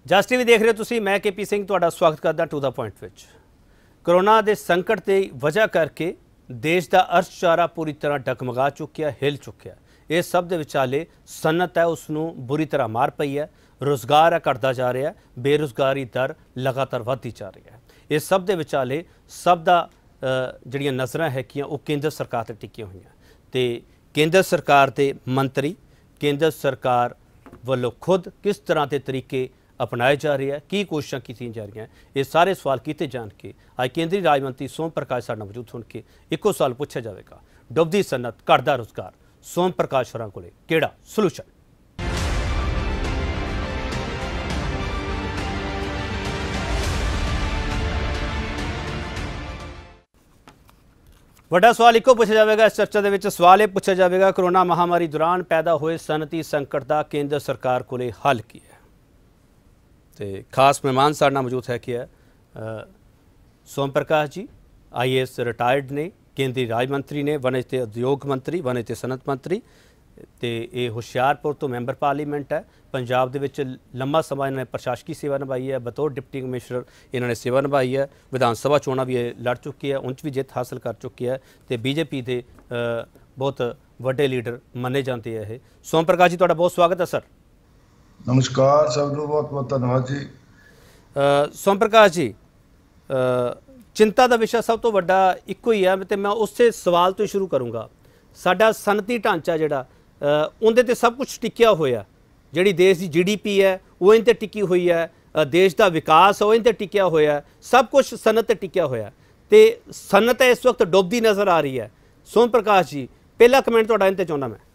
ਜਸ TV ਦੇਖ ਰਹੇ ਹੋ ਤੁਸੀਂ। मैं KP ਸਿੰਘ ਤੁਹਾਡਾ ਸਵਾਗਤ ਕਰਦਾ ਟੂ ਦਾ ਪੁਆਇੰਟ ਵਿੱਚ। कोरोना के संकट की वजह करके देश का अर्थचारा पूरी तरह डगमगा चुकिया, हिल चुकिया। इस सब के विचाले सनत है उसनों बुरी तरह मार पई है, रोज़गार है घटता जा रहा है, बेरोज़गारी दर लगातार बढ़ती जा रही है। इस सब के विचाले सब दा जिहड़ियां नज़रां हैगियां वो केंद्र सरकार ते टिकियां हुई ते केंद्र सरकार के मंत्री केंद्र सरकार वालों खुद किस तरह के तरीके अपनाए जा रहे हैं, की कोशिशें की जा रही हैं, ये सारे सवाल किए जान के अज केंद्रीय राज मंत्री सोम प्रकाश साडे नाल मौजूद सुन के इको सवाल पूछा जाएगा, डुबदी सनत घटदा रोज़गार, सोम प्रकाश होरां कोले किहड़ा सलूशन। वड्डा सवाल इको पूछा जाएगा। इस चर्चा के सवाल ये पूछा जाएगा, कोरोना महामारी दौरान पैदा हुए सनती संकट का केंद्र सरकार कोले हल की है। तो खास मेहमान साडे नाल मौजूद है कि सोम प्रकाश जी IAS रिटायर्ड ने, केंद्रीय राज मंत्री ने, वणज ते उद्योग मंत्री, वणज ते सनत मंत्री, तो ये हुशियारपुर तो मैंबर पार्लीमेंट है। पंजाब दे विच लंबा समय इन्होंने प्रशासकी सेवा निभाई है, बतौर डिप्टी कमिश्नर इन्होंने सेवा निभाई है। विधान सभा चोणां भी लड़ चुकी है, उन भी जित हासिल कर चुकी है, तो BJP के बहुत वड्डे लीडर मने जाते हैं। सोम प्रकाश जी तुहाडा बहुत स्वागत है सर। नमस्कार, सबको बहुत बहुत धन्यवाद जी। सोम प्रकाश जी, चिंता का विषय सब तो वड्डा इको ही है, तो मैं उस सवाल तो शुरू करूँगा। साडा सनती ढांचा जिहड़ा उहदे ते सब कुछ टिकिया होया, जिहड़ी देश की GDP है वो इन ते टिकी हुई है, देश का विकास है वो इन ते टिकिया होया, सब कुछ सनत ते टिकिया होया, तो सनत इस वक्त डुबदी नज़र आ रही है। सोम प्रकाश जी, पहला कमेंट तुहाडा इन ते चाहुंदा मैं।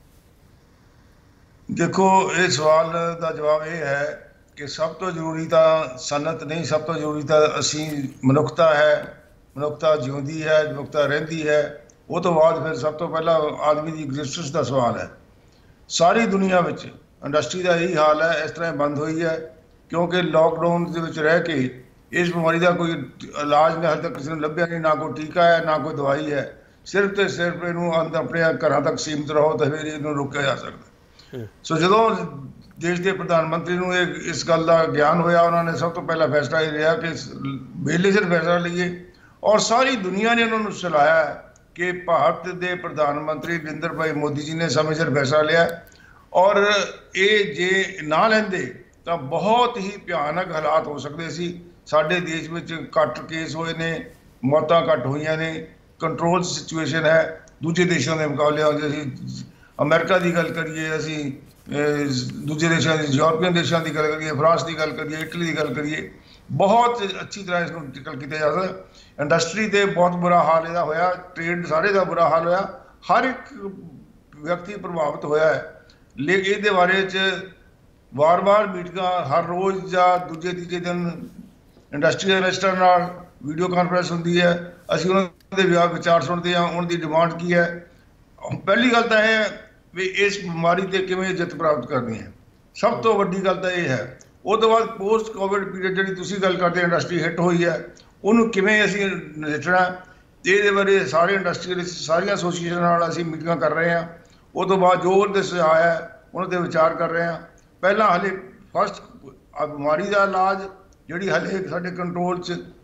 देखो, ये सवाल का जवाब ये है कि सब तो जरूरी था सनत नहीं, सब तो जरूरी था असी मनुखता है, मनुखता जिउंदी है, मनुखता रहिंदी है। वो तो बाद फिर सब तो पहला आदमी की एग्जिस्टेंस का सवाल है। सारी दुनिया में इंडस्ट्री का यही हाल है, इस तरह बंद हुई है क्योंकि लॉकडाउन के रह के इस बीमारी का कोई इलाज ने हाल तक किसी ने लभ्या नहीं, ना कोई टीका है ना कोई दवाई है। सिर्फ तो सिर्फ इनू अपने घर तक सीमित रहो तो फिर इनू रोकया जा सकता। सो जो देश के प्रधानमंत्री को इस गल का ज्ञान होया, उन्होंने सब तो पहला फैसला ये रहा कि वेले सिर फैसला लीए और सारी दुनिया ने उन्होंने सलाया है कि भारत के प्रधानमंत्री नरेंद्र भाई मोदी जी ने समय सिर फैसला लिया और ये जे ना लेंदे तो बहुत ही भयानक हालात हो सकते सी। साडे देश में घट केस होए ने, मौतां घट हुई ने, कंट्रोल सिचुएशन है दूसरे देशों के मुकाबले। अमेरिका की गल करिए, असी दूसरे देशों की यूरोपियन देशों की गल करिए, फ्रांस की गल करिए, इटली की गल करिए, बहुत अच्छी तरह इसको टिकल किया जा सकता। इंडस्ट्री से बहुत बुरा हाल यदा होया, ट्रेड सारे का बुरा हाल होया, हर एक व्यक्ति प्रभावित होया है। लेकिन ये बारे बार बार मीटिंग हर रोज़ या दूजे तीजे दिन इंडस्ट्री इन्वेस्टर नाल वीडियो कॉन्फ्रेंस होंदी है, असी उन्होंने विचार सुनते हैं, उनकी डिमांड की है। पहली गल तो है भी इस बीमारी से किवें जित प्राप्त करनी है, सब तो वड्डी गल तो यह है। उस तो बाद पोस्ट कोविड पीरियड जी तुसीं गल करते इंडस्ट्री हिट हुई है, उन्होंने किवें असीं नजिठना, ये बारे सारे इंडस्ट्री सारिया एसोसीएशन नाल असीं मीटिंगां कर रहे हैं। उस तो बाद जो उहदे सुझाव है उन्होंने विचार कर रहे हैं। पहला हले फस्ट बीमारी का इलाज जिहड़ी हले साडे कंट्रोल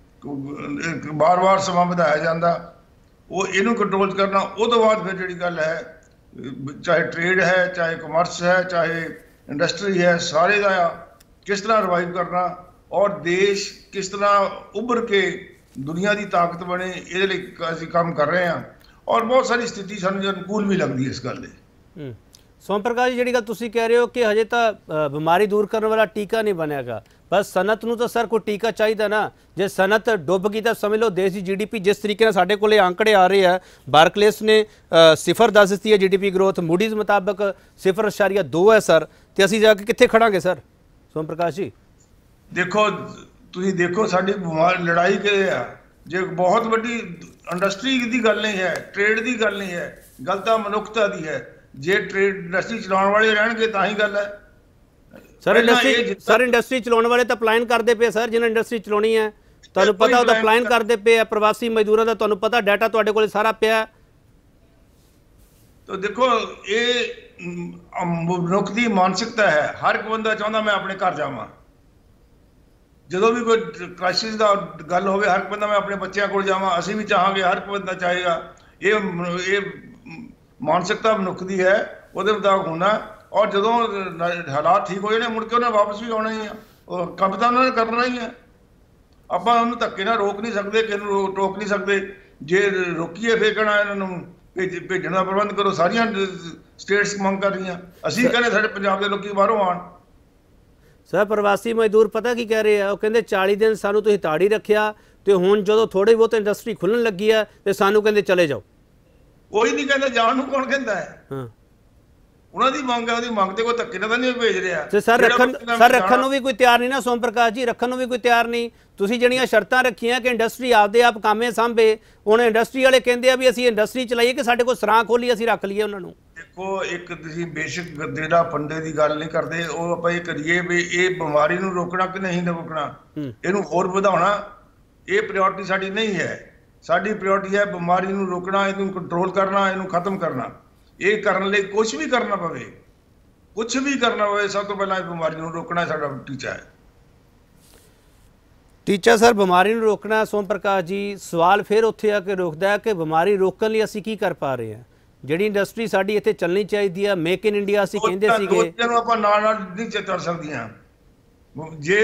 च बार बार समा वधाया जाता, वो इनू कंट्रोल करना। उस तो बाद फिर जी गल है, चाहे ट्रेड है, चाहे कमर्स है, चाहे इंडस्ट्री है, सारे का किस तरह रिवाइव करना और देश किस तरह उभर के दुनिया की ताकत बने, ये असीं काम कर रहे हैं और बहुत सारी स्थिति सानूं अनुकूल भी लगती है इस गल दे। सोम प्रकाश जी, जी गल तुसीं कह रहे हो कि हजे तो बीमारी दूर करने वाला टीका नहीं बनेगा, बस सनत नूं तो सर कोई टीका चाहिए ना। जे सनत डुब गई तो समझ लो देश की GDP जिस तरीके साडे कोले आंकड़े आ रहे हैं, बारकलेस ने 0 दस दी है GDP ग्रोथ, मूडीज़ मुताबिक 0.2 है सर, तो असीं जाके कित्थे खड़ांगे सर? सोम प्रकाश जी देखो, तुसीं देखो साडी बीमारी लड़ाई के है जे बहुत वड्डी इंडस्ट्री की गल नहीं है, ट्रेड की गल नहीं है, गल तो मनुखता की है। जे ट्रेड इंडस्ट्री चलाने वाले रहणगे तां ही गल है सर। इंडस्ट्री चलाने वाले तो पलायन करते पे सर, जिन्हें इंडस्ट्री चलानी है तुहानूं पता वो पलायन करते पे, प्रवासी मजदूरों का तुहानूं पता, डाटा तुहाडे कोल सारा पिया। तो देखो ये मनुख की मानसिकता है, हर एक बंदा चाहता मैं अपने घर जावां, ਜਦੋਂ ਵੀ ਕੋਈ ਕ੍ਰਾਈਸਿਸ ਦਾ ਗੱਲ ਹੋਵੇ ਹਰ ਬੰਦਾ ਮੈਂ ਆਪਣੇ ਬੱਚਿਆਂ ਕੋਲ ਜਾਵਾਂ, ਅਸੀਂ ਵੀ ਚਾਹਾਂਗੇ, ਹਰ ਬੰਦਾ ਚਾਹੇਗਾ। ਇਹ ਮਾਨਸਿਕਤਾ ਮਨੁੱਖ ਦੀ ਹੈ, ਉਹਦੇ ਮੁਤਾਬਕ ਹੋਣਾ। ਔਰ ਜਦੋਂ ਹਾਲਾਤ ਠੀਕ ਹੋ ਜਾਣੇ ਮੁੜ ਕੇ ਉਹਨੇ ਵਾਪਸ ਵੀ ਆਉਣਾ ਹੀ ਆ, ਉਹ ਕੰਮ ਤਾਂ ਉਹਨਾਂ ਨੇ ਕਰਨਾ ਹੀ ਹੈ। ਆਪਾਂ ਉਹਨੂੰ ਧੱਕੇ ਨਾਲ ਰੋਕ ਨਹੀਂ ਸਕਦੇ, ਕਿਸੇ ਨੂੰ ਰੋਕ ਨਹੀਂ ਸਕਦੇ। ਜੇ ਰੋਕੀਏ ਫਿਰ ਕਹਿਣਾ ਇਹਨਾਂ ਨੂੰ ਭੇਜਣ ਦਾ ਪ੍ਰਬੰਧ ਕਰੋ। ਸਾਰੀਆਂ ਸਟੇਟਸ ਮੰਗ ਕਰ ਰਹੀਆਂ, ਅਸੀਂ ਕਹਿੰਦੇ ਸਾਡੇ ਪੰਜਾਬ ਦੇ ਲੋਕੀ ਬਾਹਰੋਂ ਆਉਣ। ਸਰ ਪ੍ਰਵਾਸੀ ਮਜ਼ਦੂਰ ਪਤਾ ਕੀ ਕਹਿ ਰਹੇ ਆ, ਉਹ ਕਹਿੰਦੇ 40 ਦਿਨ ਸਾਨੂੰ ਤੁਸੀਂ ਤਾੜੀ ਰੱਖਿਆ ਤੇ ਹੁਣ ਜਦੋਂ ਥੋੜੀ ਬਹੁਤ ਇੰਡਸਟਰੀ ਖੁੱਲਣ ਲੱਗੀ ਆ ਤੇ ਸਾਨੂੰ ਕਹਿੰਦੇ ਚਲੇ ਜਾਓ। ਕੋਈ ਨਹੀਂ ਕਹਿੰਦਾ ਜਾਣ ਨੂੰ, ਕੌਣ ਕਹਿੰਦਾ ਹੈ? ਹਾਂ, ਉਹਨਾਂ ਦੀ ਮੰਗ ਹੈ, ਉਹਦੀ ਮੰਗ ਤੇ ਕੋਈ ਧੱਕੇ ਨਾਲ ਤਾਂ ਨਹੀਂ ਭੇਜ ਰਿਹਾ। ਤੇ ਸਰ ਰੱਖਣ ਨੂੰ ਵੀ ਕੋਈ ਤਿਆਰ ਨਹੀਂ ਨਾ ਸੋਮ ਪ੍ਰਕਾਸ਼ ਜੀ, ਰੱਖਣ ਨੂੰ ਵੀ ਕੋਈ ਤਿਆਰ ਨਹੀਂ। ਤੁਸੀਂ ਜਿਹੜੀਆਂ ਸ਼ਰਤਾਂ ਰੱਖੀਆਂ ਕਿ ਇੰਡਸਟਰੀ ਆਪਦੇ ਆਪ ਕਾਮੇ ਸਾਂਭੇ, ਹੁਣ ਇੰਡਸਟਰੀ ਵਾਲੇ ਕਹਿੰਦੇ ਆ ਵੀ ਅਸੀਂ ਇੰਡਸਟਰੀ ਚਲਾਈਏ ਕਿ ਸਾਡੇ ਕੋਲ ਸਰਾਂ ਖੋਲੀ ਅਸੀਂ ਰੱਖ ਲਈਏ ਉਹਨਾਂ ਨੂੰ। ਦੇਖੋ, ਇੱਕ ਤੁਸੀਂ ਬੇਸ਼ੱਕ ਜਿਹੜਾ ਫੰਡੇ ਦੀ ਗੱਲ ਨਹੀਂ ਕਰਦੇ, ਉਹ ਆਪਾਂ ਇਹ ਕਰੀਏ ਵੀ ਇਹ ਬਿਮਾਰੀ ਨੂੰ ਰੋਕਣਾ ਕਿ ਨਹੀਂ ਰੋਕਣਾ, ਇਹਨੂੰ ਹੋਰ ਵਧਾਉਣਾ, ਇਹ ਪ੍ਰਾਇੋਰਟੀ ਸਾਡੀ ਨਹੀਂ ਹੈ। ਸਾਡੀ ਪ੍ਰਾਇੋਰਟੀ ਹੈ ਬਿਮਾਰੀ ਨੂੰ ਰੋਕਣਾ, ਇਹਨੂੰ ਕੰਟਰੋਲ ਕਰਨਾ, ਇਹਨੂੰ ਖਤਮ ਕਰਨਾ। ਇਹ ਕਰਨ ਲਈ ਕੁਝ ਵੀ ਕਰਨਾ ਪਵੇ, ਕੁਝ ਵੀ ਕਰਨਾ ਪਵੇ, ਸਭ ਤੋਂ ਪਹਿਲਾਂ ਇਸ ਬਿਮਾਰੀ ਨੂੰ ਰੋਕਣਾ ਸਾਡਾ ਟੀਚਾ ਹੈ। ਟੀਚਾ ਸਰ ਬਿਮਾਰੀ ਨੂੰ ਰੋਕਣਾ। ਸੋਮ ਪ੍ਰਕਾਸ਼ ਜੀ, ਸਵਾਲ ਫਿਰ ਉੱਥੇ ਆ ਕੇ ਰੁਕਦਾ ਹੈ ਕਿ ਬਿਮਾਰੀ ਰੋਕਣ ਲਈ ਅਸੀਂ ਕੀ ਕਰ ਪਾ ਰਹੇ ਹਾਂ? ਜਿਹੜੀ ਇੰਡਸਟਰੀ ਸਾਡੀ ਇੱਥੇ ਚੱਲਣੀ ਚਾਹੀਦੀ ਆ, ਮੇਕ ਇਨ ਇੰਡੀਆ ਅਸੀਂ ਕਹਿੰਦੇ ਸੀਗੇ, ਨੂੰ ਆਪਾਂ ਨਾਲ ਨਹੀਂ ਕਰ ਸਕਦੀਆਂ। ਜੇ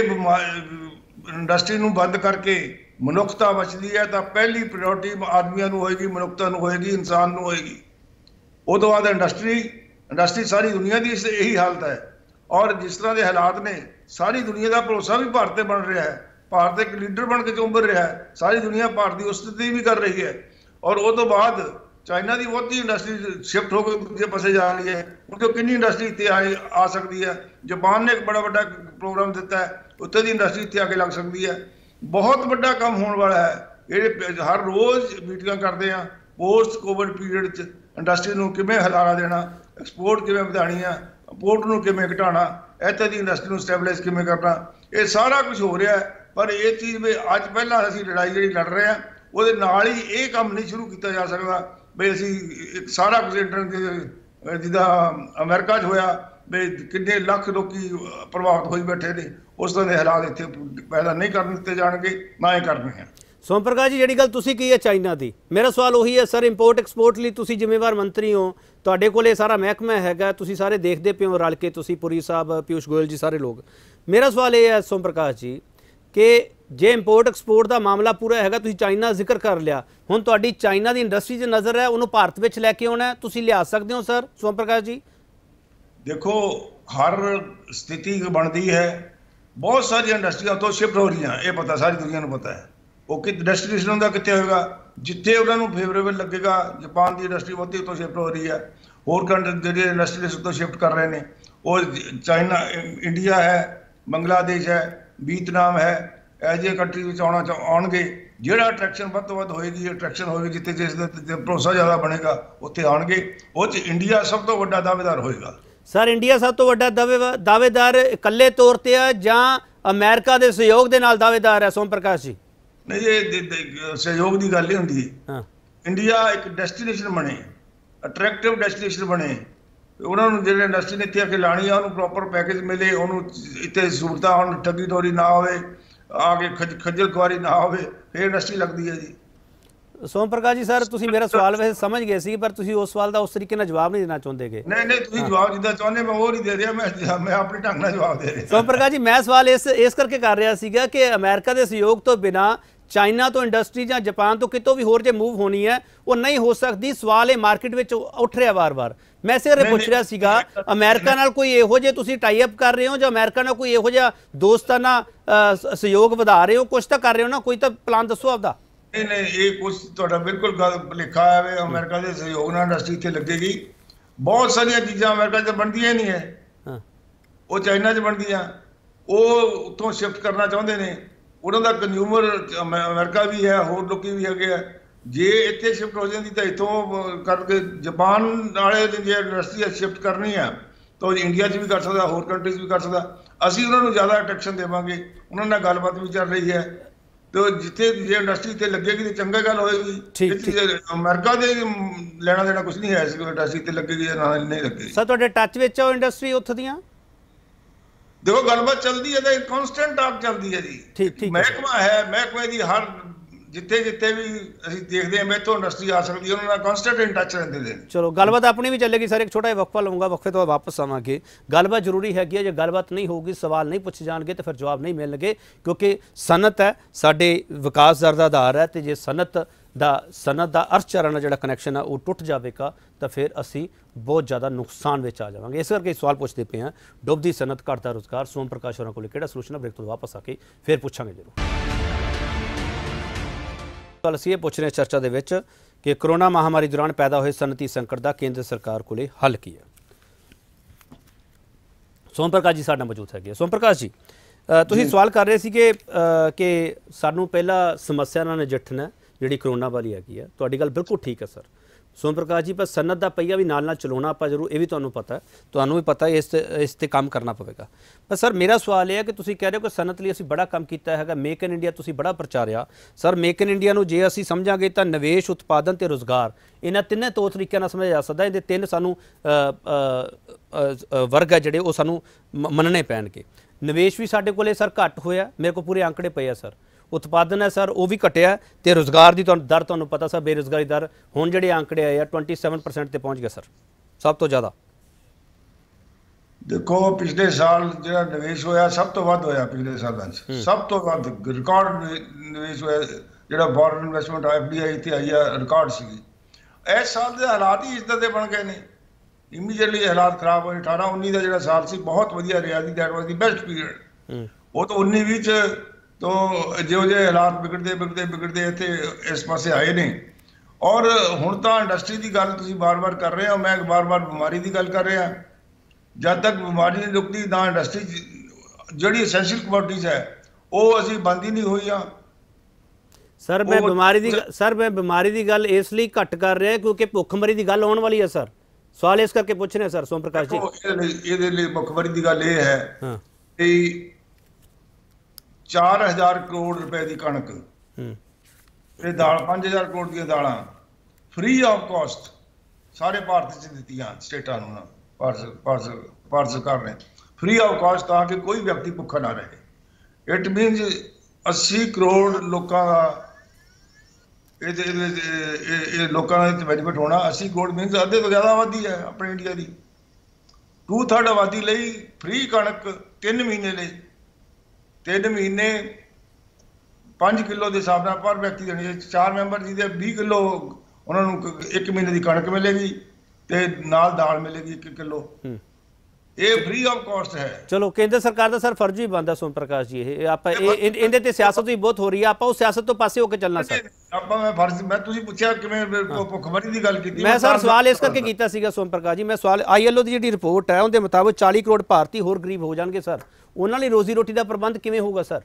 ਇੰਡਸਟਰੀ ਨੂੰ ਬੰਦ ਕਰਕੇ ਮਨੁੱਖਤਾ ਬਚਦੀ ਹੈ ਤਾਂ ਪਹਿਲੀ ਪ੍ਰਾਇੋਰਟੀ ਆਦਮੀਆਂ ਨੂੰ ਹੋਏਗੀ, ਮਨੁੱਖਤਾ ਨੂੰ ਹੋਏਗੀ, ਇਨਸਾਨ ਨੂੰ ਹੋਏਗੀ। ਉਹ ਤੋਂ ਬਾਅਦ ਇੰਡਸਟਰੀ ਸਾਰੀ ਦੁਨੀਆ ਦੀ ਇਹੀ ਹਾਲਤ ਹੈ। ਔਰ ਜਿਸ ਤਰ੍ਹਾਂ ਦੇ ਹਾਲਾਤ ਨੇ, ਸਾਰੀ ਦੁਨੀਆ ਦਾ ਭਰੋਸਾ ਵੀ ਭਾਰਤ ਤੇ ਬਣ ਰਿਹਾ ਹੈ। ਭਾਰਤ ਇੱਕ ਲੀਡਰ ਬਣ ਕੇ ਉੱਭਰ ਰਿਹਾ ਹੈ, ਸਾਰੀ ਦੁਨੀਆ ਭਾਰਤ ਦੀ ਉਸਤਤੀ ਵੀ ਕਰ ਰਹੀ ਹੈ। ਔਰ ਉਹ ਤੋਂ ਬਾਅਦ ਚਾਈਨਾ ਦੀ ਬਹੁਤੀ ਇੰਡਸਟਰੀ ਸ਼ਿਫਟ ਹੋ ਕੇ ਦੂਜੇ ਪਾਸੇ ਜਾ ਰਹੀ ਹੈ, ਕਿਉਂਕਿ ਕਿੰਨੀ ਇੰਡਸਟਰੀ ਇੱਥੇ ਆ ਸਕਦੀ ਹੈ। ਜਾਪਾਨ ਨੇ ਇੱਕ ਬੜਾ ਵੱਡਾ ਪ੍ਰੋਗਰਾਮ ਦਿੱਤਾ ਹੈ, ਉੱਥੇ ਦੀ ਇੰਡਸਟਰੀ ਇੱਥੇ ਆ ਕੇ ਲੱਗ ਸਕਦੀ ਹੈ। ਬਹੁਤ ਵੱਡਾ ਕੰਮ ਹੋਣ ਵਾਲਾ ਹੈ। ਜਿਹੜੇ ਹਰ ਰੋਜ਼ ਮੀਟਿੰਗਾਂ ਕਰਦੇ ਆ, ਪੋਸਟ ਕੋਵਿਡ ਪੀਰੀਅਡ 'ਚ ਇੰਡਸਟਰੀ ਨੂੰ ਕਿਵੇਂ ਹਲਾਰਾ ਦੇਣਾ, ਐਕਸਪੋਰਟ ਕਿਵੇਂ ਵਧਾਉਣੀ ਆ, ਇੰਪੋਰਟ ਨੂੰ ਕਿਵੇਂ ਘਟਾਉਣਾ, ਇੱਥੇ ਦੀ ਇੰਡਸਟਰੀ ਨੂੰ ਸਟੈਬਲਾਈਜ਼ ਕਿਵੇਂ ਕਰਨਾ, ਇਹ ਸਾਰਾ ਕੁਝ ਹੋ ਰਿਹਾ ਹੈ। ਪਰ ਇਹ ਚੀਜ਼ ਵੀ ਅੱਜ ਪਹਿਲਾਂ ਅਸੀਂ ਲੜਾਈ ਜਿਹੜੀ ਲੜ ਰਹੇ ਹਾਂ, ਉਹਦੇ ਨਾਲ ਹੀ ਇਹ ਕੰਮ ਨਹੀਂ ਸ਼ੁਰੂ ਕੀਤਾ ਜਾ ਸਕਦਾ ਵੀ ਅਸੀਂ ਸਾਰਾ ਕੁਝ ਜਿੱਦਾਂ ਅਮਰੀਕਾ 'ਚ ਹੋਇਆ ਵੀ ਕਿੰਨੇ ਲੱਖ ਲੋਕੀ ਪ੍ਰਭਾਵਿਤ ਹੋਈ ਬੈਠੇ ਨੇ, ਉਸ ਤਰ੍ਹਾਂ ਦੇ ਹਾਲਾਤ ਇੱਥੇ ਪੈਦਾ ਨਹੀਂ ਕਰਨ ਦਿੱਤੇ ਜਾਣਗੇ, ਨਾ ਹੀ ਕਰਨੇ ਆ। ਸੋਮ ਪ੍ਰਕਾਸ਼ ਜੀ, ਜਿਹੜੀ ਗੱਲ ਤੁਸੀਂ ਕਹੀ ਹੈ ਚਾਈਨਾ ਦੀ, ਮੇਰਾ ਸਵਾਲ ਉਹੀ ਹੈ ਸਰ, ਇੰਪੋਰਟ ਐਕਸਪੋਰਟ ਲਈ ਤੁਸੀਂ ਜ਼ਿੰਮੇਵਾਰ ਮੰਤਰੀ ਹੋ, ਤੁਹਾਡੇ ਕੋਲ ਇਹ ਸਾਰਾ ਮਹਿਕਮਾ ਹੈਗਾ, ਤੁਸੀਂ ਸਾਰੇ ਦੇਖਦੇ ਪਏ ਹੋ ਰਲ ਕੇ, ਤੁਸੀਂ ਪੁਰੀ ਸਾਹਿਬ, ਪਿਊਸ਼ ਗੋਇਲ ਜੀ, ਸਾਰੇ ਲੋਕ। ਮੇਰਾ ਸਵਾਲ ਇਹ ਹੈ ਸੋਮ ਪ੍ਰਕਾਸ਼ ਜੀ ਕਿ ਜੇ ਇੰਪੋਰਟ ਐਕਸਪੋਰਟ ਦਾ ਮਾਮਲਾ ਪੂਰਾ ਹੈਗਾ, ਤੁਸੀਂ ਚਾਈਨਾ ਜ਼ਿਕਰ ਕਰ ਲਿਆ, ਹੁਣ ਤੁਹਾਡੀ ਚਾਈਨਾ ਦੀ ਇੰਡਸਟਰੀ 'ਚ ਨਜ਼ਰ ਹੈ, ਉਹਨੂੰ ਭਾਰਤ ਵਿੱਚ ਲੈ ਕੇ ਆਉਣਾ, ਤੁਸੀਂ ਲਿਆ ਸਕਦੇ ਹੋ ਸਰ? ਸੋਮ ਪ੍ਰਕਾਸ਼ ਜੀ ਦੇਖੋ, ਹਰ ਸਥਿਤੀ ਬਣਦੀ ਹੈ, ਬਹੁਤ ਸਾਰੀਆਂ ਇੰਡਸਟਰੀਆਂ ਤੋਂ ਸ਼ਿਫਟ ਹੋ ਰਹੀਆਂ, ਇਹ ਪਤਾ ਸਾਰੀ ਦੁਨੀਆ ਨੂੰ ਪਤਾ ਹੈ। ਉਹ ਕਿ ਡੈਸਟੀਨੇਸ਼ਨ ਹੁੰਦਾ ਕਿੱਥੇ ਹੋਏਗਾ, ਜਿੱਥੇ ਉਹਨਾਂ ਨੂੰ ਫੇਵਰੇਬਲ ਲੱਗੇਗਾ। ਜਾਪਾਨ ਦੀ ਇੰਡਸਟਰੀ ਬਹੁਤੀ ਉੱਥੋਂ ਸ਼ਿਫਟ ਹੋ ਰਹੀ ਹੈ, ਹੋਰ ਕੰਟਰੀ ਜਿਹੜੇ ਇੰਡਸਟਰੀਜ਼ ਉੱਥੋਂ ਸ਼ਿਫਟ ਕਰ ਰਹੇ ਨੇ, ਉਹ ਚਾਈਨਾ, ਇੰਡੀਆ ਹੈ, ਬੰਗਲਾਦੇਸ਼ ਹੈ, ਵੀਅਤਨਾਮ ਹੈ, ਇਹੋ ਜਿਹੇ ਕੰਟਰੀ ਵਿੱਚ ਆਉਣਗੇ। ਜਿਹੜਾ ਅਟਰੈਕਸ਼ਨ ਵੱਧ ਤੋਂ ਵੱਧ ਹੋਏਗੀ, ਅਟਰੈਕਸ਼ਨ ਹੋਏਗੀ, ਜਿੱਥੇ ਜਿਸ ਦਾ ਭਰੋਸਾ ਜ਼ਿਆਦਾ ਬਣੇਗਾ ਉੱਥੇ ਆਉਣਗੇ। ਉਹ 'ਚ ਇੰਡੀਆ ਸਭ ਤੋਂ ਵੱਡਾ ਦਾਅਵੇਦਾਰ ਹੋਏਗਾ। ਸਰ ਇੰਡੀਆ ਸਭ ਤੋਂ ਵੱਡਾ ਦਾਅਵੇਦਾਰ ਇਕੱਲੇ ਤੌਰ ਤੇ ਹੈ ਜਾਂ ਅਮਰੀਕਾ ਦੇ ਸਹਿਯੋਗ ਦੇ ਨਾਲ ਦਾਅਵੇਦਾਰ ਹੈ? ਸੋਮ ਪ੍ਰਕਾਸ਼ ਜੀ ਨਹੀਂ, ਇਹ ਸਹਿਯੋਗ ਦੀ ਗੱਲ ਨਹੀਂ ਹੁੰਦੀ। ਇੰਡੀਆ ਇੱਕ ਡੈਸਟੀਨੇਸ਼ਨ ਬਣੇ, ਅਟਰੈਕਟਿਵ ਡੈਸਟੀਨੇਸ਼ਨ ਬਣੇ, ਉਹਨਾਂ ਨੂੰ ਜਿਹੜੇ ਇੰਡਸਟਰੀ ਨੇ ਇੱਥੇ ਆ ਕੇ ਲਾਣੀ ਆ ਉਹਨੂੰ ਪ੍ਰੋਪਰ ਪੈਕੇਜ ਮਿਲੇ, ਉਹਨੂੰ ਇੱਥੇ ਸਹੂਲਤਾਂ ਹੋਣ, ਠੱਗੀ ਠੋਰੀ ਨਾ ਹੋਵੇ, ਆ ਕੇ ਖੱਜਲ ਖੁਆਰੀ ਨਾ ਹੋਵੇ, ਫਿਰ ਇੰਡਸਟਰੀ ਲੱਗਦੀ ਹੈ ਜੀ। ਸੋਮ ਪ੍ਰਕਾਸ਼ ਜੀ ਸਰ, ਤੁਸੀਂ ਮੇਰਾ ਸਵਾਲ ਵੈਸੇ ਸਮਝ ਗਏ ਸੀ, ਪਰ ਤੁਸੀਂ ਉਸ ਸਵਾਲ ਦਾ ਉਸ ਤਰੀਕੇ ਨਾਲ ਜਵਾਬ ਨਹੀਂ ਦੇਣਾ ਚਾਹੁੰਦੇਗੇ। ਨਹੀਂ, ਤੁਸੀਂ ਜਵਾਬ ਜਿੱਦਾਂ ਚਾਹੁੰਦੇ ਮੈਂ ਉਹ ਨਹੀਂ ਦੇ ਰਿਹਾ, ਮੈਂ ਆਪਣੇ ਢੰਗ ਨਾਲ ਜਵਾਬ ਦੇ ਰਿਹਾ। ਸੋਮ ਪ੍ਰਕਾਸ਼ ਜੀ, ਮੈਂ ਸਵਾਲ ਇਸ ਕਰਕੇ ਕਰ ਰਿਹਾ ਸੀਗਾ ਕਿ ਅਮਰੀਕਾ ਦੇ ਸਹਿਯੋਗ ਤੋਂ ਬਿਨਾਂ ਚਾਈਨਾ ਤੋਂ ਇੰਡਸਟਰੀ ਜਾਂ ਜਾਪਾਨ ਤੋਂ ਕਿਤੋਂ ਵੀ ਹੋਰ ਜੇ ਮੂਵ ਹੋਣੀ ਹੈ ਉਹ ਨਹੀਂ ਹੋ ਸਕਦੀ। ਸਵਾਲ ਇਹ ਮਾਰਕੀਟ ਵਿੱਚ ਉੱਠ ਰਿਹਾ ਵਾਰ-ਵਾਰ। ਮੈਂ ਸਿਰ ਪੁੱਛ ਰਿਹਾ ਸੀਗਾ, ਅਮਰੀਕਾ ਨਾਲ ਕੋਈ ਇਹੋ ਜਿਹੇ ਤੁਸੀਂ ਟਾਈ ਅਪ ਕਰ ਰਹੇ ਹੋ ਜਾਂ ਅਮਰੀਕਾ ਨਾਲ ਕੋਈ ਇਹੋ ਜਿਹਾ ਦੋਸਤਾਨਾ ਸਹਿਯੋਗ ਵਧਾ ਰਹੇ ਹੋ? ਕੁਝ ਤਾਂ ਕਰ ਰਹੇ ਹੋ ਨਾ, ਕੋਈ ਤਾਂ ਪਲਾਨ ਦੱਸੋ ਆਪਦਾ। ਨਹੀਂ, ਇਹ ਕੁਝ ਤੁਹਾਡਾ ਬਿਲਕੁਲ ਭੁਲੇਖਾ ਹੈ। ਅਮਰੀਕਾ ਦੇ ਸਹਿਯੋਗ ਨਾਲ ਇੰਡਸਟਰੀ ਇੱਥੇ ਲੱਗੇਗੀ। ਬਹੁਤ ਸਾਰੀਆਂ ਚੀਜ਼ਾਂ ਅਮਰੀਕਾ 'ਚ ਬਣਦੀਆਂ ਹੀ ਨਹੀਂ ਹੈ, ਉਹ ਚਾਈਨਾ 'ਚ ਬਣਦੀਆਂ। ਉਹ ਉੱਥੋਂ ਸ਼ਿਫਟ ਕਰਨਾ ਚਾਹੁੰਦੇ ਨੇ, ਉਹਨਾਂ ਦਾ ਕੰਜ਼ਿਊਮਰ ਅਮਰੀਕਾ ਵੀ ਹੈ, ਹੋਰ ਲੋਕੀ ਵੀ ਹੈਗੇ ਆ। ਜੇ ਇੱਥੇ ਸ਼ਿਫਟ ਹੋ ਜਾਂਦੀ ਤਾਂ ਇੱਥੋਂ ਕਰਕੇ ਜਾਪਾਨ ਵਾਲੇ ਜੇ ਇੰਡਸਟਰੀ ਸ਼ਿਫਟ ਕਰਨੀ ਆ ਤਾਂ ਉਹ ਇੰਡੀਆ 'ਚ ਵੀ ਕਰ ਸਕਦਾ, ਹੋਰ ਕੰਟਰੀਜ਼ ਵੀ ਕਰ ਸਕਦਾ। ਅਸੀਂ ਉਹਨਾਂ ਨੂੰ ਜ਼ਿਆਦਾ ਅਟਰੈਕਸ਼ਨ ਦੇਵਾਂਗੇ, ਉਹਨਾਂ ਨਾਲ ਗੱਲਬਾਤ ਵੀ ਚੱਲ ਰਹੀ ਹੈ। ਤੇ ਜਿੱਥੇ ਜੇ ਇੰਡਸਟਰੀ ਤੇ ਲੱਗੇਗੀ ਤੇ ਚੰਗੀ ਗੱਲ ਹੋਏਗੀ। ਅਮਰੀਕਾ ਦੇ ਲੈਣਾ ਦੇਣਾ ਕੁਝ ਨਹੀਂ ਹੈ, ਇਸ ਇੰਡਸਟਰੀ ਤੇ ਲੱਗੇਗੀ ਜਾਂ ਨਹੀਂ ਲੱਗੇਗੀ। ਸਰ ਤੁਹਾਡੇ ਟੱਚ ਵਿੱਚ ਉਹ ਇੰਡਸਟਰੀ ਉੱਥੋਂ ਦੀਆਂ? ਦੇਖੋ ਗੱਲਬਾਤ ਚੱਲਦੀ ਹੈ ਤਾਂ ਕਨਸਟੈਂਟ ਟਾਕ ਚੱਲਦੀ ਹੈ ਜੀ। ਠੀਕ ਮਹਿਕਮਾ ਹੈ, ਮਹਿਕਮੇ ਦੀ ਹਰ ਜਿੱਥੇ ਜਿੱਥੇ ਵੀ ਅਸੀਂ ਦੇਖਦੇ ਹਾਂ ਮੈਥੋਂ ਇੰਡਸਟਰੀ ਆ ਸਕਦੀ ਹੈ, ਉਹਨਾਂ ਨਾਲ ਕਨਸਟੈਂਟ ਇਨ ਟੱਚ ਰਹਿੰਦੇ ਨੇ। ਚਲੋ ਗੱਲਬਾਤ ਆਪਣੀ ਵੀ ਚੱਲੇਗੀ ਸਰ, ਇੱਕ ਛੋਟਾ ਜਿਹਾ ਵਕਫਾ ਲਵਾਂਗਾ, ਵਕਫੇ ਤੋਂ ਵਾਪਸ ਆਵਾਂਗੇ। ਗੱਲਬਾਤ ਜ਼ਰੂਰੀ ਹੈਗੀ ਹੈ, ਜੇ ਗੱਲਬਾਤ ਨਹੀਂ ਹੋਊਗੀ, ਸਵਾਲ ਨਹੀਂ ਪੁੱਛੇ ਜਾਣਗੇ ਤਾਂ ਫਿਰ ਜਵਾਬ ਨਹੀਂ ਮਿਲਣਗੇ, ਕਿਉਂਕਿ ਸਨਅਤ ਹੈ ਸਾਡੇ ਵਿਕਾਸ ਦਰ ਦਾ ਆਧਾਰ ਹੈ, ਤੇ ਜੇ ਸਨਅਤ ਦਾ ਅਰਥਚਾਰਾ ਨਾਲ ਜਿਹੜਾ ਕਨੈਕਸ਼ਨ ਹੈ ਉਹ ਟੁੱਟ ਜਾਵੇਗਾ ਤਾਂ ਫਿਰ ਅਸੀਂ ਬਹੁਤ ਜ਼ਿਆਦਾ ਨੁਕਸਾਨ ਵਿੱਚ ਆ ਜਾਵਾਂਗੇ। ਇਸ ਕਰਕੇ ਸਵਾਲ ਪੁੱਛਦੇ ਪਏ ਹਾਂ, ਡੁੱਬਦੀ ਸਨਅਤ, ਘਟਦਾ ਰੁਜ਼ਗਾਰ, ਸੋਮ ਪ੍ਰਕਾਸ਼ ਹੋਰਾਂ ਕੋਲ ਕਿਹੜਾ ਸੋਲੂਸ਼ਨ ਹੈ? ਬ੍ਰੇਕ ਤੋਂ ਵਾਪਸ ਆ ਕੇ ਫਿਰ ਪੁੱਛਾਂਗੇ ਜ਼ਰੂਰ। ਗੱਲ ਅਸੀਂ ਇਹ ਪੁੱਛ ਰਹੇ ਚਰਚਾ ਦੇ ਵਿੱਚ ਕਿ ਕਰੋਨਾ ਮਹਾਮਾਰੀ ਦੌਰਾਨ ਪੈਦਾ ਹੋਏ ਸਨਅਤੀ ਸੰਕਟ ਦਾ ਕੇਂਦਰ ਸਰਕਾਰ ਕੋਲੇ ਹੱਲ ਕੀ ਹੈ। ਸੋਮ ਪ੍ਰਕਾਸ਼ ਜੀ ਸਾਡੇ ਨਾਲ ਮੌਜੂਦ ਹੈਗੇ। ਸੋਮ ਪ੍ਰਕਾਸ਼ ਜੀ, ਤੁਸੀਂ ਸਵਾਲ ਕਰ ਰਹੇ ਸੀ ਕਿ ਸਾਨੂੰ ਪਹਿਲਾਂ ਸਮੱਸਿਆ ਨਾਲ ਨਜਿੱਠਣਾ ਜਿਹੜੀ ਕਰੋਨਾ ਵਾਲੀ ਹੈਗੀ ਹੈ। ਤੁਹਾਡੀ ਗੱਲ ਬਿਲਕੁਲ ਠੀਕ ਹੈ ਸਰ ਸੋਮ ਪ੍ਰਕਾਸ਼ ਜੀ, ਪਰ ਸਨਅਤ ਦਾ ਪਹੀਆ ਵੀ ਨਾਲ ਚਲਾਉਣਾ ਆਪਾਂ ਜ਼ਰੂਰ, ਇਹ ਵੀ ਤੁਹਾਨੂੰ ਪਤਾ ਹੈ, ਤੁਹਾਨੂੰ ਵੀ ਪਤਾ ਇਸ ਤੇ ਕੰਮ ਕਰਨਾ ਪਵੇਗਾ। ਪਰ ਸਰ ਮੇਰਾ ਸਵਾਲ ਇਹ ਹੈ ਕਿ ਤੁਸੀਂ ਕਹਿ ਰਹੇ ਹੋ ਕਿ ਸਨਅਤ ਲਈ ਅਸੀਂ ਬੜਾ ਕੰਮ ਕੀਤਾ ਹੈਗਾ, ਮੇਕ ਇਨ ਇੰਡੀਆ ਤੁਸੀਂ ਬੜਾ ਪ੍ਰਚਾਰਿਆ। ਸਰ ਮੇਕ ਇਨ ਇੰਡੀਆ ਨੂੰ ਜੇ ਅਸੀਂ ਸਮਝਾਂਗੇ ਤਾਂ ਨਿਵੇਸ਼, ਉਤਪਾਦਨ ਤੇ ਰੁਜ਼ਗਾਰ, ਇਹਨਾਂ ਤਿੰਨੇ ਤੌਰ ਤਰੀਕਿਆਂ ਨਾਲ ਸਮਝਿਆ ਜਾ ਸਕਦਾ। ਇਹਦੇ ਤਿੰਨ ਸਾਨੂੰ ਵਰਗ ਹੈ ਜਿਹੜੇ ਉਹ ਸਾਨੂੰ ਮੰਨਣੇ ਪੈਣਗੇ। ਨਿਵੇਸ਼ ਵੀ ਸਾਡੇ ਕੋਲੇ ਸਰ ਘੱਟ ਹੋਇਆ, ਮੇਰੇ ਕੋਲ ਪੂਰੇ ਅੰਕੜੇ ਪਏ ਆ ਸਰ। ਉਤਪਾਦਨ ਹੈ ਸਰ ਉਹ ਵੀ ਘਟਿਆ, ਤੇ ਰੁਜ਼ਗਾਰ ਦੀ ਦਰ ਤੁਹਾਨੂੰ ਪਤਾ ਸਰ, ਬੇਰੁਜ਼ਗਾਰੀ ਦਰ ਹੁਣ ਜਿਹੜੇ ਅੰਕੜੇ ਆਏ ਆ 27% ਤੇ ਪਹੁੰਚ ਗਿਆ ਸਰ, ਸਭ ਤੋਂ ਜ਼ਿਆਦਾ। ਦੇਖੋ ਪਿਛਲੇ ਸਾਲ ਜਿਹੜਾ ਨਿਵੇਸ਼ ਹੋਇਆ ਸਭ ਤੋਂ ਵੱਧ ਹੋਇਆ, ਪਿਛਲੇ ਸਾਲਾਂ 'ਚ ਸਭ ਤੋਂ ਵੱਧ ਰਿਕਾਰਡ ਨਿਵੇਸ਼ ਹੋਇਆ, ਜਿਹੜਾ ਫੋਰਨ ਇਨਵੈਸਟਮੈਂਟ FDI ਇੱਥੇ ਆਈ ਆ, ਰਿਕਾਰਡ ਸੀਗੀ। ਇਸ ਸਾਲ ਦੇ ਹਾਲਾਤ ਹੀ ਇੱਦਾਂ ਦੇ ਬਣ ਗਏ ਨੇ, ਇਮੀਡੀਏਟਲੀ ਹਾਲਾਤ ਖਰਾਬ ਹੋਏ। 18-19 ਦਾ ਜਿਹੜਾ ਸਾਲ ਸੀ ਬਹੁਤ ਵਧੀਆ ਰਿਹਾ ਜੀ, that was the best period. ਉਹ ਤਾਂ 19-20 'ਚ ਤੋਂ ਜਿਹੋ ਜਿਹੇ ਹਾਲਾਤ ਵਿਗੜਦੇ ਇੱਥੇ ਇਸ ਪਾਸੇ ਆਏ ਨੇ। ਔਰ ਹੁਣ ਤਾਂ ਇੰਡਸਟਰੀ ਦੀ ਗੱਲ ਤੁਸੀਂ ਬਾਰ-ਬਾਰ ਕਰ ਰਹੇ ਹੋ, ਮੈਂ ਬਾਰ-ਬਾਰ ਬਿਮਾਰੀ ਦੀ ਗੱਲ ਕਰ ਰਿਹਾ। ਜਦ ਤੱਕ ਬਿਮਾਰੀ ਨਹੀਂ ਰੁਕਦੀ ਨਾ ਇੰਡਸਟਰੀ ਜਿਹੜੀ ਐਸੈਂਸ਼ੀਅਲ ਕਮੋਡਿਟੀਜ਼ ਹੈ ਉਹ ਅਸੀਂ ਬੰਦ ਹੀ ਨਹੀਂ ਹੋਈਆਂ। ਸਰ ਮੈਂ ਬਿਮਾਰੀ ਦੀ ਗੱਲ ਇਸ ਲਈ ਘੱਟ ਕਰ ਰਿਹਾ ਕਿਉਂਕਿ ਭੁੱਖਮਰੀ ਦੀ ਗੱਲ ਆਉਣ ਵਾਲੀ ਹੈ ਸਰ, ਸਵਾਲ ਇਸ ਕਰਕੇ ਪੁੱਛ ਰਹੇ ਸਰ ਸੋਮ ਪ੍ਰਕਾਸ਼ ਜੀ। ਇਹਦੇ ਲਈ ਭੁੱਖਮਰੀ ਦੀ ਗੱਲ ਇਹ ਹੈ ਕਿ 4000 ਕਰੋੜ ਰੁਪਏ ਦੀ ਕਣਕ ਤੇ ਦਾਲ, 5000 ਕਰੋੜ ਦੀਆਂ ਦਾਲਾਂ ਫ੍ਰੀ ਆਫ ਕਾਸਟ ਸਾਰੇ ਭਾਰਤ 'ਚ ਦਿੱਤੀਆਂ ਸਟੇਟਾਂ ਨੂੰ, ਭਾਰਤ ਸਰਕਾਰ ਨੇ ਫ੍ਰੀ ਆਫ ਕਾਸਟ, ਤਾਂ ਕਿ ਕੋਈ ਵਿਅਕਤੀ ਭੁੱਖਾ ਨਾ ਰਹੇ। ਇਟ ਮੀਨਸ 80 ਕਰੋੜ ਲੋਕਾਂ ਦਾ ਇਹ ਲੋਕਾਂ ਦਾ ਬੈਨੀਫਿਟ ਹੋਣਾ। 80 ਕਰੋੜ ਮੀਨਸ ਅੱਧੇ ਤੋਂ ਜ਼ਿਆਦਾ ਆਬਾਦੀ ਹੈ ਆਪਣੇ ਇੰਡੀਆ ਦੀ, 2/3 ਆਬਾਦੀ ਲਈ ਫ੍ਰੀ ਕਣਕ 3 ਮਹੀਨੇ ਲਈ। 3 ਮਹੀਨੇ 5 ਕਿਲੋ ਦੇ ਹਿਸਾਬ ਨਾਲ ਪਰ ਵਿਅਕਤੀ ਦੇਣੀ ਹੈ। 4 ਮੈਂਬਰ ਜਿਹਦੇ 20 ਕਿਲੋ ਉਹਨਾਂ ਨੂੰ 1 ਮਹੀਨੇ ਦੀ ਕਣਕ ਮਿਲੇਗੀ ਤੇ ਨਾਲ ਦਾਲ ਮਿਲੇਗੀ 1 ਕਿਲੋ। ਇਹ ਫ੍ਰੀ ਆਫ ਕਾਸਟ ਹੈ। ਚਲੋ ਕੇਂਦਰ ਸਰਕਾਰ ਦਾ ਸਰ ਫਰਜ਼ ਹੀ ਬਣਦਾ ਸੋਮ ਪ੍ਰਕਾਸ਼ ਜੀ, ਇਹ ਆਪਾਂ ਇਹਦੇ ਤੇ ਸਿਆਸਤ ਵੀ ਬਹੁਤ ਹੋ ਰਹੀ ਹੈ, ਆਪਾਂ ਉਹ ਸਿਆਸਤ ਤੋਂ ਪਾਸੇ ਹੋ ਕੇ ਚੱਲਣਾ ਸਰ। ਮੈਂ ਤੁਸੀਂ ਪੁੱਛਿਆ ਕਿਵੇਂ ਭੁੱਖਮਰੀ ਦੀ ਗੱਲ ਕੀਤੀ, ਮੈਂ ਸਰ ਸਵਾਲ ਇਸ ਕਰਕੇ ਕੀਤਾ ਸੀਗਾ ਸੋਮ ਪ੍ਰਕਾਸ਼ ਜੀ। ਮੈਂ ਸਵਾਲ ILO ਦੀ ਜਿਹੜੀ ਰਿਪੋਰਟ ਹੈ ਉਹਦੇ ਮੁਤਾਬਕ 40 ਕਰੋੜ ਭਾਰਤੀ ਹੋਰ ਗਰੀਬ ਹੋ ਜਾਣਗੇ ਸਰ, ਉਹਨਾਂ ਲਈ ਰੋਜ਼ੀ ਰੋਟੀ ਦਾ ਪ੍ਰਬੰਧ ਕਿਵੇਂ ਹੋਊਗਾ ਸਰ?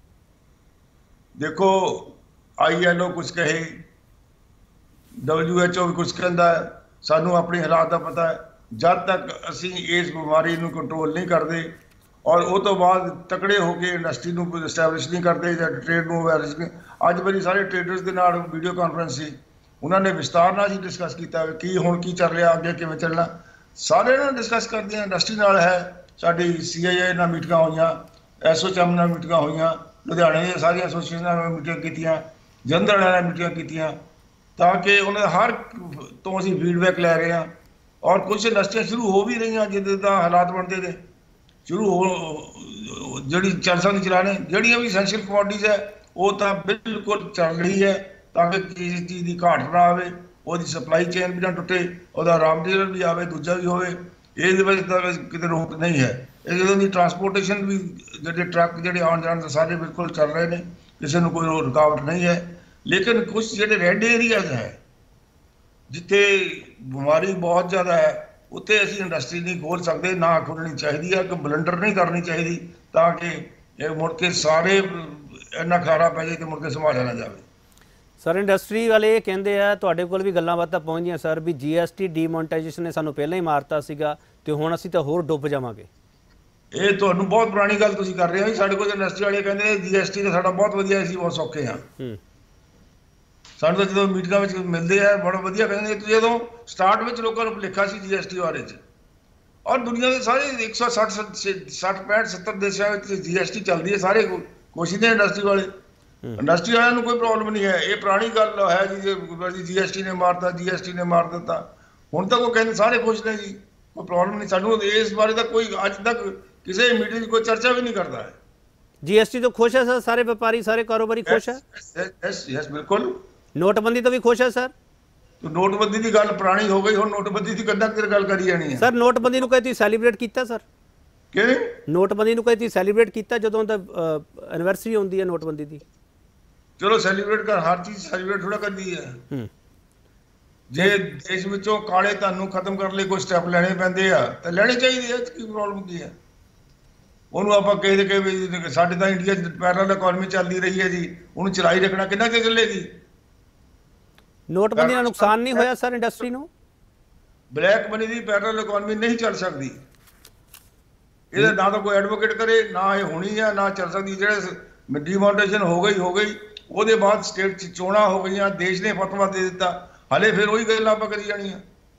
ਦੇਖੋ ILO ਕੁਝ ਕਹੇ, WHO ਵੀ ਕੁਝ ਕਹਿੰਦਾ ਹੈ, ਸਾਨੂੰ ਆਪਣੇ ਹਾਲਾਤ ਦਾ ਪਤਾ ਹੈ। ਜਦ ਤੱਕ ਅਸੀਂ ਇਸ ਬਿਮਾਰੀ ਨੂੰ ਕੰਟਰੋਲ ਨਹੀਂ ਕਰਦੇ ਔਰ ਉਹ ਤੋਂ ਬਾਅਦ ਤਕੜੇ ਹੋ ਕੇ ਇੰਡਸਟਰੀ ਨੂੰ ਐਸਟੈਬਲਿਸ਼ ਨਹੀਂ ਕਰਦੇ ਜਾਂ ਟ੍ਰੇਡ ਨੂੰ ਅੱਜ ਮੇਰੀ ਸਾਰੇ ਟ੍ਰੇਡਰਸ ਦੇ ਨਾਲ ਵੀਡੀਓ ਕਾਨਫਰੰਸ ਸੀ, ਉਹਨਾਂ ਨੇ ਵਿਸਤਾਰ ਨਾਲ ਹੀ ਡਿਸਕਸ ਕੀਤਾ ਕਿ ਹੁਣ ਕੀ ਚੱਲ ਰਿਹਾ, ਅੱਗੇ ਕਿਵੇਂ ਚੱਲਣਾ, ਸਾਰੇ ਨਾਲ ਡਿਸਕਸ ਕਰਦੇ ਹਾਂ। ਇੰਡਸਟਰੀ ਨਾਲ ਹੈ, ਸਾਡੀ CII ਨਾਲ ਮੀਟਿੰਗਾਂ ਹੋਈਆਂ, SOCHM ਨਾਲ ਮੀਟਿੰਗਾਂ ਹੋਈਆਂ, ਲੁਧਿਆਣੇ ਦੀਆਂ ਸਾਰੀਆਂ ਐਸੋਸੀਏਸ਼ਨਾਂ ਨਾਲ ਮੀਟਿੰਗਾਂ ਕੀਤੀਆਂ, ਜਲੰਧਰ ਨਾਲ ਮੀਟਿੰਗਾਂ ਕੀਤੀਆਂ, ਤਾਂ ਕਿ ਉਹਨਾਂ ਹਰ ਤੋਂ ਅਸੀਂ ਫੀਡਬੈਕ ਲੈ ਰਹੇ ਹਾਂ। ਔਰ ਕੁਝ ਇੰਡਸਟਰੀਆਂ ਸ਼ੁਰੂ ਹੋ ਵੀ ਰਹੀਆਂ ਜਿੱਦਾਂ ਦਾ ਹਾਲਾਤ ਬਣਦੇ ਨੇ, ਸ਼ੁਰੂ ਹੋ ਜਿਹੜੀ ਚੱਲ ਸਕਦੀ ਚਲਾਣੇ। ਜਿਹੜੀਆਂ ਵੀ ਐਸੈਂਸ਼ੀਅਲ ਕਮੋਡਿਟੀਜ਼ ਹੈ ਉਹ ਤਾਂ ਬਿਲਕੁਲ ਚੱਲ ਰਹੀ ਹੈ, ਤਾਂ ਕਿ ਕਿਸੇ ਚੀਜ਼ ਦੀ ਘਾਟ ਨਾ ਆਵੇ, ਉਹਦੀ ਸਪਲਾਈ ਚੇਨ ਵੀ ਨਾ ਟੁੱਟੇ, ਉਹਦਾ ਰਾ ਮਟੀਰੀਅਲ ਵੀ ਆਵੇ, ਦੂਜਾ ਵੀ ਹੋਵੇ। ਇਹਦੇ ਵਿੱਚ ਤਾਂ ਕਿਤੇ ਰੋਕ ਨਹੀਂ ਹੈ। ਇਹ ਜਦੋਂ ਦੀ ਟਰਾਂਸਪੋਰਟੇਸ਼ਨ ਵੀ ਜਿਹੜੇ ਟਰੱਕ ਜਿਹੜੇ ਆਉਣ ਜਾਣ ਦੇ ਸਾਰੇ ਬਿਲਕੁਲ ਚੱਲ ਰਹੇ ਨੇ, ਕਿਸੇ ਨੂੰ ਕੋਈ ਰੁਕਾਵਟ ਨਹੀਂ ਹੈ। ਲੇਕਿਨ ਕੁਝ ਜਿਹੜੇ ਰੈੱਡ ਏਰੀਆਜ਼ ਹੈ ਜਿੱਥੇ ਬਿਮਾਰੀ ਬਹੁਤ ਜ਼ਿਆਦਾ ਹੈ, ਉੱਥੇ ਅਸੀਂ ਇੰਡਸਟਰੀ ਨਹੀਂ ਖੋਲ੍ਹ ਸਕਦੇ, ਨਾ ਖੋਲ੍ਹਣੀ ਚਾਹੀਦੀ ਹੈ, ਕਿ ਬਲੰਡਰ ਨਹੀਂ ਕਰਨੀ ਚਾਹੀਦੀ, ਤਾਂ ਕਿ ਇਹ ਮੁੜ ਕੇ ਸਾਰੇ ਇੰਨਾ ਖਾਰਾ ਪੈ ਜਾਏ ਕਿ ਮੁੜ ਕੇ ਸੰਭਾਲਿਆ ਨਾ ਜਾਵੇ। ਸਰ ਇੰਡਸਟਰੀ ਵਾਲੇ ਇਹ ਕਹਿੰਦੇ ਆ, ਤੁਹਾਡੇ ਕੋਲ ਵੀ ਗੱਲਾਂ ਬਾਤਾਂ ਪਹੁੰਚਦੀਆਂ ਸਰ, ਵੀ GST ਡੀਮੋਨਟਾਈਜੇਸ਼ਨ ਨੇ ਸਾਨੂੰ ਪਹਿਲਾਂ ਹੀ ਮਾਰਤਾ ਸੀਗਾ ਤੇ ਹੁਣ ਅਸੀਂ ਤਾਂ ਹੋਰ ਡੁੱਬ ਜਾਵਾਂਗੇ। ਇਹ ਤੁਹਾਨੂੰ ਬਹੁਤ ਪੁਰਾਣੀ ਗੱਲ ਤੁਸੀਂ ਕਰ ਰਹੇ ਹੋ। ਸਾਡੇ ਕੋਲ ਇੰਡਸਟਰੀ ਵਾਲੇ ਕਹਿੰਦੇ GST ਤਾਂ ਸਾਡਾ ਬਹੁਤ ਵਧੀਆ, ਅਸੀਂ ਬਹੁਤ ਸੌਖੇ ਹਾਂ। ਸਾਨੂੰ ਤਾਂ ਜਦੋਂ ਮੀਟਿੰਗਾਂ ਵਿੱਚ ਮਿਲਦੇ ਆ ਬੜਾ ਵਧੀਆ ਕਹਿੰਦੇ। ਜਦੋਂ ਸਟਾਰਟ ਵਿੱਚ ਲੋਕਾਂ ਨੂੰ ਭੁਲੇਖਾ ਸੀ GST ਬਾਰੇ 'ਚ, ਔਰ ਦੁਨੀਆ ਦੇ ਸਾਰੇ 160 60 65 70 ਦੇਸ਼ਾਂ ਵਿੱਚ GST ਚੱਲਦੀ ਹੈ। ਸਾਰੇ ਖੁਸ਼ ਨੇ ਇੰਡਸਟਰੀ ਵਾਲੇ, ਇੰਡਸਟਰੀ ਵਾਲਿਆਂ ਨੂੰ ਕੋਈ ਪ੍ਰੋਬਲਮ ਨਹੀਂ ਹੈ। ਇਹ ਪੁਰਾਣੀ ਗੱਲ ਹੈ ਜੀ, GST ਨੇ ਮਾਰਤਾ, GST ਨੇ ਮਾਰ ਦਿੱਤਾ। ਹੁਣ ਤੱਕ ਉਹ ਕਹਿੰਦੇ ਸਾਰੇ ਖੁਸ਼ ਨੇ ਜੀ, ਕੋਈ ਪ੍ਰੋਬਲਮ ਨਹੀਂ। ਸਾਨੂੰ ਇਸ ਬਾਰੇ ਤਾਂ ਕੋਈ ਅੱਜ ਤੱਕ ਕਿਸੇ ਮੀਟਿੰਗ 'ਚ ਕੋਈ ਚਰਚਾ ਵੀ ਨਹੀਂ ਕਰਦਾ ਹੈ। GST ਤੋਂ ਖੁਸ਼ ਹੈ ਸਰ? ਸਾਰੇ ਵਪਾਰੀ, ਸਾਰੇ ਕਾਰੋਬਾਰੀ ਖੁਸ਼ ਹੈ? ਯੈਸ ਬਿਲਕੁਲ। ਨੋਟਬੰਦੀ ਤੋਂ ਵੀ ਖੁਸ਼ ਹੈ ਸਰ? ਨੋਟਬੰਦੀ ਦੀ ਗੱਲ ਪੁਰਾਣੀ ਹੋ ਗਈ, ਹੁਣ ਨੋਟਬੰਦੀ ਦੀ ਕਿੰਨਾ ਚਿਰ ਗੱਲ ਕਰੀ ਜਾਣੀ ਹੈ ਸਰ? ਨੋਟਬੰਦੀ ਨੂੰ ਕਦੇ ਤੁਸੀਂ ਸੈਲੀਬ੍ਰੇਟ ਕੀਤਾ ਸਰ? ਕਿਹੜੇ ਨੋਟਬੰਦੀ ਨੂੰ ਕਦੇ ਤੁਸੀਂ ਸੈਲੀਬ੍ਰੇਟ ਕੀਤਾ ਜਦੋਂ ਦਾ ਐਨਵਰਸਰੀ ਹੁੰਦੀ ਹੈ ਨੋਟਬੰਦੀ ਦੀ? ਚਲੋ ਸੈਲੀਬ੍ਰੇਟ ਕਰ, ਹਰ ਚੀਜ਼ ਸੈਲੀਬ੍ਰੇਟ ਥੋੜਾ ਕਰਦੀ ਹੈ। ਜੇ ਦੇਸ਼ ਵਿੱਚੋਂ ਕਾਲੇ ਧਨ ਨੂੰ ਖਤਮ ਕਰਨ ਲਈ ਕੋਈ ਸਟੈਪ ਲੈਣੇ ਪੈਂਦੇ ਆ ਤਾਂ ਲੈਣੇ ਚਾਹੀਦੇ ਆ। ਕੀ ਪ੍ਰੋਬਲਮ ਕੀ ਹੈ? ਉਹਨੂੰ ਆਪਾਂ ਕਹੇ ਦੇ ਕਿ ਸਾਡੇ ਤਾਂ ਇੰਡੀਆ 'ਚ ਪੈਰਲਲ ਇਕਨੋਮੀ ਚੱਲਦੀ ਰਹੀ ਹੈ ਜੀ, ਉਹਨੂੰ ਚਲਾਈ ਰੱਖਣਾ ਕਿੰਨਾ ਚਿਰ ਚੱਲੇਗੀ? ਨੋਟਬੰਦੀ ਨਾਲ ਨੁਕਸਾਨ ਨਹੀਂ ਹੋਇਆ ਸਰ ਇੰਡਸਟਰੀ ਨੂੰ? ਬਲੈਕ ਮਨੀ ਦੀ ਪੈਰਲਲ ਇਕਨੋਮੀ ਨਹੀਂ ਚੱਲ ਸਕਦੀ। ਇਹਦਾ ਨਾ ਤਾਂ ਕੋਈ ਐਡਵੋਕੇਟ ਕਰੇ, ਨਾ ਇਹ ਹੋਣੀ ਆ, ਨਾ ਚੱਲ ਸਕਦੀ। ਜਿਹੜੇ ਡੀਮੋਨਟਾਈਜੇਸ਼ਨ ਹੋ ਗਈ, ਉਹਦੇ ਬਾਅਦ ਸਟੇਟ 'ਚ ਚੋਣਾਂ ਹੋ ਗਈਆਂ, ਦੇਸ਼ ਨੇ ਫਤਵਾ ਦੇ ਦਿੱਤਾ, ਹਲੇ ਫਿਰ ਉਹੀ ਗੱਲਾਂ ਆਪਾਂ ਕਰੀ ਜਾਣੀਆਂ।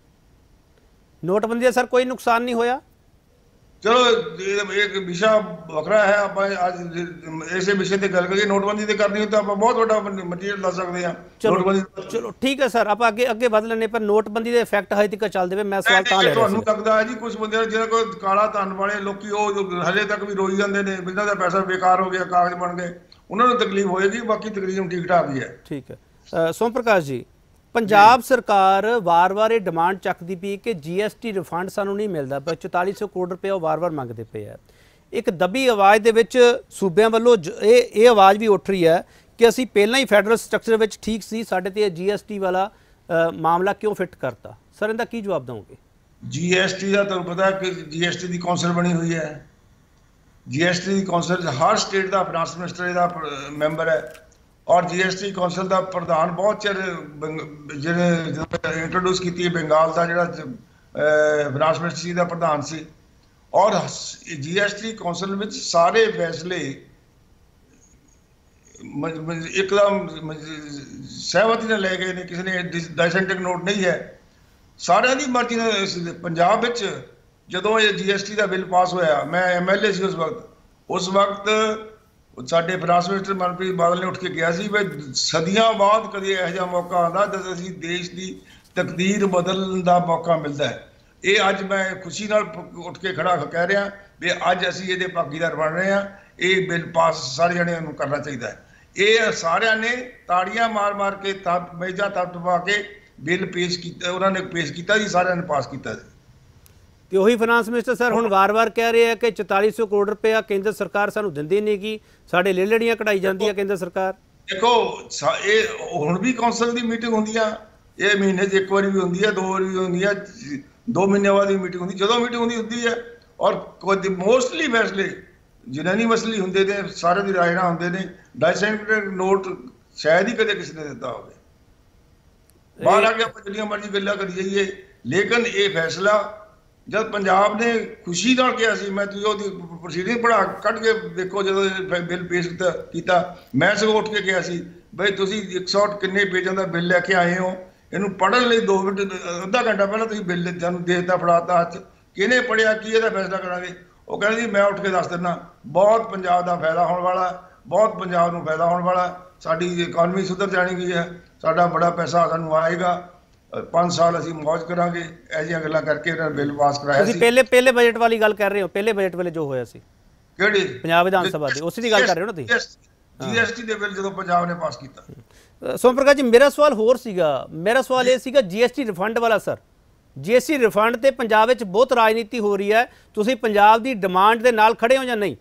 ਨੋਟਬੰਦੀ ਦਾ ਸਰ ਕੋਈ ਨੁਕਸਾਨ ਨਹੀਂ ਹੋਇਆ? ਚਲੋ ਇੱਕ ਵਿਸ਼ਾ ਵੱਖਰਾ ਹੈ, ਆਪਾਂ ਅੱਜ ਇਸੇ ਵਿਸ਼ੇ ਤੇ ਗੱਲ ਕਰੀਏ। ਨੋਟਬੰਦੀ ਤੇ ਕਰਨੀ ਹੋ ਤਾਂ ਆਪਾਂ ਬਹੁਤ ਵੱਡਾ ਮਟੀਰੀਅਲ ਲਾ ਸਕਦੇ ਹਾਂ। ਚਲੋ ਠੀਕ ਹੈ ਸਰ, ਆਪਾਂ ਅੱਗੇ ਵਧ ਲੈਣੇ। ਪਰ ਨੋਟਬੰਦੀ ਦੇ ਇਫੈਕਟ ਹਜੇ ਤੱਕ ਚੱਲਦੇ ਪਏ। ਮੈਂ ਸਵਾਲ ਤਾਂ ਲੈ ਰਿਹਾ ਸੀ। ਤੁਹਾਨੂੰ ਲੱਗਦਾ ਹੈ ਜੀ ਕੁਝ ਬੰਦੇ ਜਿਹਨਾਂ ਕੋਲ ਕਾਲਾ ਧਨ ਵਾਲੇ ਲੋਕੀ ਉਹ ਹਲੇ ਤੱਕ ਵੀ ਰੋਈ ਜਾਂਦੇ ਨੇ, ਬਿਨਾਂ ਦਾ ਪੈਸਾ ਬੇਕਾਰ ਹੋ ਗਿਆ, ਕਾਗਜ਼ ਬਣ ਗਏ, ਉਹਨਾਂ ਨੂੰ ਤਕਲੀਫ ਹੋਏਗੀ। ਬਾਕੀ ਤਕਰੀਬਨ ਠੀਕ ਠਾਕ ਹੀ ਹੈ। ਠੀਕ ਹੈ। ਸੋਮ ਪ੍ਰਕਾਸ਼ ਜੀ, ਪੰਜਾਬ ਸਰਕਾਰ ਵਾਰ-ਵਾਰ ਇਹ ਡਿਮਾਂਡ ਚੱਕਦੀ ਪਈ ਕਿ GST ਰਿਫੰਡ ਸਾਨੂੰ ਨਹੀਂ ਮਿਲਦਾ, ਪਰ 4400 ਕਰੋੜ ਰੁਪਏ ਉਹ ਵਾਰ-ਵਾਰ ਮੰਗਦੇ ਪਏ ਆ। ਇੱਕ ਦੱਬੀ ਆਵਾਜ਼ ਦੇ ਵਿੱਚ ਸੂਬਿਆਂ ਵੱਲੋਂ ਇਹ ਆਵਾਜ਼ ਵੀ ਉੱਠ ਰਹੀ ਹੈ ਕਿ ਅਸੀਂ ਪਹਿਲਾਂ ਹੀ ਫੈਡਰਲ ਸਟਰਕਚਰ ਵਿੱਚ ਠੀਕ ਸੀ, ਸਾਡੇ ਤੇ GST ਵਾਲਾ ਮਾਮਲਾ ਕਿਉਂ ਫਿੱਟ ਕਰਤਾ? ਸਰ ਇਹਦਾ ਕੀ ਜਵਾਬ ਦਵੋਗੇ? GST ਦਾ ਤੁਹਾਨੂੰ ਪਤਾ ਕਿ GST ਦੀ ਕੌਂਸਲ ਬਣੀ ਹੋਈ ਹੈ। GST ਦੀ ਕੌਂਸਲ ਹਰ ਸਟੇਟ ਦਾ ਫਾਈਨਾਂਸ ਮਿਨਿਸਟਰ ਇਹਦਾ ਮੈਂਬਰ ਹੈ, ਔਰ GST ਕੌਂਸਲ ਦਾ ਪ੍ਰਧਾਨ ਬਹੁਤ ਚਿਰ ਜਿਹੜੇ ਇੰਟਰੋਡਿਊਸ ਕੀਤੀ ਹੈ ਬੰਗਾਲ ਦਾ ਜਿਹੜਾ ਫਾਈਨਾਂਸ ਮਿਨਿਸਟਰੀ ਦਾ ਪ੍ਰਧਾਨ ਸੀ। ਔਰ GST ਕੌਂਸਲ ਵਿੱਚ ਸਾਰੇ ਫੈਸਲੇ ਇੱਕਦਮ ਸਹਿਮਤੀ ਨਾਲ ਲੈ ਗਏ ਨੇ, ਕਿਸੇ ਨੇ ਡਿਸੈਂਟਿੰਗ ਨੋਟ ਨਹੀਂ ਹੈ, ਸਾਰਿਆਂ ਦੀ ਮਰਜ਼ੀ ਨਾਲ। ਪੰਜਾਬ ਵਿੱਚ ਜਦੋਂ ਇਹ GST ਦਾ ਬਿੱਲ ਪਾਸ ਹੋਇਆ, ਮੈਂ MLA ਸੀ ਉਸ ਵਕਤ ਸਾਡੇ ਫਾਈਨਾਂਸ ਮਿਨਿਸਟਰ ਮਨਪ੍ਰੀਤ ਬਾਦਲ ਨੇ ਉੱਠ ਕੇ ਕਿਹਾ ਸੀ ਵੀ ਸਦੀਆਂ ਬਾਅਦ ਕਦੇ ਇਹੋ ਜਿਹਾ ਮੌਕਾ ਆਉਂਦਾ ਜਦ ਅਸੀਂ ਦੇਸ਼ ਦੀ ਤਕਦੀਰ ਬਦਲਣ ਦਾ ਮੌਕਾ ਮਿਲਦਾ ਹੈ। ਇਹ ਅੱਜ ਮੈਂ ਖੁਸ਼ੀ ਨਾਲ ਉੱਠ ਕੇ ਖੜਾ ਕਹਿ ਰਿਹਾ ਵੀ ਅੱਜ ਅਸੀਂ ਇਹਦੇ ਭਾਗੀਦਾਰ ਬਣ ਰਹੇ ਹਾਂ। ਇਹ ਬਿੱਲ ਪਾਸ ਸਾਰੇ ਜਣਿਆਂ ਨੂੰ ਕਰਨਾ ਚਾਹੀਦਾ ਹੈ। ਇਹ ਸਾਰਿਆਂ ਨੇ ਤਾੜੀਆਂ ਮਾਰ ਕੇ ਮੇਜ਼ਾਂ ਤਪਾ ਕੇ ਬਿੱਲ ਪੇਸ਼ ਕੀਤਾ, ਉਹਨਾਂ ਨੇ ਪੇਸ਼ ਕੀਤਾ ਜੀ, ਸਾਰਿਆਂ ਨੇ ਪਾਸ ਕੀਤਾ ਜੀ। ਤੇ ਉਹੀ ਫਾਈਨਾਂਸ ਮਿਨਿਸਟਰ ਸਰ ਹੁਣ ਵਾਰ-ਵਾਰ ਕਹਿ ਰਹੇ ਆ ਕਿ 4400 ਕਰੋੜ ਰੁਪਇਆ ਕੇਂਦਰ ਸਰਕਾਰ ਸਾਨੂੰ ਦਿੰਦੀ ਨਹੀਂ ਗੀ, ਸਾਡੇ ਲੇਲੜੀਆਂ ਕਢਾਈ ਜਾਂਦੀ ਹੈ ਕੇਂਦਰ ਸਰਕਾਰ। ਦੇਖੋ ਇਹ ਹੁਣ ਵੀ ਕੌਂਸਲ ਦੀ ਮੀਟਿੰਗ ਹੁੰਦੀ ਆ, ਇਹ ਮਹੀਨੇ 'ਚ ਇੱਕ ਵਾਰੀ ਵੀ ਹੁੰਦੀ ਹੈ, 2 ਵਾਰੀ ਵੀ ਹੁੰਦੀ ਹੈ, 2 ਮਹੀਨਿਆਂ ਬਾਅਦ ਵੀ ਮੀਟਿੰਗ ਹੁੰਦੀ। ਜਦੋਂ ਮੀਟਿੰਗ ਹੁੰਦੀ ਹੈ ਔਰ ਮੋਸਟਲੀ ਫੈਸਲੇ ਜਿਨ੍ਹਾਂ ਮਸਲੀ ਹੁੰਦੇ ਨੇ, ਸਾਰੇ ਦੀ ਰਾਏ ਨਾਲ ਹੁੰਦੇ ਨੇ। ਡਾਇਸੈਂਟਿੰਗ ਨੋਟ ਸ਼ਾਇਦ ਹੀ ਕਦੇ ਕਿਸੇ ਨੇ ਦਿੱਤਾ ਹੋਵੇ। ਬਾਹਰ ਆ ਕੇ ਆਪਾਂ ਜਿੰਨੀਆਂ ਮਰਜ਼ੀ ਗੱਲਾਂ ਕਰੀ ਜਾਈਏ, ਲੇਕਿਨ ਇਹ ਫੈਸਲਾ ਜਦ ਪੰਜਾਬ ਨੇ ਖੁਸ਼ੀ ਨਾਲ ਕਿਹਾ ਸੀ, ਮੈਂ ਤੁਸੀਂ ਉਹਦੀ ਪ੍ਰੋਸੀਡਿੰਗ ਪੜ੍ਹਾ ਕੱਢ ਕੇ ਦੇਖੋ, ਜਦੋਂ ਬਿੱਲ ਪੇਸ਼ ਕੀਤਾ ਮੈਂ ਸਗੋਂ ਉੱਠ ਕੇ ਕਿਹਾ ਸੀ ਬਈ ਤੁਸੀਂ 100 ਕਿੰਨੇ ਪੇਜਾਂ ਦਾ ਬਿੱਲ ਲੈ ਕੇ ਆਏ ਹੋ, ਇਹਨੂੰ ਪੜ੍ਹਨ ਲਈ 2 ਮਿੰਟ ਅੱਧਾ ਘੰਟਾ ਪਹਿਲਾਂ ਤੁਸੀਂ ਬਿੱਲ ਸਾਨੂੰ ਦੇ ਦਿੱਤਾ, ਫੜਾਤਾ ਹੱਥ, ਕਿਹਨੇ ਪੜ੍ਹਿਆ, ਕੀ ਇਹਦਾ ਫੈਸਲਾ ਕਰਾਂਗੇ? ਉਹ ਕਹਿੰਦੇ ਜੀ ਮੈਂ ਉੱਠ ਕੇ ਦੱਸ ਦਿੰਦਾ, ਬਹੁਤ ਪੰਜਾਬ ਦਾ ਫਾਇਦਾ ਹੋਣ ਵਾਲਾ, ਬਹੁਤ ਪੰਜਾਬ ਨੂੰ ਫਾਇਦਾ ਹੋਣ ਵਾਲਾ, ਸਾਡੀ ਇਕਨੋਮੀ ਸੁਧਰ ਜਾਣੀ ਗਈ ਹੈ, ਸਾਡਾ ਬੜਾ ਪੈਸਾ ਸਾਨੂੰ ਆਏਗਾ, 5 ਸਾਲ ਅਸੀਂ ਮੌਜ ਕਰਾਂਗੇ। ਇਹ ਜਿਹੀਆਂ ਗੱਲਾਂ ਕਰਕੇ ਇਹਨਾਂ ਨੇ ਬਿੱਲ ਪਾਸ ਕਰਾਇਆ ਸੀ। ਤੁਸੀਂ ਪਹਿਲੇ ਬਜਟ ਵਾਲੀ ਗੱਲ ਕਰ ਰਹੇ ਹੋ? ਪਹਿਲੇ ਬਜਟ ਵੇਲੇ ਜੋ ਹੋਇਆ ਸੀ ਕਿਹੜੀ ਪੰਜਾਬ ਵਿਧਾਨ ਸਭਾ ਦੀ, ਉਸੇ ਦੀ ਗੱਲ ਕਰ ਰਹੇ ਹੋ ਨਾ ਤੁਸੀਂ? GST ਦੇ ਬਿੱਲ ਜਦੋਂ ਪੰਜਾਬ ਨੇ ਪਾਸ ਕੀਤਾ। ਸੋਮ ਪ੍ਰਕਾਸ਼ ਜੀ, ਮੇਰਾ ਸਵਾਲ ਹੋਰ ਸੀਗਾ। ਮੇਰਾ ਸਵਾਲ ਇਹ ਸੀਗਾ GST ਰਿਫੰਡ ਵਾਲਾ। ਸਰ GST ਰਿਫੰਡ ਤੇ ਪੰਜਾਬ ਵਿੱਚ ਬਹੁਤ ਰਾਜਨੀਤੀ ਹੋ ਰਹੀ ਹੈ, ਤੁਸੀਂ ਪੰਜਾਬ ਦੀ ਡਿਮਾਂਡ ਦੇ ਨਾਲ ਖੜੇ ਹੋ ਜਾਂ ਨਹੀਂ?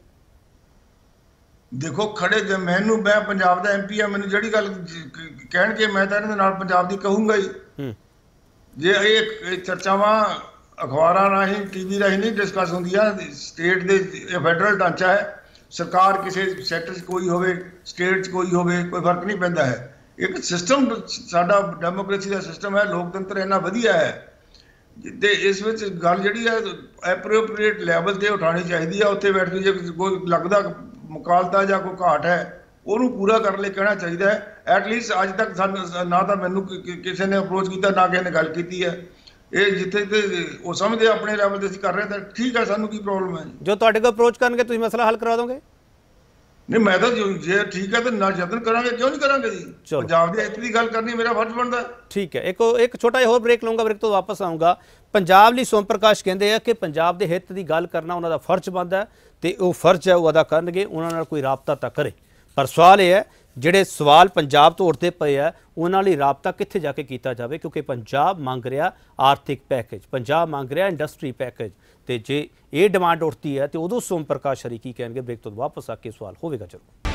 ਦੇਖੋ ਖੜੇ ਮੈਂ ਪੰਜਾਬ ਦਾ MP ਆ, ਮੈਨੂੰ ਜਿਹੜੀ ਗੱਲ ਕਹਿਣਗੇ ਮੈਂ ਤਾਂ ਇਹਨਾਂ ਦੇ ਨਾਲ ਪੰਜਾਬ ਦੀ ਕਹੂੰਗਾ ਹੀ। ਜੇ ਇਹ ਚਰਚਾਵਾਂ ਅਖਬਾਰਾਂ ਰਾਹੀਂ, TV ਰਾਹੀਂ ਨਹੀਂ ਡਿਸਕਸ ਹੁੰਦੀਆਂ, ਸਟੇਟ ਦੇ ਇਹ ਫੈਡਰਲ ਢਾਂਚਾ ਹੈ, ਸਰਕਾਰ ਕਿਸੇ ਸੈਕਟਰ 'ਚ ਕੋਈ ਹੋਵੇ, ਸਟੇਟ 'ਚ ਕੋਈ ਹੋਵੇ, ਕੋਈ ਫਰਕ ਨਹੀਂ ਪੈਂਦਾ ਹੈ। ਇੱਕ ਸਿਸਟਮ ਸਾਡਾ ਡੈਮੋਕ੍ਰੇਸੀ ਦਾ ਸਿਸਟਮ ਹੈ, ਲੋਕਤੰਤਰ ਇੰਨਾ ਵਧੀਆ ਹੈ ਤੇ ਇਸ ਵਿੱਚ ਗੱਲ ਜਿਹੜੀ ਹੈ ਐਪਰੋਪਰੀਏਟ ਲੈਵਲ ਤੇ ਉਠਾਉਣੀ ਚਾਹੀਦੀ ਹੈ। ਉੱਥੇ ਬੈਠ ਕੇ ਜੇ ਕੋਈ ਲੱਗਦਾ ਮੁਕਾਲਤਾ ਜਾਂ ਕੋਈ ਘਾਟ ਹੈ ਉਹਨੂੰ ਪੂਰਾ ਕਰਨ ਲਈ ਕਹਿਣਾ ਚਾਹੀਦਾ ਹੈ। ਐਟਲੀਸਟ ਅੱਜ ਤੱਕ ਸਾਨੂੰ ਨਾ ਤਾਂ ਮੈਨੂੰ ਕਿਸੇ ਨੇ ਅਪਰੋਚ ਕੀਤਾ, ਨਾ ਕਿਸੇ ਨੇ ਗੱਲ ਕੀਤੀ ਹੈ। ਇਹ ਜਿੱਥੇ ਤੇ ਉਹ ਸਮਝਦੇ ਆਪਣੇ ਲੈਵਲ ਤੇ ਅਸੀਂ ਕਰ ਰਹੇ ਤਾਂ ਠੀਕ ਹੈ, ਸਾਨੂੰ ਕੀ ਪ੍ਰੋਬਲਮ ਹੈ? ਜੋ ਤੁਹਾਡੇ ਕੋਲ ਅਪਰੋਚ ਕਰਨਗੇ ਤੁਸੀਂ ਮਸਲਾ ਹੱਲ ਕਰਵਾ ਦੋਗੇ? ਨਹੀਂ, ਮੈਂ ਤਾਂ ਜੇ ਠੀਕ ਹੈ ਤਾਂ ਨਾ ਯਤਨ ਕਰਾਂਗੇ, ਕਿਉਂ ਨਹੀਂ ਕਰਾਂਗੇ ਜੀ। ਪੰਜਾਬ ਦੇ ਹਿੱਤ ਦੀ ਗੱਲ ਕਰਨੀ ਮੇਰਾ ਫਰਜ਼ ਬਣਦਾ। ਠੀਕ ਹੈ, ਇੱਕ ਛੋਟਾ ਜਿਹਾ ਹੋਰ ਬ੍ਰੇਕ ਲਵਾਂਗਾ, ਬ੍ਰੇਕ ਤੋਂ ਵਾਪਸ ਆਊਂਗਾ। ਪੰਜਾਬ ਲਈ ਸੋਮ ਪ੍ਰਕਾਸ਼ ਕਹਿੰਦੇ ਆ ਕਿ ਪੰਜਾਬ ਦੇ ਹਿੱਤ ਦੀ ਗੱਲ ਕਰਨਾ ਉਹਨਾਂ ਦਾ ਫਰਜ਼ ਬਣਦਾ ਹੈ ਤੇ ਉਹ ਫਰਜ਼ ਹੈ ਉਹ ਅਦਾ ਕਰਨਗੇ, ਉਹਨਾਂ ਨਾਲ ਕੋਈ ਰਾਬਤਾ ਤਾਂ ਕਰੇ। ਪਰ ਸਵਾਲ ਇਹ ਹੈ, ਜਿਹੜੇ ਸਵਾਲ ਪੰਜਾਬ ਤੋਂ ਉੱਠਦੇ ਪਏ ਆ ਉਹਨਾਂ ਲਈ ਰਾਬਤਾ ਕਿੱਥੇ ਜਾ ਕੇ ਕੀਤਾ ਜਾਵੇ, ਕਿਉਂਕਿ ਪੰਜਾਬ ਮੰਗ ਰਿਹਾ ਆਰਥਿਕ ਪੈਕੇਜ, ਪੰਜਾਬ ਮੰਗ ਰਿਹਾ ਇੰਡਸਟਰੀ ਪੈਕੇਜ, ਤੇ ਜੇ ਇਹ ਡਿਮਾਂਡ ਉੱਠਦੀ ਹੈ ਤੇ ਉਦੋਂ ਸੋਮ ਪ੍ਰਕਾਸ਼ ਹਰੀ ਕੀ ਕਹਿਣਗੇ? ਬ੍ਰੇਕ ਤੋਂ ਵਾਪਸ ਆ ਕੇ ਸਵਾਲ ਹੋਵੇਗਾ ਜ਼ਰੂਰ।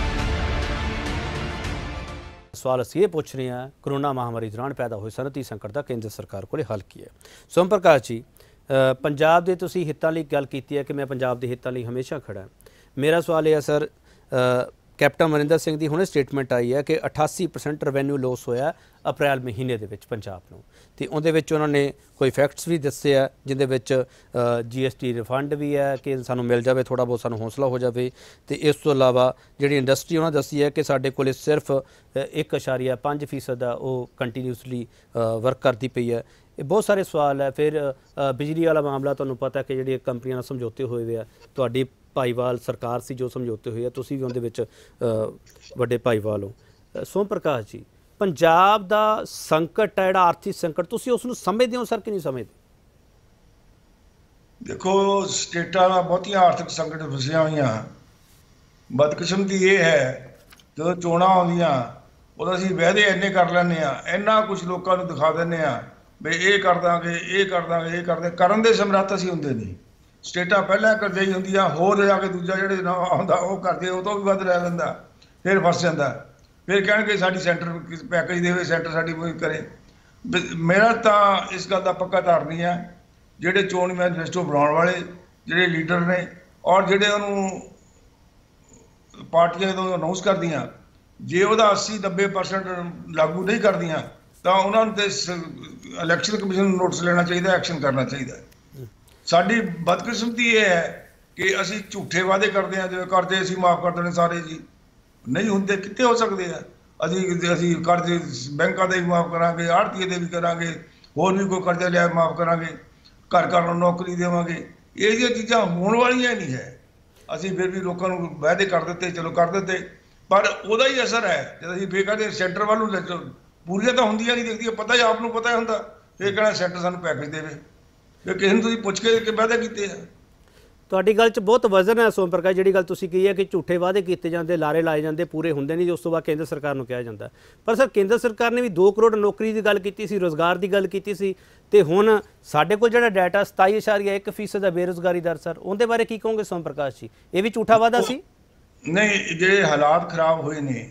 ਸਵਾਲ ਅਸੀਂ ਇਹ ਪੁੱਛ ਰਹੇ ਹਾਂ, ਕਰੋਨਾ ਮਹਾਮਾਰੀ ਦੌਰਾਨ ਪੈਦਾ ਹੋਏ ਸਨਅਤੀ ਸੰਕਟ ਦਾ ਕੇਂਦਰ ਸਰਕਾਰ ਕੋਲ ਹੱਲ ਕੀ ਹੈ? ਸੋਮ ਪ੍ਰਕਾਸ਼ ਜੀ, ਪੰਜਾਬ ਦੇ ਤੁਸੀਂ ਹਿੱਤਾਂ ਲਈ ਗੱਲ ਕੀਤੀ ਹੈ ਕਿ ਮੈਂ ਪੰਜਾਬ ਦੇ ਹਿੱਤਾਂ ਲਈ ਹਮੇਸ਼ਾ ਖੜਾ। ਮੇਰਾ ਸਵਾਲ ਇਹ ਹੈ ਸਰ, ਕੈਪਟਨ ਅਮਰਿੰਦਰ ਸਿੰਘ ਦੀ ਹੁਣੇ ਸਟੇਟਮੈਂਟ ਆਈ ਹੈ ਕਿ 88% ਰੈਵਨਿਊ ਲੋਸ ਹੋਇਆ ਅਪ੍ਰੈਲ ਮਹੀਨੇ ਦੇ ਵਿੱਚ ਪੰਜਾਬ ਨੂੰ, ਤੇ ਉਹਦੇ ਵਿੱਚ ਉਹਨਾਂ ਨੇ ਕੋਈ ਫੈਕਟਸ ਵੀ ਦੱਸੇ ਆ ਜਿਹਦੇ ਵਿੱਚ GST ਰਿਫੰਡ ਵੀ ਹੈ ਕਿ ਸਾਨੂੰ ਮਿਲ ਜਾਵੇ, ਥੋੜ੍ਹਾ ਬਹੁਤ ਸਾਨੂੰ ਹੌਸਲਾ ਹੋ ਜਾਵੇ। ਤੇ ਇਸ ਤੋਂ ਇਲਾਵਾ ਜਿਹੜੀ ਇੰਡਸਟਰੀ ਉਹਨਾਂ ਦੱਸੀ ਹੈ ਕਿ ਸਾਡੇ ਕੋਲ ਸਿਰਫ 1.5% ਦਾ ਉਹ ਕੰਟੀਨਿਊਸਲੀ ਵਰਕ ਕਰਦੀ ਪਈ ਹੈ। ਇਹ ਬਹੁਤ ਸਾਰੇ ਸਵਾਲ ਹੈ। ਫਿਰ ਬਿਜਲੀ ਵਾਲਾ ਮਾਮਲਾ, ਤੁਹਾਨੂੰ ਪਤਾ ਕਿ ਜਿਹੜੀਆਂ ਕੰਪਨੀਆਂ ਨਾਲ ਸਮਝੌਤੇ ਹੋਏ ਵੇ ਆ, ਤੁਹਾਡੀ ਭਾਈਵਾਲ ਸਰਕਾਰ ਸੀ ਜੋ ਸਮਝੌਤੇ ਹੋਏ ਆ, ਤੁਸੀਂ ਵੀ ਉਹਦੇ ਵਿੱਚ ਵੱਡੇ ਭਾਈਵਾਲ ਹੋ। ਸੋਮ ਪ੍ਰਕਾਸ਼ ਜੀ, ਪੰਜਾਬ ਦਾ ਸੰਕਟ ਹੈ ਜਿਹੜਾ ਆਰਥਿਕ ਸੰਕਟ, ਤੁਸੀਂ ਉਸ ਨੂੰ ਸਮਝਦੇ ਹੋ ਸਰ ਕਿ ਨਹੀਂ ਸਮਝਦੇ? ਦੇਖੋ, ਸਟੇਟਾਂ ਦਾ ਬਹੁਤੀਆਂ ਆਰਥਿਕ ਸੰਕਟ ਫਸੀਆਂ ਹੋਈਆਂ। ਬਦਕਿਸਮਤੀ ਇਹ ਹੈ, ਜਦੋਂ ਚੋਣਾਂ ਆਉਂਦੀਆਂ ਉਦੋਂ ਅਸੀਂ ਵਾਅਦੇ ਇੰਨੇ ਕਰ ਲੈਂਦੇ ਹਾਂ, ਇੰਨਾ ਕੁਛ ਲੋਕਾਂ ਨੂੰ ਦਿਖਾ ਦਿੰਦੇ ਹਾਂ ਵੀ ਇਹ ਕਰ ਦਾਂਗੇ, ਇਹ ਕਰ ਦਾਂਗੇ, ਇਹ ਕਰਦੇ, ਕਰਨ ਦੇ ਸਮਰੱਥ ਅਸੀਂ ਹੁੰਦੇ ਨਹੀਂ। ਸਟੇਟਾਂ ਪਹਿਲਾਂ ਕਰਜ਼ਈ ਹੁੰਦੀਆਂ, ਹੋਰ ਜਾ ਕੇ ਦੂਜਾ ਜਿਹੜੇ ਨਾ ਆਉਂਦਾ ਉਹ ਕਰਦੇ, ਉਹ ਤੋਂ ਵੀ ਵੱਧ ਲੈ ਲੈਂਦਾ, ਫਿਰ ਫਸ ਜਾਂਦਾ। ਫਿਰ ਕਹਿਣਗੇ ਸਾਡੀ ਸੈਂਟਰ ਪੈਕੇਜ ਦੇਵੇ, ਸੈਂਟਰ ਸਾਡੀ ਕੋਈ ਕਰੇ। ਮੇਰਾ ਤਾਂ ਇਸ ਗੱਲ ਦਾ ਪੱਕਾ ਧਾਰਨੀ ਹੈ, ਜਿਹੜੇ ਚੋਣ ਮੈਨੀਫੈਸਟੋ ਬਣਾਉਣ ਵਾਲੇ ਜਿਹੜੇ ਲੀਡਰ ਨੇ ਔਰ ਜਿਹੜੇ ਉਹਨੂੰ ਪਾਰਟੀਆਂ ਜਦੋਂ ਅਨਾਊਂਸ ਕਰਦੀਆਂ, ਜੇ ਉਹਦਾ 80-90% ਲਾਗੂ ਨਹੀਂ ਕਰਦੀਆਂ ਤਾਂ ਉਹਨਾਂ ਨੂੰ ਤੇ ਇਲੈਕਸ਼ਨ ਕਮਿਸ਼ਨ ਨੂੰ ਨੋਟਿਸ ਲੈਣਾ ਚਾਹੀਦਾ, ਐਕਸ਼ਨ ਕਰਨਾ ਚਾਹੀਦਾ। ਸਾਡੀ ਬਦਕਿਸਮਤੀ ਇਹ ਹੈ ਕਿ ਅਸੀਂ ਝੂਠੇ ਵਾਅਦੇ ਕਰਦੇ ਹਾਂ, ਜਿਵੇਂ ਕਰਦੇ ਅਸੀਂ ਮਾਫ ਕਰ ਦੇਣੇ ਸਾਰੇ ਜੀ, ਨਹੀਂ ਹੁੰਦੇ, ਕਿੱਥੇ ਹੋ ਸਕਦੇ ਆ। ਅਸੀਂ ਕਰਜ਼ੇ ਬੈਂਕਾਂ ਦੇ ਵੀ ਮਾਫ ਕਰਾਂਗੇ, ਆੜ੍ਹਤੀਏ ਦੇ ਵੀ ਕਰਾਂਗੇ, ਹੋਰ ਵੀ ਕੋਈ ਕਰਜ਼ਾ ਲਿਆ ਮਾਫ ਕਰਾਂਗੇ, ਘਰ ਨੂੰ ਨੌਕਰੀ ਦੇਵਾਂਗੇ। ਇਹ ਜਿਹੀਆਂ ਚੀਜ਼ਾਂ ਹੋਣ ਵਾਲੀਆਂ ਨਹੀਂ ਹੈ। ਅਸੀਂ ਫਿਰ ਵੀ ਲੋਕਾਂ ਨੂੰ ਵਾਅਦੇ ਕਰ ਦਿੱਤੇ, ਚਲੋ ਕਰ ਦਿੱਤੇ, ਪਰ ਉਹਦਾ ਹੀ ਅਸਰ ਹੈ। ਜਦ ਅਸੀਂ ਫਿਰ ਕਹਿੰਦੇ ਸੈਂਟਰ ਵੱਲ ਨੂੰ, ਪੂਰੀਆਂ ਤਾਂ ਹੁੰਦੀਆਂ ਨਹੀਂ ਦਿਖਦੀਆਂ, ਪਤਾ ਹੀ ਆਪ ਨੂੰ ਪਤਾ ਹੁੰਦਾ, ਫਿਰ ਕਹਿਣਾ ਸੈਂਟਰ ਸਾਨੂੰ ਪੈਕੇਜ ਦੇਵੇ। ਫਿਰ ਕਿਸੇ ਨੂੰ ਤੁਸੀਂ ਪੁੱਛ ਕੇ ਵਾਅਦੇ ਕੀਤੇ ਆ? ਤੁਹਾਡੀ ਗੱਲ 'ਚ ਬਹੁਤ ਵਜ਼ਨ ਹੈ ਸੋਮ ਪ੍ਰਕਾਸ਼, ਜਿਹੜੀ ਗੱਲ ਤੁਸੀਂ ਕਹੀ ਹੈ ਕਿ ਝੂਠੇ ਵਾਅਦੇ ਕੀਤੇ ਜਾਂਦੇ, ਲਾਰੇ ਲਾਏ ਜਾਂਦੇ, ਪੂਰੇ ਹੁੰਦੇ ਨਹੀਂ, ਉਸ ਤੋਂ ਬਾਅਦ ਕੇਂਦਰ ਸਰਕਾਰ ਨੂੰ ਕਿਹਾ ਜਾਂਦਾ। ਪਰ ਸਰ, ਕੇਂਦਰ ਸਰਕਾਰ ਨੇ ਵੀ 2 ਕਰੋੜ ਨੌਕਰੀ ਦੀ ਗੱਲ ਕੀਤੀ ਸੀ, ਰੁਜ਼ਗਾਰ ਦੀ ਗੱਲ ਕੀਤੀ ਸੀ, ਤੇ ਹੁਣ ਸਾਡੇ ਕੋਲ ਜਿਹੜਾ ਡਾਟਾ 27.1% ਦਾ ਬੇਰੁਜ਼ਗਾਰੀ ਦਰ, ਸਰ ਉਹਦੇ ਬਾਰੇ ਕੀ ਕਹੋਗੇ ਸੋਮ ਪ੍ਰਕਾਸ਼ ਜੀ? ਇਹ ਵੀ ਝੂਠਾ ਵਾਅਦਾ ਸੀ? ਨਹੀਂ, ਜਿਹੜੇ ਹਾਲਾਤ ਖਰਾਬ ਹੋਏ ਨੇ,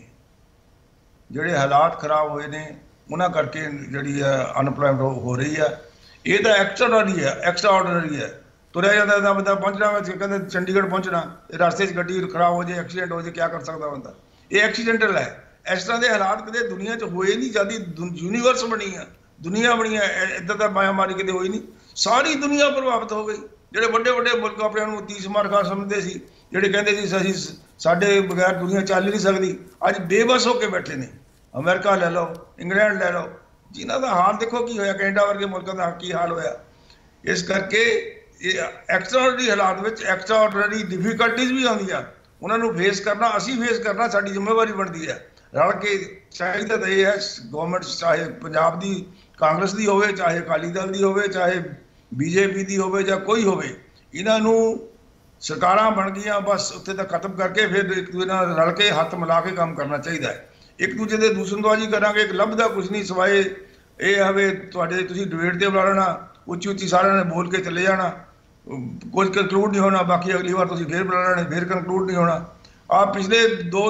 ਜਿਹੜੇ ਹਾਲਾਤ ਖਰਾਬ ਹੋਏ ਨੇ ਉਹਨਾਂ ਕਰਕੇ ਜਿਹੜੀ ਅਨਪਲਾਇਮੈਂਟ ਹੋ ਰਹੀ ਹੈ। ਇਹ ਤਾਂ ਐਕਸਟਰਾ ਆਰਡੀਨਰੀ ਹੈ। ਤੁਰਿਆ ਜਾਂਦਾ ਬੰਦਾ ਪਹੁੰਚਣਾ, ਕਹਿੰਦੇ ਚੰਡੀਗੜ੍ਹ ਪਹੁੰਚਣਾ, ਰਸਤੇ 'ਚ ਗੱਡੀ ਖਰਾਬ ਹੋ ਜਾਏ, ਐਕਸੀਡੈਂਟ ਹੋ ਜਾਏ, ਕਿਆ ਕਰ ਸਕਦਾ ਬੰਦਾ? ਇਹ ਐਕਸੀਡੈਂਟਲ ਹੈ। ਇਸ ਤਰ੍ਹਾਂ ਦੇ ਹਾਲਾਤ ਕਦੇ ਦੁਨੀਆ 'ਚ ਹੋਏ ਨਹੀਂ। ਜਦ ਯੂਨੀਵਰਸ ਬਣੀ ਆ, ਦੁਨੀਆ ਬਣੀ ਆ, ਇੱਦਾਂ ਦਾ ਮਾਇਆਮਾਰੀ ਕਦੇ ਹੋਈ ਨਹੀਂ। ਸਾਰੀ ਦੁਨੀਆ ਪ੍ਰਭਾਵਿਤ ਹੋ ਗਈ। ਜਿਹੜੇ ਵੱਡੇ ਵੱਡੇ ਮੁਲਕ ਆਪਣੇ ਨੂੰ ਤੀਸਮਾਰ ਖਾਂ ਸਮਝਦੇ ਸੀ, ਜਿਹੜੇ ਕਹਿੰਦੇ ਸੀ ਅਸੀਂ ਸਾਡੇ ਬਗੈਰ ਦੁਨੀਆ ਚੱਲ ਹੀ ਨਹੀਂ ਸਕਦੀ, ਅੱਜ ਬੇਬਸ ਹੋ ਕੇ ਬੈਠੇ ਨੇ। ਅਮਰੀਕਾ ਲੈ ਲਓ, ਇੰਗਲੈਂਡ ਲੈ ਲਓ, ਜਿਨ੍ਹਾਂ ਦਾ ਹਾਲ ਦੇਖੋ ਕੀ ਹੋਇਆ, ਕੈਨੇਡਾ ਵਰਗੇ ਮੁਲਕਾਂ ਦਾ ਕੀ ਹਾਲ ਹੋਇਆ। ਇਸ ਕਰਕੇ ਇਹ ਐਕਸਟਰਾਆਰਡਨਰੀ ਹਾਲਾਤ ਵਿੱਚ ਐਕਸਟਰਾਆਰਡਨਰੀ ਡਿਫਿਕਲਟੀਜ਼ ਵੀ ਆਉਂਦੀਆਂ, ਉਹਨਾਂ ਨੂੰ ਫੇਸ ਕਰਨਾ, ਅਸੀਂ ਫੇਸ ਕਰਨਾ ਸਾਡੀ ਜ਼ਿੰਮੇਵਾਰੀ ਬਣਦੀ ਹੈ। ਰਲ ਕੇ ਚਾਹੀਦਾ ਤਾਂ ਇਹ ਹੈ, ਗਵਰਨਮੈਂਟ ਚਾਹੇ ਪੰਜਾਬ ਦੀ ਕਾਂਗਰਸ ਦੀ ਹੋਵੇ, ਚਾਹੇ ਅਕਾਲੀ ਦਲ ਦੀ ਹੋਵੇ, ਚਾਹੇ BJP ਦੀ ਹੋਵੇ ਜਾਂ ਕੋਈ ਹੋਵੇ, ਇਹਨਾਂ ਨੂੰ ਸਰਕਾਰਾਂ ਬਣ ਗਈਆਂ ਬਸ ਉੱਥੇ ਤੱਕ ਖਤਮ ਕਰਕੇ ਫਿਰ ਇੱਕ ਦੂਜੇ ਨਾਲ ਰਲ ਕੇ ਹੱਥ ਮਿਲਾ ਕੇ ਕੰਮ ਕਰਨਾ ਚਾਹੀਦਾ ਹੈ। ਇੱਕ ਦੂਜੇ ਦੇ ਦੂਸ਼ਣਬਾਜ਼ੀ ਕਰਾਂਗੇ, ਇੱਕ ਲੱਭਦਾ ਕੁਛ ਨਹੀਂ ਸਿਵਾਏ ਇਹ ਹਵੇ ਤੁਹਾਡੇ ਤੁਸੀਂ ਡਿਬੇਟ 'ਤੇ ਬੁਲਾ ਲੈਣਾ, ਉੱਚੀ ਉੱਚੀ ਸਾਰਿਆਂ ਨੇ ਬੋਲ ਕੇ ਚਲੇ ਜਾਣਾ, ਕੁਝ ਕੰਕਲੂਡ ਨਹੀਂ ਹੋਣਾ, ਬਾਕੀ ਅਗਲੀ ਵਾਰ ਤੁਸੀਂ ਫਿਰ ਬੁਲਾ ਲੈਣੇ, ਫਿਰ ਕੰਕਲੂਡ ਨਹੀਂ ਹੋਣਾ। ਆਹ ਪਿਛਲੇ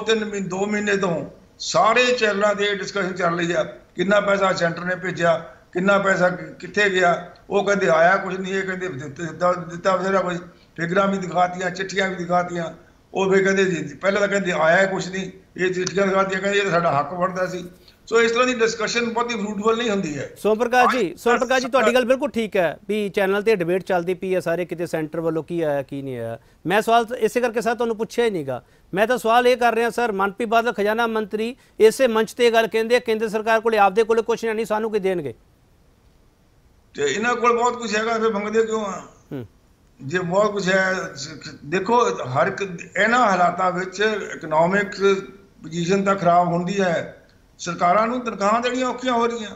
2 ਮਹੀਨੇ ਤੋਂ ਸਾਰੇ ਚੈਨਲਾਂ 'ਤੇ ਡਿਸਕਸ਼ਨ ਚੱਲ ਰਹੀ ਆ, ਕਿੰਨਾ ਪੈਸਾ ਸੈਂਟਰ ਨੇ ਭੇਜਿਆ, ਕਿੰਨਾ ਪੈਸਾ ਕਿੱਥੇ ਗਿਆ। ਉਹ ਕਹਿੰਦੇ ਆਇਆ ਕੁਛ ਨਹੀਂ, ਇਹ ਕਹਿੰਦੇ ਦਿੱਤਾ ਬਥੇਰਾ ਕੁਝ, ਫਿਗਰਾਂ ਵੀ ਦਿਖਾਤੀਆਂ, ਚਿੱਠੀਆਂ ਵੀ ਦਿਖਾਤੀਆਂ। ਉਹ ਫਿਰ ਕਹਿੰਦੇ ਜੀ ਪਹਿਲਾਂ ਤਾਂ ਕਹਿੰਦੇ ਆਇਆ ਕੁਛ ਨਹੀਂ, ਇਹ ਚਿੱਠੀਆਂ ਦਿਖਾਤੀਆਂ, ਕਹਿੰਦੇ ਇਹ ਸਾਡਾ ਹੱਕ ਬਣਦਾ ਸੀ। ਸੋ ਇਸ ਤਰ੍ਹਾਂ ਦੀ ਡਿਸਕਸ਼ਨ ਬਹੁਤੀ ਫਰੂਟਫੁਲ ਨਹੀਂ ਹੁੰਦੀ ਹੈ। ਸੋਮ ਪ੍ਰਕਾਸ਼ ਜੀ ਤੁਹਾਡੀ ਗੱਲ ਬਿਲਕੁਲ ਠੀਕ ਹੈ ਵੀ ਚੈਨਲ ਤੇ ਡਿਬੇਟ ਚੱਲਦੀ ਪਈ ਹੈ ਸਾਰੇ ਕਿਤੇ, ਸੈਂਟਰ ਵੱਲੋਂ ਕੀ ਆਇਆ ਕੀ ਨਹੀਂ ਆਇਆ। ਮੈਂ ਸਵਾਲ ਇਸੇ ਕਰਕੇ ਸਰ ਤੁਹਾਨੂੰ ਪੁੱਛਿਆ ਹੀ ਨਹੀਂਗਾ। ਮੈਂ ਤਾਂ ਸਵਾਲ ਇਹ ਕਰ ਰਿਹਾ ਸਰ, ਮਨਪ੍ਰੀਤ ਬਾਦਲ ਖਜ਼ਾਨਾ ਮੰਤਰੀ ਇਸੇ ਮੰਚ ਤੇ ਇਹ ਗੱਲ ਕਹਿੰਦੇ ਕੇਂਦਰ ਸਰਕਾਰ ਕੋਲ ਆਪਦੇ ਕੋਲ ਕੁਛ ਨਹੀਂ, ਸਾਨੂੰ ਕੀ ਦੇਣਗੇ? ਤੇ ਇਹਨਾਂ ਕੋਲ ਬਹੁਤ ਕੁਝ ਹੈਗਾ, ਫਿਰ ਮੰਗਦੇ ਕਿਉਂ ਆ? ਜੇ ਬਹੁਤ ਕੁਝ ਹੈ, ਦੇਖੋ ਹਰ ਇੱਕ ਇਹਨਾਂ ਹਾਲਾਤਾਂ ਵਿੱਚ ਇਕਨੋਮਿਕ ਪੋਜੀਸ਼ਨ ਤਾਂ ਖਰਾਬ ਹੁੰਦੀ ਹੈ, ਸਰਕਾਰਾਂ ਨੂੰ ਤਨਖਾਹਾਂ ਦੇਣੀਆਂ ਔਖੀਆਂ ਹੋ ਰਹੀਆਂ।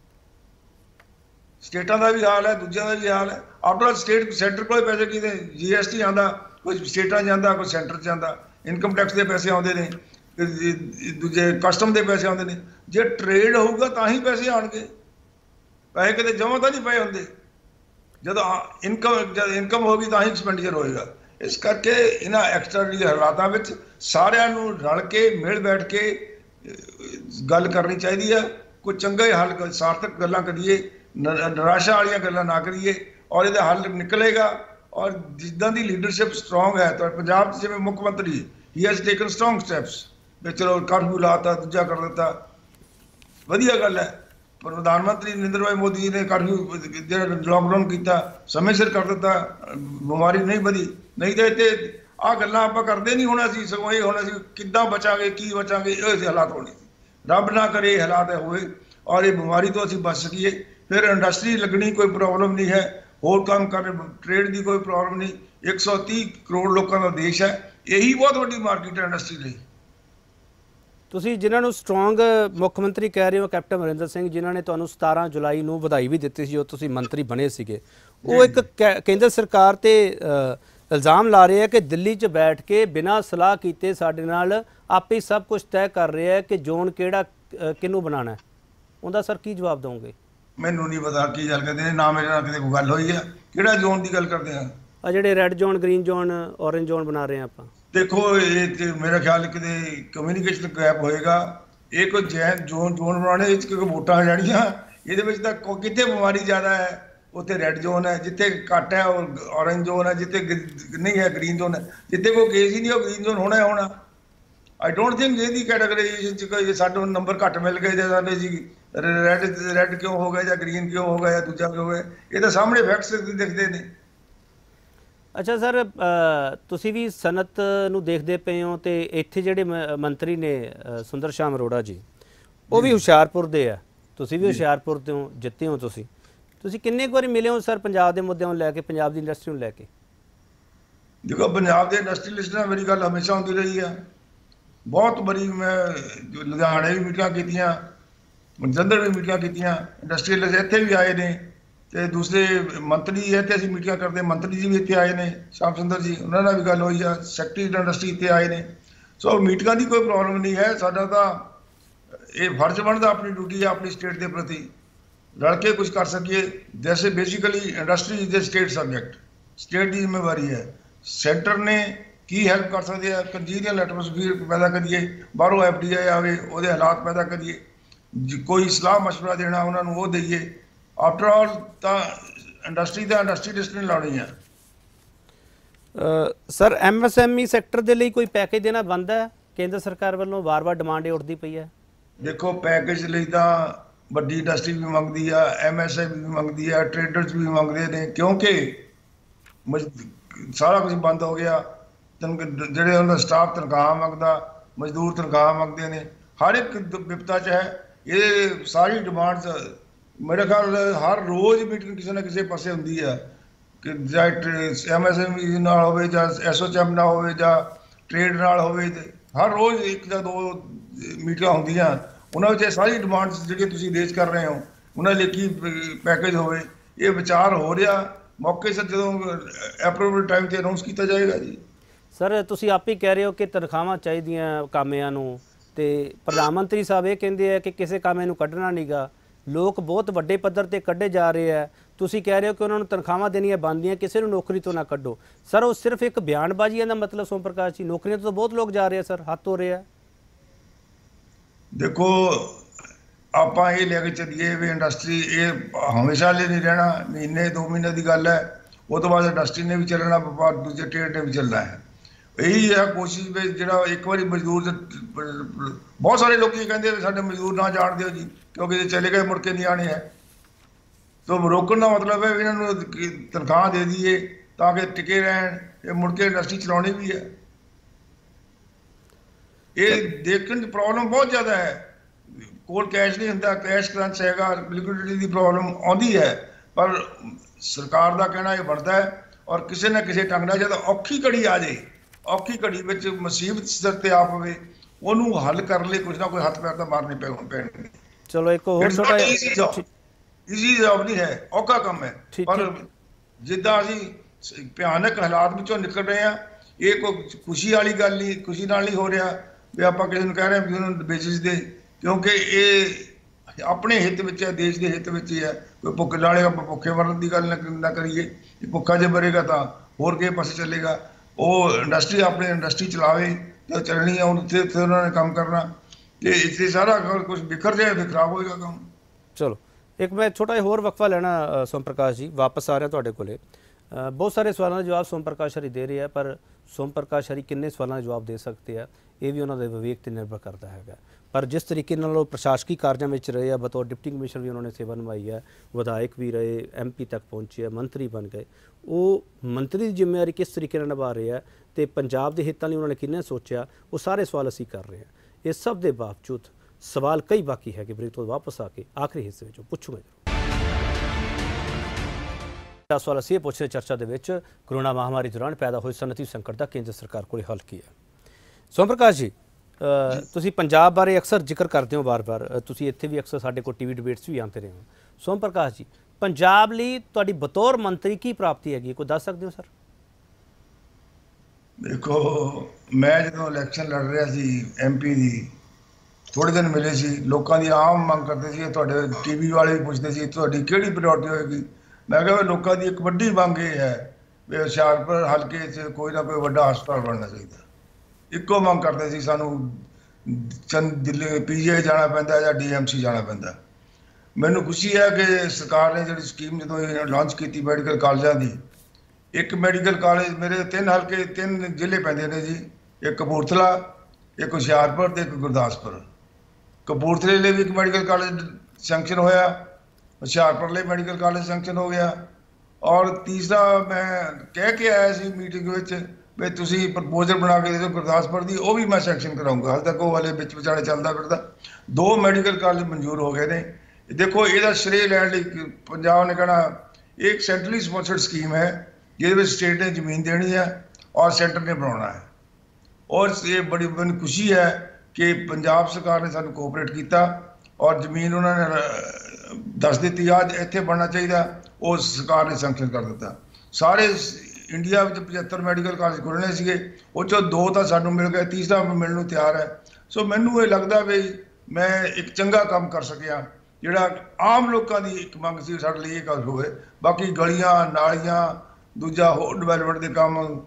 ਸਟੇਟਾਂ ਦਾ ਵੀ ਹਾਲ ਹੈ, ਦੂਜਿਆਂ ਦਾ ਵੀ ਹਾਲ ਹੈ। ਆਫਟਰ ਸਟੇਟ ਸੈਂਟਰ ਕੋਲ ਪੈਸੇ ਕਿਤੇ GST ਆਉਂਦਾ, ਕੋਈ ਸਟੇਟਾਂ ਜਾਂਦਾ, ਕੋਈ ਸੈਂਟਰ 'ਚ ਜਾਂਦਾ, ਇਨਕਮ ਟੈਕਸ ਦੇ ਪੈਸੇ ਆਉਂਦੇ ਨੇ, ਦੂਜੇ ਕਸਟਮ ਦੇ ਪੈਸੇ ਆਉਂਦੇ ਨੇ। ਜੇ ਟ੍ਰੇਡ ਹੋਊਗਾ ਤਾਂ ਹੀ ਪੈਸੇ ਆਉਣਗੇ, ਪੈਸੇ ਕਿਤੇ ਜਮ੍ਹਾਂ ਤਾਂ ਨਹੀਂ ਪਏ ਹੁੰਦੇ। ਜਦੋਂ ਇਨਕਮ ਹੋਗੀ ਤਾਂ ਹੀ ਐਕਸਪੈਂਡੀਚਰ ਹੋਏਗਾ। ਇਸ ਕਰਕੇ ਇਹਨਾਂ ਐਕਸਟਰਨਲ ਹਾਲਾਤਾਂ ਵਿੱਚ ਸਾਰਿਆਂ ਨੂੰ ਰਲ ਕੇ ਮਿਲ ਬੈਠ ਕੇ ਗੱਲ ਕਰਨੀ ਚਾਹੀਦੀ ਹੈ। ਕੋਈ ਚੰਗਾ ਹੱਲ, ਸਾਰਥਕ ਗੱਲਾਂ ਕਰੀਏ, ਨਿਰਾਸ਼ਾ ਵਾਲੀਆਂ ਗੱਲਾਂ ਨਾ ਕਰੀਏ, ਔਰ ਇਹਦਾ ਹੱਲ ਨਿਕਲੇਗਾ। ਔਰ ਜਿੱਦਾਂ ਦੀ ਲੀਡਰਸ਼ਿਪ ਸਟਰੋਂਗ ਹੈ, ਤਾਂ ਪੰਜਾਬ 'ਚ ਜਿਵੇਂ ਮੁੱਖ ਮੰਤਰੀ ਹੀ ਹੈਜ਼ ਟੇਕਨ ਸਟਰੋਂਗ ਸਟੈਪਸ, ਵੀ ਚਲੋ ਕਰਫਿਊ ਲਾਤਾ, ਦੂਜਾ ਕਰ ਦਿੱਤਾ, ਵਧੀਆ ਗੱਲ ਹੈ। ਪ੍ਰਧਾਨ ਮੰਤਰੀ ਨਰਿੰਦਰ ਭਾਈ ਮੋਦੀ ਜੀ ਨੇ ਕਰਫਿਊ ਜਿਹੜਾ ਲੋਕਡਾਊਨ ਕੀਤਾ ਸਮੇਂ ਸਿਰ ਕਰ ਦਿੱਤਾ, ਬਿਮਾਰੀ ਨਹੀਂ ਵਧੀ। ਨਹੀਂ ਤਾਂ ਇੱਥੇ ਆਹ ਗੱਲਾਂ ਆਪਾਂ ਕਰਦੇ ਨਹੀਂ ਹੋਣਾ ਸੀ, ਸਗੋਂ ਇਹ ਹੋਣਾ ਸੀ ਕਿੱਦਾਂ ਬਚਾਂਗੇ, ਕੀ ਬਚਾਂਗੇ, ਇਹ ਹਾਲਾਤ ਹੋਣੇ ਸੀ। ਰੱਬ ਨਾ ਕਰੇ ਇਹ ਹਾਲਾਤ ਹੋਏ ਔਰ ਇਹ ਬਿਮਾਰੀ ਤੋਂ ਅਸੀਂ ਬਚ ਸਕੀਏ। ਫਿਰ ਇੰਡਸਟਰੀ ਲੱਗਣੀ ਕੋਈ ਪ੍ਰੋਬਲਮ ਨਹੀਂ ਹੈ, ਹੋਰ ਕੰਮ ਕਰ, ਟ੍ਰੇਡ ਦੀ ਕੋਈ ਪ੍ਰੋਬਲਮ ਨਹੀਂ। 130 ਕਰੋੜ ਲੋਕਾਂ ਦਾ ਦੇਸ਼ ਹੈ, ਇਹੀ ਬਹੁਤ ਵੱਡੀ ਮਾਰਕੀਟ ਹੈ ਇੰਡਸਟਰੀ ਲਈ। ਤੁਸੀਂ ਜਿਨ੍ਹਾਂ ਨੂੰ ਸਟਰੋਂਗ ਮੁੱਖ ਮੰਤਰੀ ਕਹਿ ਰਹੇ ਹੋ, ਕੈਪਟਨ ਅਮਰਿੰਦਰ ਸਿੰਘ, ਜਿਨ੍ਹਾਂ ਨੇ ਤੁਹਾਨੂੰ 17 ਜੁਲਾਈ ਨੂੰ ਵਧਾਈ ਵੀ ਦਿੱਤੀ ਸੀ ਜੋ ਤੁਸੀਂ ਮੰਤਰੀ ਬਣੇ ਸੀਗੇ, ਉਹ ਇੱਕ ਕੇਂਦਰ ਸਰਕਾਰ ਤੇ ਇਲਜ਼ਾਮ ਲਾ ਰਹੇ ਆ ਕਿ ਦਿੱਲੀ 'ਚ ਬੈਠ ਕੇ ਬਿਨਾਂ ਸਲਾਹ ਕੀਤੇ ਸਾਡੇ ਨਾਲ ਆਪੇ ਸਭ ਕੁਝ ਤੈਅ ਕਰ ਰਿਹਾ ਹੈ ਕਿ ਜ਼ੋਨ ਕਿਹੜਾ ਕਿਹਨੂੰ ਬਣਾਉਣਾ ਹੈ। ਉਹਦਾ ਸਰ ਕੀ ਜਵਾਬ ਦਓਗੇ? ਮੈਨੂੰ ਨਹੀਂ ਪਤਾ ਕੀ ਗੱਲ ਕਰਦੇ ਨੇ, ਨਾ ਮੇਰੇ ਨਾਲ ਕਿਤੇ ਕੋਈ ਗੱਲ ਹੋਈ ਆ। ਕਿਹੜਾ ਜ਼ੋਨ ਦੀ ਗੱਲ ਕਰਦੇ ਆ? ਆ ਜਿਹੜੇ red zone, green zone, orange zone ਬਣਾ ਰਹੇ ਆ ਆਪਾਂ। ਦੇਖੋ ਇਹ ਤੇ ਮੇਰਾ ਖਿਆਲ ਕਿਤੇ ਕਮਿਊਨੀਕੇਸ਼ਨ ਗੈਪ ਹੋਏਗਾ। ਇਹ ਕੋਈ ਜ਼ੋਨ ਬਣਾਉਣੇ ਵਿੱਚ ਕਿਉਂਕਿ ਵੋਟਾਂ ਜਾਣੀਆਂ, ਇਹਦੇ ਵਿੱਚ ਤਾਂ ਕਿੱਥੇ ਬਿਮਾਰੀ ਜ਼ਿਆਦਾ ਹੈ ਉੱਥੇ ਰੈੱਡ ਜ਼ੋਨ ਹੈ, ਜਿੱਥੇ ਘੱਟ ਹੈ ਉਹ ਔਰੇਂਜ ਜ਼ੋਨ ਹੈ, ਜਿੱਥੇ ਨਹੀਂ ਹੈ ਗ੍ਰੀਨ ਜ਼ੋਨ ਹੈ, ਜਿੱਥੇ ਕੋਈ ਕੇਸ ਹੀ ਨਹੀਂ ਉਹ ਗ੍ਰੀਨ ਜ਼ੋਨ ਹੋਣਾ ਹੋਣਾ। ਆਈ ਡੋਂਟ ਥਿੰਕ ਇਹਦੀ ਕੈਟਾਗਰਾਈਜੇਸ਼ਨ 'ਚ ਕੋਈ ਸਾਨੂੰ ਨੰਬਰ ਘੱਟ ਮਿਲ ਗਏ ਜਾਂ ਸਾਡੇ ਜੀ ਰੈੱਡ ਕਿਉਂ ਹੋ ਗਿਆ ਜਾਂ ਗ੍ਰੀਨ ਕਿਉਂ ਹੋ ਗਿਆ ਜਾਂ ਦੂਜਾ ਕਿਉਂ ਹੋ ਗਿਆ, ਇਹ ਤਾਂ ਸਾਹਮਣੇ ਫੈਕਟਸ ਦਿਖਦੇ ਨੇ। ਅੱਛਾ ਸਰ, ਤੁਸੀਂ ਵੀ ਸਨਅਤ ਨੂੰ ਦੇਖਦੇ ਪਏ ਹੋ ਤੇ ਇੱਥੇ ਜਿਹੜੇ ਮੰਤਰੀ ਨੇ ਸੁੰਦਰ ਸ਼ਾਮ ਅਰੋੜਾ ਜੀ, ਉਹ ਵੀ ਹੁਸ਼ਿਆਰਪੁਰ ਦੇ ਆ, ਤੁਸੀਂ ਵੀ ਹੁਸ਼ਿਆਰਪੁਰ ਤੋਂ ਜਿੱਤੇ ਹੋ। ਤੁਸੀਂ ਕਿੰਨੇ ਕੁ ਵਾਰੀ ਮਿਲੇ ਹੋ ਸਰ ਪੰਜਾਬ ਦੇ ਮੁੱਦਿਆਂ ਨੂੰ ਲੈ ਕੇ, ਪੰਜਾਬ ਦੀ ਇੰਡਸਟਰੀ ਨੂੰ ਲੈ ਕੇ? ਦੇਖੋ ਪੰਜਾਬ ਦੇ ਇੰਡਸਟਰੀਅਲਿਸਟ ਨਾਲ ਮੇਰੀ ਗੱਲ ਹਮੇਸ਼ਾ ਹੁੰਦੀ ਰਹੀ ਆ। ਬਹੁਤ ਵਾਰੀ ਮੈਂ ਲੁਧਿਆਣੇ ਵੀ ਮੀਟਿੰਗਾਂ ਕੀਤੀਆਂ, ਜਲੰਧਰ ਵੀ ਮੀਟਿੰਗਾਂ ਕੀਤੀਆਂ, ਇੰਡਸਟਰੀਅਲਿਸਟ ਇੱਥੇ ਵੀ ਆਏ ਨੇ ਤੇ ਦੂਸਰੇ ਮੰਤਰੀ ਇੱਥੇ ਅਸੀਂ ਮੀਟਿੰਗਾਂ ਕਰਦੇ, ਮੰਤਰੀ ਜੀ ਵੀ ਇੱਥੇ ਆਏ ਨੇ, ਸ਼ਾਮ ਸੁੰਦਰ ਜੀ, ਉਹਨਾਂ ਨਾਲ ਵੀ ਗੱਲ ਹੋਈ ਆ, ਸੈਕਟਰੀ ਇੰਡਸਟਰੀ ਇੱਥੇ ਆਏ ਨੇ। ਸੋ ਮੀਟਿੰਗਾਂ ਦੀ ਕੋਈ ਪ੍ਰੋਬਲਮ ਨਹੀਂ ਹੈ। ਸਾਡਾ ਤਾਂ ਇਹ ਫਰਜ਼ ਬਣਦਾ, ਆਪਣੀ ਡਿਊਟੀ ਹੈ ਆਪਣੀ ਸਟੇਟ ਦੇ ਪ੍ਰਤੀ ਰਲ ਕੇ ਕੁਝ ਕਰ ਸਕੀਏ। ਜੈਸੇ basically industry is the state subject, state ਦੀ ਜ਼ਿੰਮੇਵਾਰੀ ਹੈ। ਸੈਂਟਰ ਨੇ ਕੀ ਹੈਲਪ ਕਰ ਸਕਦੇ ਆ, ਕੰਜੀਨੀਅਲ ਐਟਮੋਸਫੀਅਰ ਪੈਦਾ ਕਰੀਏ, ਬਾਹਰੋਂ FDI ਆਵੇ, ਉਹਦੇ ਹਾਲਾਤ ਪੈਦਾ ਕਰੀਏ, ਕੋਈ ਸਲਾਹ ਮਸ਼ਵਰਾ ਦੇਣਾ ਉਹਨਾਂ ਨੂੰ ਉਹ ਦਈਏ। ਆਫਟਰ ਆਲ ਤਾਂ ਇੰਡਸਟਰੀ ਦਾ ਇੰਡਸਟਰੀਲਿਸਟ ਨੇ ਲਾਉਣੀ ਆ। ਸਰ MSME ਸੈਕਟਰ ਦੇ ਲਈ ਕੋਈ ਪੈਕੇਜ ਦੇਣਾ ਬਣਦਾ ਹੈ? ਕੇਂਦਰ ਸਰਕਾਰ ਵੱਲੋਂ ਵਾਰ-ਵਾਰ ਡਿਮਾਂਡ ਇਹ ਉੱਠਦੀ ਪਈ ਹੈ। ਦੇਖੋ ਪੈਕੇਜ ਲਈ ਤਾਂ ਵੱਡੀ ਇੰਡਸਟਰੀ ਵੀ ਮੰਗਦੀ ਆ, MSME ਵੀ ਮੰਗਦੀ ਆ, ਟ੍ਰੇਡਰਸ ਵੀ ਮੰਗਦੇ ਨੇ, ਕਿਉਂਕਿ ਸਾਰਾ ਕੁਝ ਬੰਦ ਹੋ ਗਿਆ। ਜਿਹੜੇ ਉਹਨਾਂ ਦਾ ਸਟਾਫ ਤਨਖਾਹ ਮੰਗਦਾ, ਮਜ਼ਦੂਰ ਤਨਖਾਹ ਮੰਗਦੇ ਨੇ, ਹਰ ਇੱਕ ਵਿਪਤਾ 'ਚ ਹੈ। ਇਹ ਸਾਰੀ ਡਿਮਾਂਡਸ ਮੇਰੇ ਖਿਆਲ ਹਰ ਰੋਜ਼ ਮੀਟਿੰਗ ਕਿਸੇ ਨਾ ਕਿਸੇ ਪਾਸੇ ਹੁੰਦੀ ਆ ਕਿ ਜਾਂ MSME ਨਾਲ ਹੋਵੇ ਜਾਂ SOCHM ਨਾਲ ਹੋਵੇ ਜਾਂ ਟ੍ਰੇਡ ਨਾਲ ਹੋਵੇ, ਤੇ ਹਰ ਰੋਜ਼ 1 ਜਾਂ 2 ਮੀਟਿੰਗਾਂ ਹੁੰਦੀਆਂ। ਉਹਨਾਂ ਵਿੱਚ ਇਹ ਸਾਰੀ ਡਿਮਾਂਡਸ ਜਿਹੜੀਆਂ ਤੁਸੀਂ ਰੇਜ਼ ਕਰ ਰਹੇ ਹੋ, ਉਹਨਾਂ ਲਈ ਕੀ ਪੈਕੇਜ ਹੋਵੇ, ਇਹ ਵਿਚਾਰ ਹੋ ਰਿਹਾ। ਮੌਕੇ ਸਿਰ ਜਦੋਂ ਐਪਰੋਪਰੀਏਟ ਟਾਈਮ 'ਤੇ ਅਨਾਉਂਸ ਕੀਤਾ ਜਾਏਗਾ ਜੀ। ਸਰ ਤੁਸੀਂ ਆਪ ਹੀ ਕਹਿ ਰਹੇ ਹੋ ਕਿ ਤਨਖਾਹਾਂ ਚਾਹੀਦੀਆਂ ਕਾਮਿਆਂ ਨੂੰ, ਤੇ ਪ੍ਰਧਾਨ ਮੰਤਰੀ ਸਾਹਿਬ ਇਹ ਕਹਿੰਦੇ ਆ ਕਿ ਕਿਸੇ ਕਾਮੇ ਨੂੰ ਕੱਢਣਾ ਨਹੀਂਗਾ। ਲੋਕ ਬਹੁਤ ਵੱਡੇ ਪੱਧਰ 'ਤੇ ਕੱਢੇ ਜਾ ਰਹੇ ਆ, ਤੁਸੀਂ ਕਹਿ ਰਹੇ ਹੋ ਕਿ ਉਹਨਾਂ ਨੂੰ ਤਨਖਾਹਾਂ ਦੇਣੀਆਂ ਬਣਦੀਆਂ, ਕਿਸੇ ਨੂੰ ਨੌਕਰੀ ਤੋਂ ਨਾ ਕੱਢੋ। ਸਰ ਉਹ ਸਿਰਫ ਇੱਕ ਬਿਆਨਬਾਜ਼ੀ ਦਾ ਮਤਲਬ ਸੋਮ ਪ੍ਰਕਾਸ਼ ਜੀ, ਨੌਕਰੀਆਂ ਤੋਂ ਬਹੁਤ ਲੋਕ ਜਾ ਰਹੇ ਆ ਸਰ, ਹੱਥ ਹੋ ਰਹੇ ਆ। ਦੇਖੋ ਆਪਾਂ ਇਹ ਲੈ ਕੇ ਚੱਲੀਏ ਵੀ ਇੰਡਸਟਰੀ ਇਹ ਹਮੇਸ਼ਾ ਲਈ ਨਹੀਂ ਰਹਿਣਾ, ਮਹੀਨੇ 2 ਮਹੀਨੇ ਦੀ ਗੱਲ ਹੈ, ਉਹ ਤੋਂ ਬਾਅਦ ਇੰਡਸਟਰੀ ਨੇ ਵੀ ਚੱਲਣਾ, ਵਪਾਰ ਦੂਜੇ ਟ੍ਰੇਡ ਨੇ ਵੀ ਚੱਲਣਾ ਹੈ। ਇਹੀ ਹੈ ਕੋਸ਼ਿਸ਼ ਵੀ ਜਿਹੜਾ ਇੱਕ ਵਾਰੀ ਮਜ਼ਦੂਰ, ਬਹੁਤ ਸਾਰੇ ਲੋਕ ਕਹਿੰਦੇ ਵੀ ਸਾਡੇ ਮਜ਼ਦੂਰ ਨਾ ਜਾਣ ਦਿਓ ਜੀ, ਕਿਉਂਕਿ ਜੇ ਚਲੇ ਗਏ ਮੁੜ ਕੇ ਨਹੀਂ ਆਣੇ ਹੈ। ਤਾਂ ਰੋਕਣ ਦਾ ਮਤਲਬ ਹੈ ਵੀ ਇਹਨਾਂ ਨੂੰ ਤਨਖਾਹ ਦੇ ਦਈਏ ਤਾਂ ਕਿ ਟਿਕੇ ਰਹਿਣ, ਇਹ ਮੁੜ ਕੇ ਇੰਡਸਟਰੀ ਚਲਾਉਣੀ ਵੀ ਹੈ। ਇਹ ਦੇਖਣ ਦੀ ਪ੍ਰੋਬਲਮ ਬਹੁਤ ਜ਼ਿਆਦਾ ਹੈ। ਕੋਲ ਕੈਸ਼ ਨਹੀਂ ਹੁੰਦਾ, ਕੈਸ਼ ਕਰੰਚ ਹੈਗਾ, ਲਿਕੁਇਡਿਟੀ ਦੀ ਪ੍ਰੋਬਲਮ ਆਉਂਦੀ ਹੈ, पर सरकार का कहना ये बनता है और किसी न किसी ढंग ਨਾਲ जब औखी घड़ी आ जाए, औखी घड़ी ਵਿੱਚ मुसीबत सिर ते आ पवे, ਉਹਨੂੰ हल करने लिए कुछ ना कोई हथ पैर तो मारने पैणगे। चलो एक होर छोटा ईजी जॉब नहीं है, औखा काम है, पर जिद्दां ਅਸੀਂ ਭਿਆਨਕ ਹਾਲਾਤ ਵਿੱਚੋਂ ਨਿਕਲ ਰਹੇ ਆ, ਇਹ ਕੋਈ ਖੁਸ਼ੀ ਵਾਲੀ ਗੱਲ ਨਹੀਂ, ਖੁਸ਼ੀ ਨਾਲ ਨਹੀਂ ਹੋ ਰਿਹਾ ਵੀ ਆਪਾਂ ਕਿਸੇ ਨੂੰ ਕਹਿ ਰਹੇ ਵੀ ਉਹਨਾਂ ਨੂੰ ਵੇਚ ਦੇ, ਕਿਉਂਕਿ ਇਹ ਆਪਣੇ ਹਿੱਤ ਵਿੱਚ ਹੈ, ਦੇਸ਼ ਦੇ ਹਿੱਤ ਵਿੱਚ ਹੀ ਹੈ। ਕੋਈ ਭੁੱਖ ਨਾਲੇ ਆਪਾਂ ਭੁੱਖੇ ਮਰਨ ਦੀ ਗੱਲ ਨਾ ਕਰੀਏ, ਭੁੱਖਾ ਜੇ ਮਰੇਗਾ ਤਾਂ ਹੋਰ ਕਿਸੇ ਪਾਸੇ ਚੱਲੇਗਾ। ਉਹ ਇੰਡਸਟਰੀ ਆਪਣੇ ਇੰਡਸਟਰੀ ਚਲਾਵੇ ਤਾਂ ਚੱਲਣੀ ਹੈ, ਉੱਥੇ ਉਹਨਾਂ ਨੇ ਕੰਮ ਕਰਨਾ, ਤੇ ਇੱਥੇ ਸਾਰਾ ਕੁਝ ਬਿਖਰ ਜਾਏ ਫਿਰ ਖਰਾਬ ਹੋਏਗਾ ਕੰਮ। ਚਲੋ ਇੱਕ ਮੈਂ ਛੋਟਾ ਜਿਹਾ ਹੋਰ ਵਕਫਾ ਲੈਣਾ ਸੋਮ ਪ੍ਰਕਾਸ਼ ਜੀ, ਵਾਪਸ ਆ ਰਿਹਾ ਤੁਹਾਡੇ ਕੋਲੇ। ਬਹੁਤ ਸਾਰੇ ਸਵਾਲਾਂ ਦਾ ਜਵਾਬ ਸੋਮ ਪ੍ਰਕਾਸ਼ ਹਰੀ ਦੇ ਰਹੇ ਆ, ਪਰ ਸੋਮ ਪ੍ਰਕਾਸ਼ ਹਰੀ ਕਿੰਨੇ ਸਵਾਲਾਂ ਦਾ ਜਵਾਬ ਦੇ ਸਕਦੇ ਆ ਇਹ ਵੀ ਉਹਨਾਂ ਦੇ ਵਿਵੇਕ 'ਤੇ ਨਿਰਭਰ ਕਰਦਾ ਹੈਗਾ। ਪਰ ਜਿਸ ਤਰੀਕੇ ਨਾਲ ਉਹ ਪ੍ਰਸ਼ਾਸਕੀ ਕਾਰਜਾਂ ਵਿੱਚ ਰਹੇ ਆ, ਬਤੌਰ ਡਿਪਟੀ ਕਮਿਸ਼ਨਰ ਵੀ ਉਹਨਾਂ ਨੇ ਸੇਵਾ ਨਿਭਾਈ ਹੈ, ਵਿਧਾਇਕ ਵੀ ਰਹੇ, MP ਤੱਕ ਪਹੁੰਚੇ, ਮੰਤਰੀ ਬਣ ਗਏ। ਉਹ ਮੰਤਰੀ ਦੀ ਜ਼ਿੰਮੇਵਾਰੀ ਕਿਸ ਤਰੀਕੇ ਨਾਲ ਨਿਭਾ ਰਹੇ ਆ ਤੇ ਪੰਜਾਬ ਦੇ ਹਿੱਤਾਂ ਲਈ ਉਹਨਾਂ ਨੇ ਕਿੰਨਾ ਸੋਚਿਆ, ਉਹ ਸਾਰੇ ਸਵਾਲ ਅਸੀਂ ਕਰ ਰਹੇ ਹਾਂ। ਇਸ ਸਭ ਦੇ ਬਾਵਜੂਦ ਸਵਾਲ ਕਈ ਬਾਕੀ ਹੈ ਕਿ ਬ੍ਰੇਕ ਤੋਂ ਵਾਪਸ ਆ ਕੇ ਆਖਰੀ ਹਿੱਸੇ ਵਿੱਚ ਪੁੱਛੂਗਾ। ਸਵਾਲ ਅਸੀਂ ਇਹ ਪੁੱਛ ਰਹੇ ਚਰਚਾ ਦੇ ਵਿੱਚ, ਕੋਰੋਨਾ ਮਹਾਮਾਰੀ ਦੌਰਾਨ ਪੈਦਾ ਹੋਏ ਸਨਅਤੀ ਸੰਕਟ ਦਾ ਕੇਂਦਰ ਸਰਕਾਰ ਕੋਲ ਹੱਲ ਕੀ ਹੈ। ਸੋਮ ਪ੍ਰਕਾਸ਼ ਜੀ, ਤੁਸੀਂ ਪੰਜਾਬ ਬਾਰੇ ਅਕਸਰ ਜ਼ਿਕਰ ਕਰਦੇ ਹੋ ਬਾਰ-ਬਾਰ, ਤੁਸੀਂ ਇੱਥੇ ਵੀ ਅਕਸਰ ਸਾਡੇ ਕੋਲ TV ਡਿਬੇਟਸ ਵੀ ਆਉਂਦੇ ਰਹੇ ਹੋ। ਸੋਮ ਪ੍ਰਕਾਸ਼ ਜੀ, ਪੰਜਾਬ ਲਈ ਤੁਹਾਡੀ ਬਤੌਰ ਮੰਤਰੀ ਕੀ ਪ੍ਰਾਪਤੀ ਹੈਗੀ, ਕੋਈ ਦੱਸ ਸਕਦੇ ਹੋ ਸਰ? ਦੇਖੋ, ਮੈਂ ਜਦੋਂ ਇਲੈਕਸ਼ਨ ਲੜ ਰਿਹਾ ਸੀ MP ਦੀ, ਥੋੜ੍ਹੇ ਦਿਨ ਮਿਲੇ ਸੀ, ਲੋਕਾਂ ਦੀ ਆਮ ਮੰਗ ਕਰਦੇ ਸੀ, ਤੁਹਾਡੇ TV ਵਾਲੇ ਵੀ ਪੁੱਛਦੇ ਸੀ ਤੁਹਾਡੀ ਕਿਹੜੀ ਪ੍ਰਾਇਓਰਟੀ ਹੋਏਗੀ। ਮੈਂ ਕਿਹਾ ਲੋਕਾਂ ਦੀ ਇੱਕ ਵੱਡੀ ਮੰਗ ਇਹ ਹੈ ਵੀ ਹੁਸ਼ਿਆਰਪੁਰ ਹਲਕੇ 'ਚ ਕੋਈ ਨਾ ਕੋਈ ਵੱਡਾ ਹਸਪਤਾਲ ਬਣਨਾ ਚਾਹੀਦਾ। ਇੱਕੋ ਮੰਗ ਕਰਦੇ ਸੀ, ਸਾਨੂੰ ਦਿੱਲੀ PGI ਜਾਣਾ ਪੈਂਦਾ ਜਾਂ DMC ਜਾਣਾ ਪੈਂਦਾ। ਮੈਨੂੰ ਖੁਸ਼ੀ ਹੈ ਕਿ ਸਰਕਾਰ ਨੇ ਜਿਹੜੀ ਸਕੀਮ ਜਦੋਂ ਲਾਂਚ ਕੀਤੀ ਮੈਡੀਕਲ ਕਾਲਜਾਂ ਦੀ, ਇੱਕ ਮੈਡੀਕਲ ਕਾਲਜ ਮੇਰੇ 3 ਹਲਕੇ 3 ਜ਼ਿਲ੍ਹੇ ਪੈਂਦੇ ਨੇ ਜੀ, ਇੱਕ ਕਪੂਰਥਲਾ, ਇੱਕ ਹੁਸ਼ਿਆਰਪੁਰ ਤੇ ਇੱਕ ਗੁਰਦਾਸਪੁਰ। ਕਪੂਰਥਲੇ ਲਈ ਵੀ ਇੱਕ ਮੈਡੀਕਲ ਕਾਲਜ ਸੈਂਕਸ਼ਨ ਹੋਇਆ, ਹੁਸ਼ਿਆਰਪੁਰ ਲਈ ਮੈਡੀਕਲ ਕਾਲਜ ਸੈਂਕਸ਼ਨ ਹੋ ਗਿਆ, ਔਰ ਤੀਸਰਾ ਮੈਂ ਕਹਿ ਕੇ ਆਇਆ ਸੀ ਮੀਟਿੰਗ ਵਿੱਚ ਵੀ ਤੁਸੀਂ ਪ੍ਰਪੋਜ਼ਲ ਬਣਾ ਕੇ ਦੇ ਦਿਓ ਗੁਰਦਾਸਪੁਰ ਦੀ, ਉਹ ਵੀ ਮੈਂ ਸੈਂਕਸ਼ਨ ਕਰਾਊਂਗਾ। ਹਾਲੇ ਤੱਕ ਉਹ ਵਾਲੇ ਵਿੱਚ ਵਿਚਾਲੇ ਚੱਲਦਾ ਫਿਰਦਾ। 2 ਮੈਡੀਕਲ ਕਾਲਜ ਮਨਜ਼ੂਰ ਹੋ ਗਏ ਨੇ। ਦੇਖੋ, ਇਹਦਾ ਸ਼੍ਰੇ ਲੈਣ ਲਈ ਪੰਜਾਬ ਨੇ ਕਹਿਣਾ ਇਹ ਇੱਕ ਸੈਂਟਰਲੀ ਸਪਾਂਸਰਡ ਸਕੀਮ ਹੈ ਜਿਹਦੇ ਵਿੱਚ ਸਟੇਟ ਨੇ ਜ਼ਮੀਨ ਦੇਣੀ ਹੈ ਔਰ ਸੈਂਟਰ ਨੇ ਬਣਾਉਣਾ ਹੈ। ਔਰ ਇਹ ਬੜੀ ਮੈਨੂੰ ਖੁਸ਼ੀ ਹੈ ਕਿ ਪੰਜਾਬ ਸਰਕਾਰ ਨੇ ਸਾਨੂੰ ਕੋਆਪਰੇਟ ਕੀਤਾ ਔਰ ਜ਼ਮੀਨ ਉਹਨਾਂ ਨੇ ਦੱਸ ਦਿੱਤੀ ਅੱਜ ਇੱਥੇ ਬਣਨਾ ਚਾਹੀਦਾ, ਉਹ ਸਰਕਾਰ ਨੇ ਸੈਂਕਸ਼ਨ ਕਰ ਦਿੱਤਾ। ਸਾਰੇ ਇੰਡੀਆ ਵਿੱਚ 75 ਮੈਡੀਕਲ ਕਾਲਜ ਖੁੱਲ੍ਹਣੇ ਸੀਗੇ, ਉਹ 'ਚੋਂ 2 ਤਾਂ ਸਾਨੂੰ ਮਿਲ ਗਏ, ਤੀਸਰਾ ਮਿਲਣ ਨੂੰ ਤਿਆਰ ਹੈ। ਸੋ ਮੈਨੂੰ ਇਹ ਲੱਗਦਾ ਵੀ ਮੈਂ ਇੱਕ ਚੰਗਾ ਕੰਮ ਕਰ ਸਕਿਆ, ਜਿਹੜਾ ਆਮ ਲੋਕਾਂ ਦੀ ਇੱਕ ਮੰਗ ਸੀ ਸਾਡੇ ਲਈ ਇਹ ਗੱਲ ਹੋਵੇ। ਬਾਕੀ ਗਲੀਆਂ ਨਾਲੀਆਂ, ਦੂਜਾ ਹੋਰ ਡਿਵੈਲਪਮੈਂਟ ਦੇ ਕੰਮ,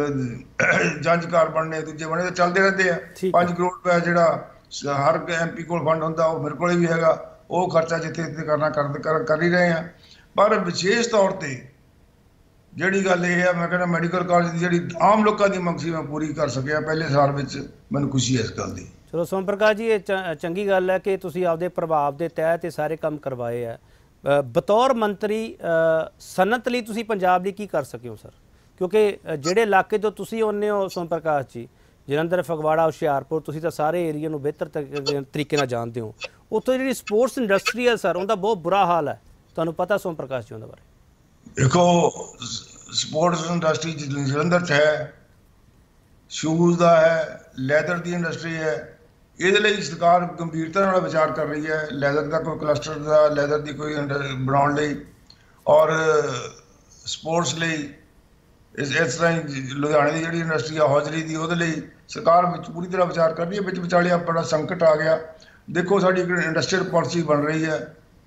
ਜੰਜ ਘਰ ਬਣਨੇ, ਦੂਜੇ ਬਣੇ ਤਾਂ ਚੱਲਦੇ ਰਹਿੰਦੇ ਆ। 5 ਕਰੋੜ ਰੁਪਇਆ ਜਿਹੜਾ ਹਰ MP ਕੋਲ ਫੰਡ ਹੁੰਦਾ, ਉਹ ਮੇਰੇ ਕੋਲ ਵੀ ਹੈਗਾ, ਉਹ ਖਰਚਾ ਜਿੱਥੇ ਜਿੱਥੇ ਕਰਨਾ ਕਰ ਹੀ ਰਹੇ ਹਾਂ। ਪਰ ਵਿਸ਼ੇਸ਼ ਤੌਰ 'ਤੇ ਜਿਹੜੀ ਗੱਲ ਇਹ ਹੈ, ਮੈਂ ਕਹਿੰਦਾ ਮੈਡੀਕਲ ਕਾਲਜ ਦੀ ਜਿਹੜੀ ਆਮ ਲੋਕਾਂ ਦੀ ਮੰਗ ਸੀ ਮੈਂ ਪੂਰੀ ਕਰ ਸਕਿਆ ਪਹਿਲੇ ਸਾਲ ਵਿੱਚ, ਮੈਨੂੰ ਖੁਸ਼ੀ ਹੈ ਇਸ ਗੱਲ ਦੀ। ਚਲੋ ਸੋਮ ਪ੍ਰਕਾਸ਼ ਜੀ, ਇਹ ਚੰਗੀ ਗੱਲ ਹੈ ਕਿ ਤੁਸੀਂ ਆਪਦੇ ਪ੍ਰਭਾਵ ਦੇ ਤਹਿਤ ਇਹ ਸਾਰੇ ਕੰਮ ਕਰਵਾਏ ਆ। ਬਤੌਰ ਮੰਤਰੀ ਸਨਅਤ ਲਈ ਤੁਸੀਂ ਪੰਜਾਬ ਲਈ ਕੀ ਕਰ ਸਕੇ ਹੋ ਸਰ? ਕਿਉਂਕਿ ਜਿਹੜੇ ਇਲਾਕੇ ਤੋਂ ਤੁਸੀਂ ਆਉਂਦੇ ਹੋ ਸੋਮ ਪ੍ਰਕਾਸ਼ ਜੀ, ਜਲੰਧਰ, ਫਗਵਾੜਾ, ਹੁਸ਼ਿਆਰਪੁਰ, ਤੁਸੀਂ ਤਾਂ ਸਾਰੇ ਏਰੀਆ ਨੂੰ ਬਿਹਤਰ ਤਰੀਕੇ ਨਾਲ ਜਾਣਦੇ ਹੋ। ਉੱਥੋਂ ਜਿਹੜੀ ਸਪੋਰਟਸ ਇੰਡਸਟਰੀ ਹੈ ਸਰ, ਉਹਦਾ ਬਹੁਤ ਬੁਰਾ ਹਾਲ ਹੈ, ਤੁਹਾਨੂੰ ਪਤਾ ਸੋਮ ਪ੍ਰਕਾਸ਼ ਜੀ ਉਹਦੇ ਬਾਰੇ? ਦੇਖੋ, ਸਪੋਰਟਸ ਇੰਡਸਟਰੀ ਜਲੰਧਰ 'ਚ ਹੈ, ਸ਼ੂਜ਼ ਦਾ ਹੈ, ਲੈਦਰ ਦੀ ਇੰਡਸਟਰੀ ਹੈ। ਇਹਦੇ ਲਈ ਸਰਕਾਰ ਗੰਭੀਰਤਾ ਨਾਲ ਵਿਚਾਰ ਕਰ ਰਹੀ ਹੈ, ਲੈਦਰ ਦਾ ਕੋਈ ਕਲਸਟਰ ਦਾ ਲੈਦਰ ਦੀ ਕੋਈ ਬਣਾਉਣ ਲਈ, ਔਰ ਸਪੋਰਟਸ ਲਈ ਇਸ ਤਰ੍ਹਾਂ ਹੀ ਲੁਧਿਆਣੇ ਦੀ ਜਿਹੜੀ ਇੰਡਸਟਰੀ ਆ ਹੌਜ਼ਰੀ ਦੀ, ਉਹਦੇ ਲਈ ਸਰਕਾਰ ਵਿੱਚ ਪੂਰੀ ਤਰ੍ਹਾਂ ਵਿਚਾਰ ਕਰ ਰਹੀ ਹੈ। ਵਿੱਚ ਵਿਚਾਲੇ ਬੜਾ ਸੰਕਟ ਆ ਗਿਆ। ਦੇਖੋ, ਸਾਡੀ ਇੱਕ ਇੰਡਸਟਰੀਅਲ ਪਾਲਿਸੀ ਬਣ ਰਹੀ ਹੈ,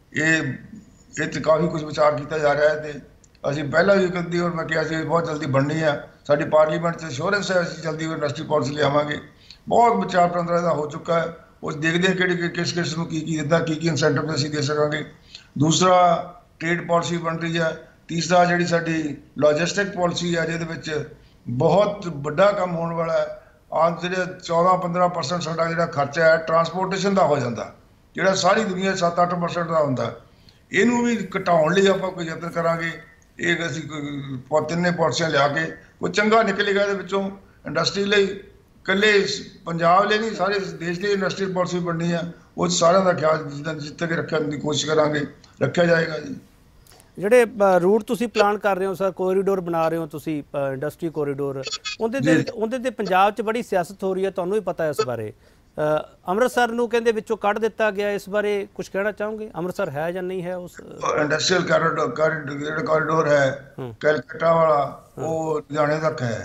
ਇਹ 'ਤੇ ਕਾਫੀ ਕੁਝ ਵਿਚਾਰ ਕੀਤਾ ਜਾ ਰਿਹਾ ਹੈ ਅਤੇ ਅਸੀਂ ਪਹਿਲਾਂ ਵੀ ਕਦੀ ਔਰ ਮੈਂ ਕਿਹਾ ਸੀ ਬਹੁਤ ਜਲਦੀ ਬਣਨੀ ਆ। ਸਾਡੀ ਪਾਰਲੀਮੈਂਟ 'ਚ ਅਸ਼ੋਰੈਂਸ ਹੈ ਅਸੀਂ ਜਲਦੀ ਇੰਡਸਟਰੀ ਪਾਲਿਸੀ ਲਿਆਵਾਂਗੇ। ਬਹੁਤ ਵਿਚਾਰ ਵਟਾਂਦਰਾ ਦਾ ਹੋ ਚੁੱਕਾ ਹੈ, ਉਹ ਦੇਖਦੇ ਹਾਂ ਕਿਹੜੀ ਕਿਸ ਨੂੰ ਕੀ ਦਿੱਤਾ, ਕੀ ਇਨਸੈਂਟਿਵ ਅਸੀਂ ਦੇ ਸਕਾਂਗੇ। ਦੂਸਰਾ ਟ੍ਰੇਡ ਪਾਲਿਸੀ ਬਣ ਰਹੀ ਹੈ। ਤੀਸਰਾ ਜਿਹੜੀ ਸਾਡੀ ਲੌਜਿਸਟਿਕ ਪਾਲਿਸੀ ਹੈ, ਜਿਹਦੇ ਵਿੱਚ ਬਹੁਤ ਵੱਡਾ ਕੰਮ ਹੋਣ ਵਾਲਾ ਹੈ। ਆਮ ਜਿਹੜੇ 14-15% ਸਾਡਾ ਜਿਹੜਾ ਖਰਚਾ ਹੈ ਟਰਾਂਸਪੋਰਟੇਸ਼ਨ ਦਾ ਹੋ ਜਾਂਦਾ, ਜਿਹੜਾ ਸਾਰੀ ਦੁਨੀਆ 7-8% ਦਾ ਹੁੰਦਾ। ਇਹਨੂੰ ਵੀ ਘਟਾਉਣ ਲਈ ਆਪਾਂ ਕੋਈ ਯਤਨ ਕਰਾਂਗੇ। ਇਹ ਅਸੀਂ ਤਿੰਨੇ ਪਾਲਿਸੀਆਂ ਲਿਆ ਕੇ ਕੋਈ ਚੰਗਾ ਨਿਕਲੇਗਾ ਇਹਦੇ ਵਿੱਚੋਂ ਇੰਡਸਟਰੀ ਲਈ। ਇਕੱਲੇ ਪੰਜਾਬ ਲਈ ਨਹੀਂ, ਸਾਰੇ ਦੇਸ਼ ਲਈ ਇੰਡਸਟਰੀਅਲ ਪਾਲਿਸੀ ਬਣਨੀ ਆ, ਉਹ ਸਾਰਿਆਂ ਦਾ ਖਿਆਲ ਜਿੱਥੇ ਤੱਕ ਰੱਖਣ ਦੀ ਕੋਸ਼ਿਸ਼ ਕਰਾਂਗੇ, ਰੱਖਿਆ ਜਾਏਗਾ ਜੀ। ਜਿਹੜੇ ਰੂਟ ਤੁਸੀਂ ਪਲਾਨ ਕਰ ਰਹੇ ਹੋ ਸਰ, ਕੋਰੀਡੋਰ ਬਣਾ ਰਹੇ ਹੋ ਤੁਸੀਂ, ਇੰਡਸਟਰੀ ਕੋਰੀਡੋਰ, ਉਹਦੇ ਤੇ ਪੰਜਾਬ 'ਚ ਬੜੀ ਸਿਆਸਤ ਹੋ ਰਹੀ ਹੈ, ਤੁਹਾਨੂੰ ਵੀ ਪਤਾ ਇਸ ਬਾਰੇ। ਅੰਮ੍ਰਿਤਸਰ ਨੂੰ ਕਹਿੰਦੇ ਵਿੱਚੋਂ ਕੱਢ ਦਿੱਤਾ ਗਿਆ, ਇਸ ਬਾਰੇ ਕੁਝ ਕਹਿਣਾ ਚਾਹੋਗੇ? ਅੰਮ੍ਰਿਤਸਰ ਹੈ ਜਾਂ ਨਹੀਂ ਹੈ ਉਸ ਇੰਡਸਟਰੀਅਲ ਜਿਹੜਾ ਕੋਰੀਡੋਰ ਹੈ ਕਲਕੱਤਾ ਵਾਲਾ, ਉਹ ਲੁਧਿਆਣੇ ਤੱਕ ਹੈ।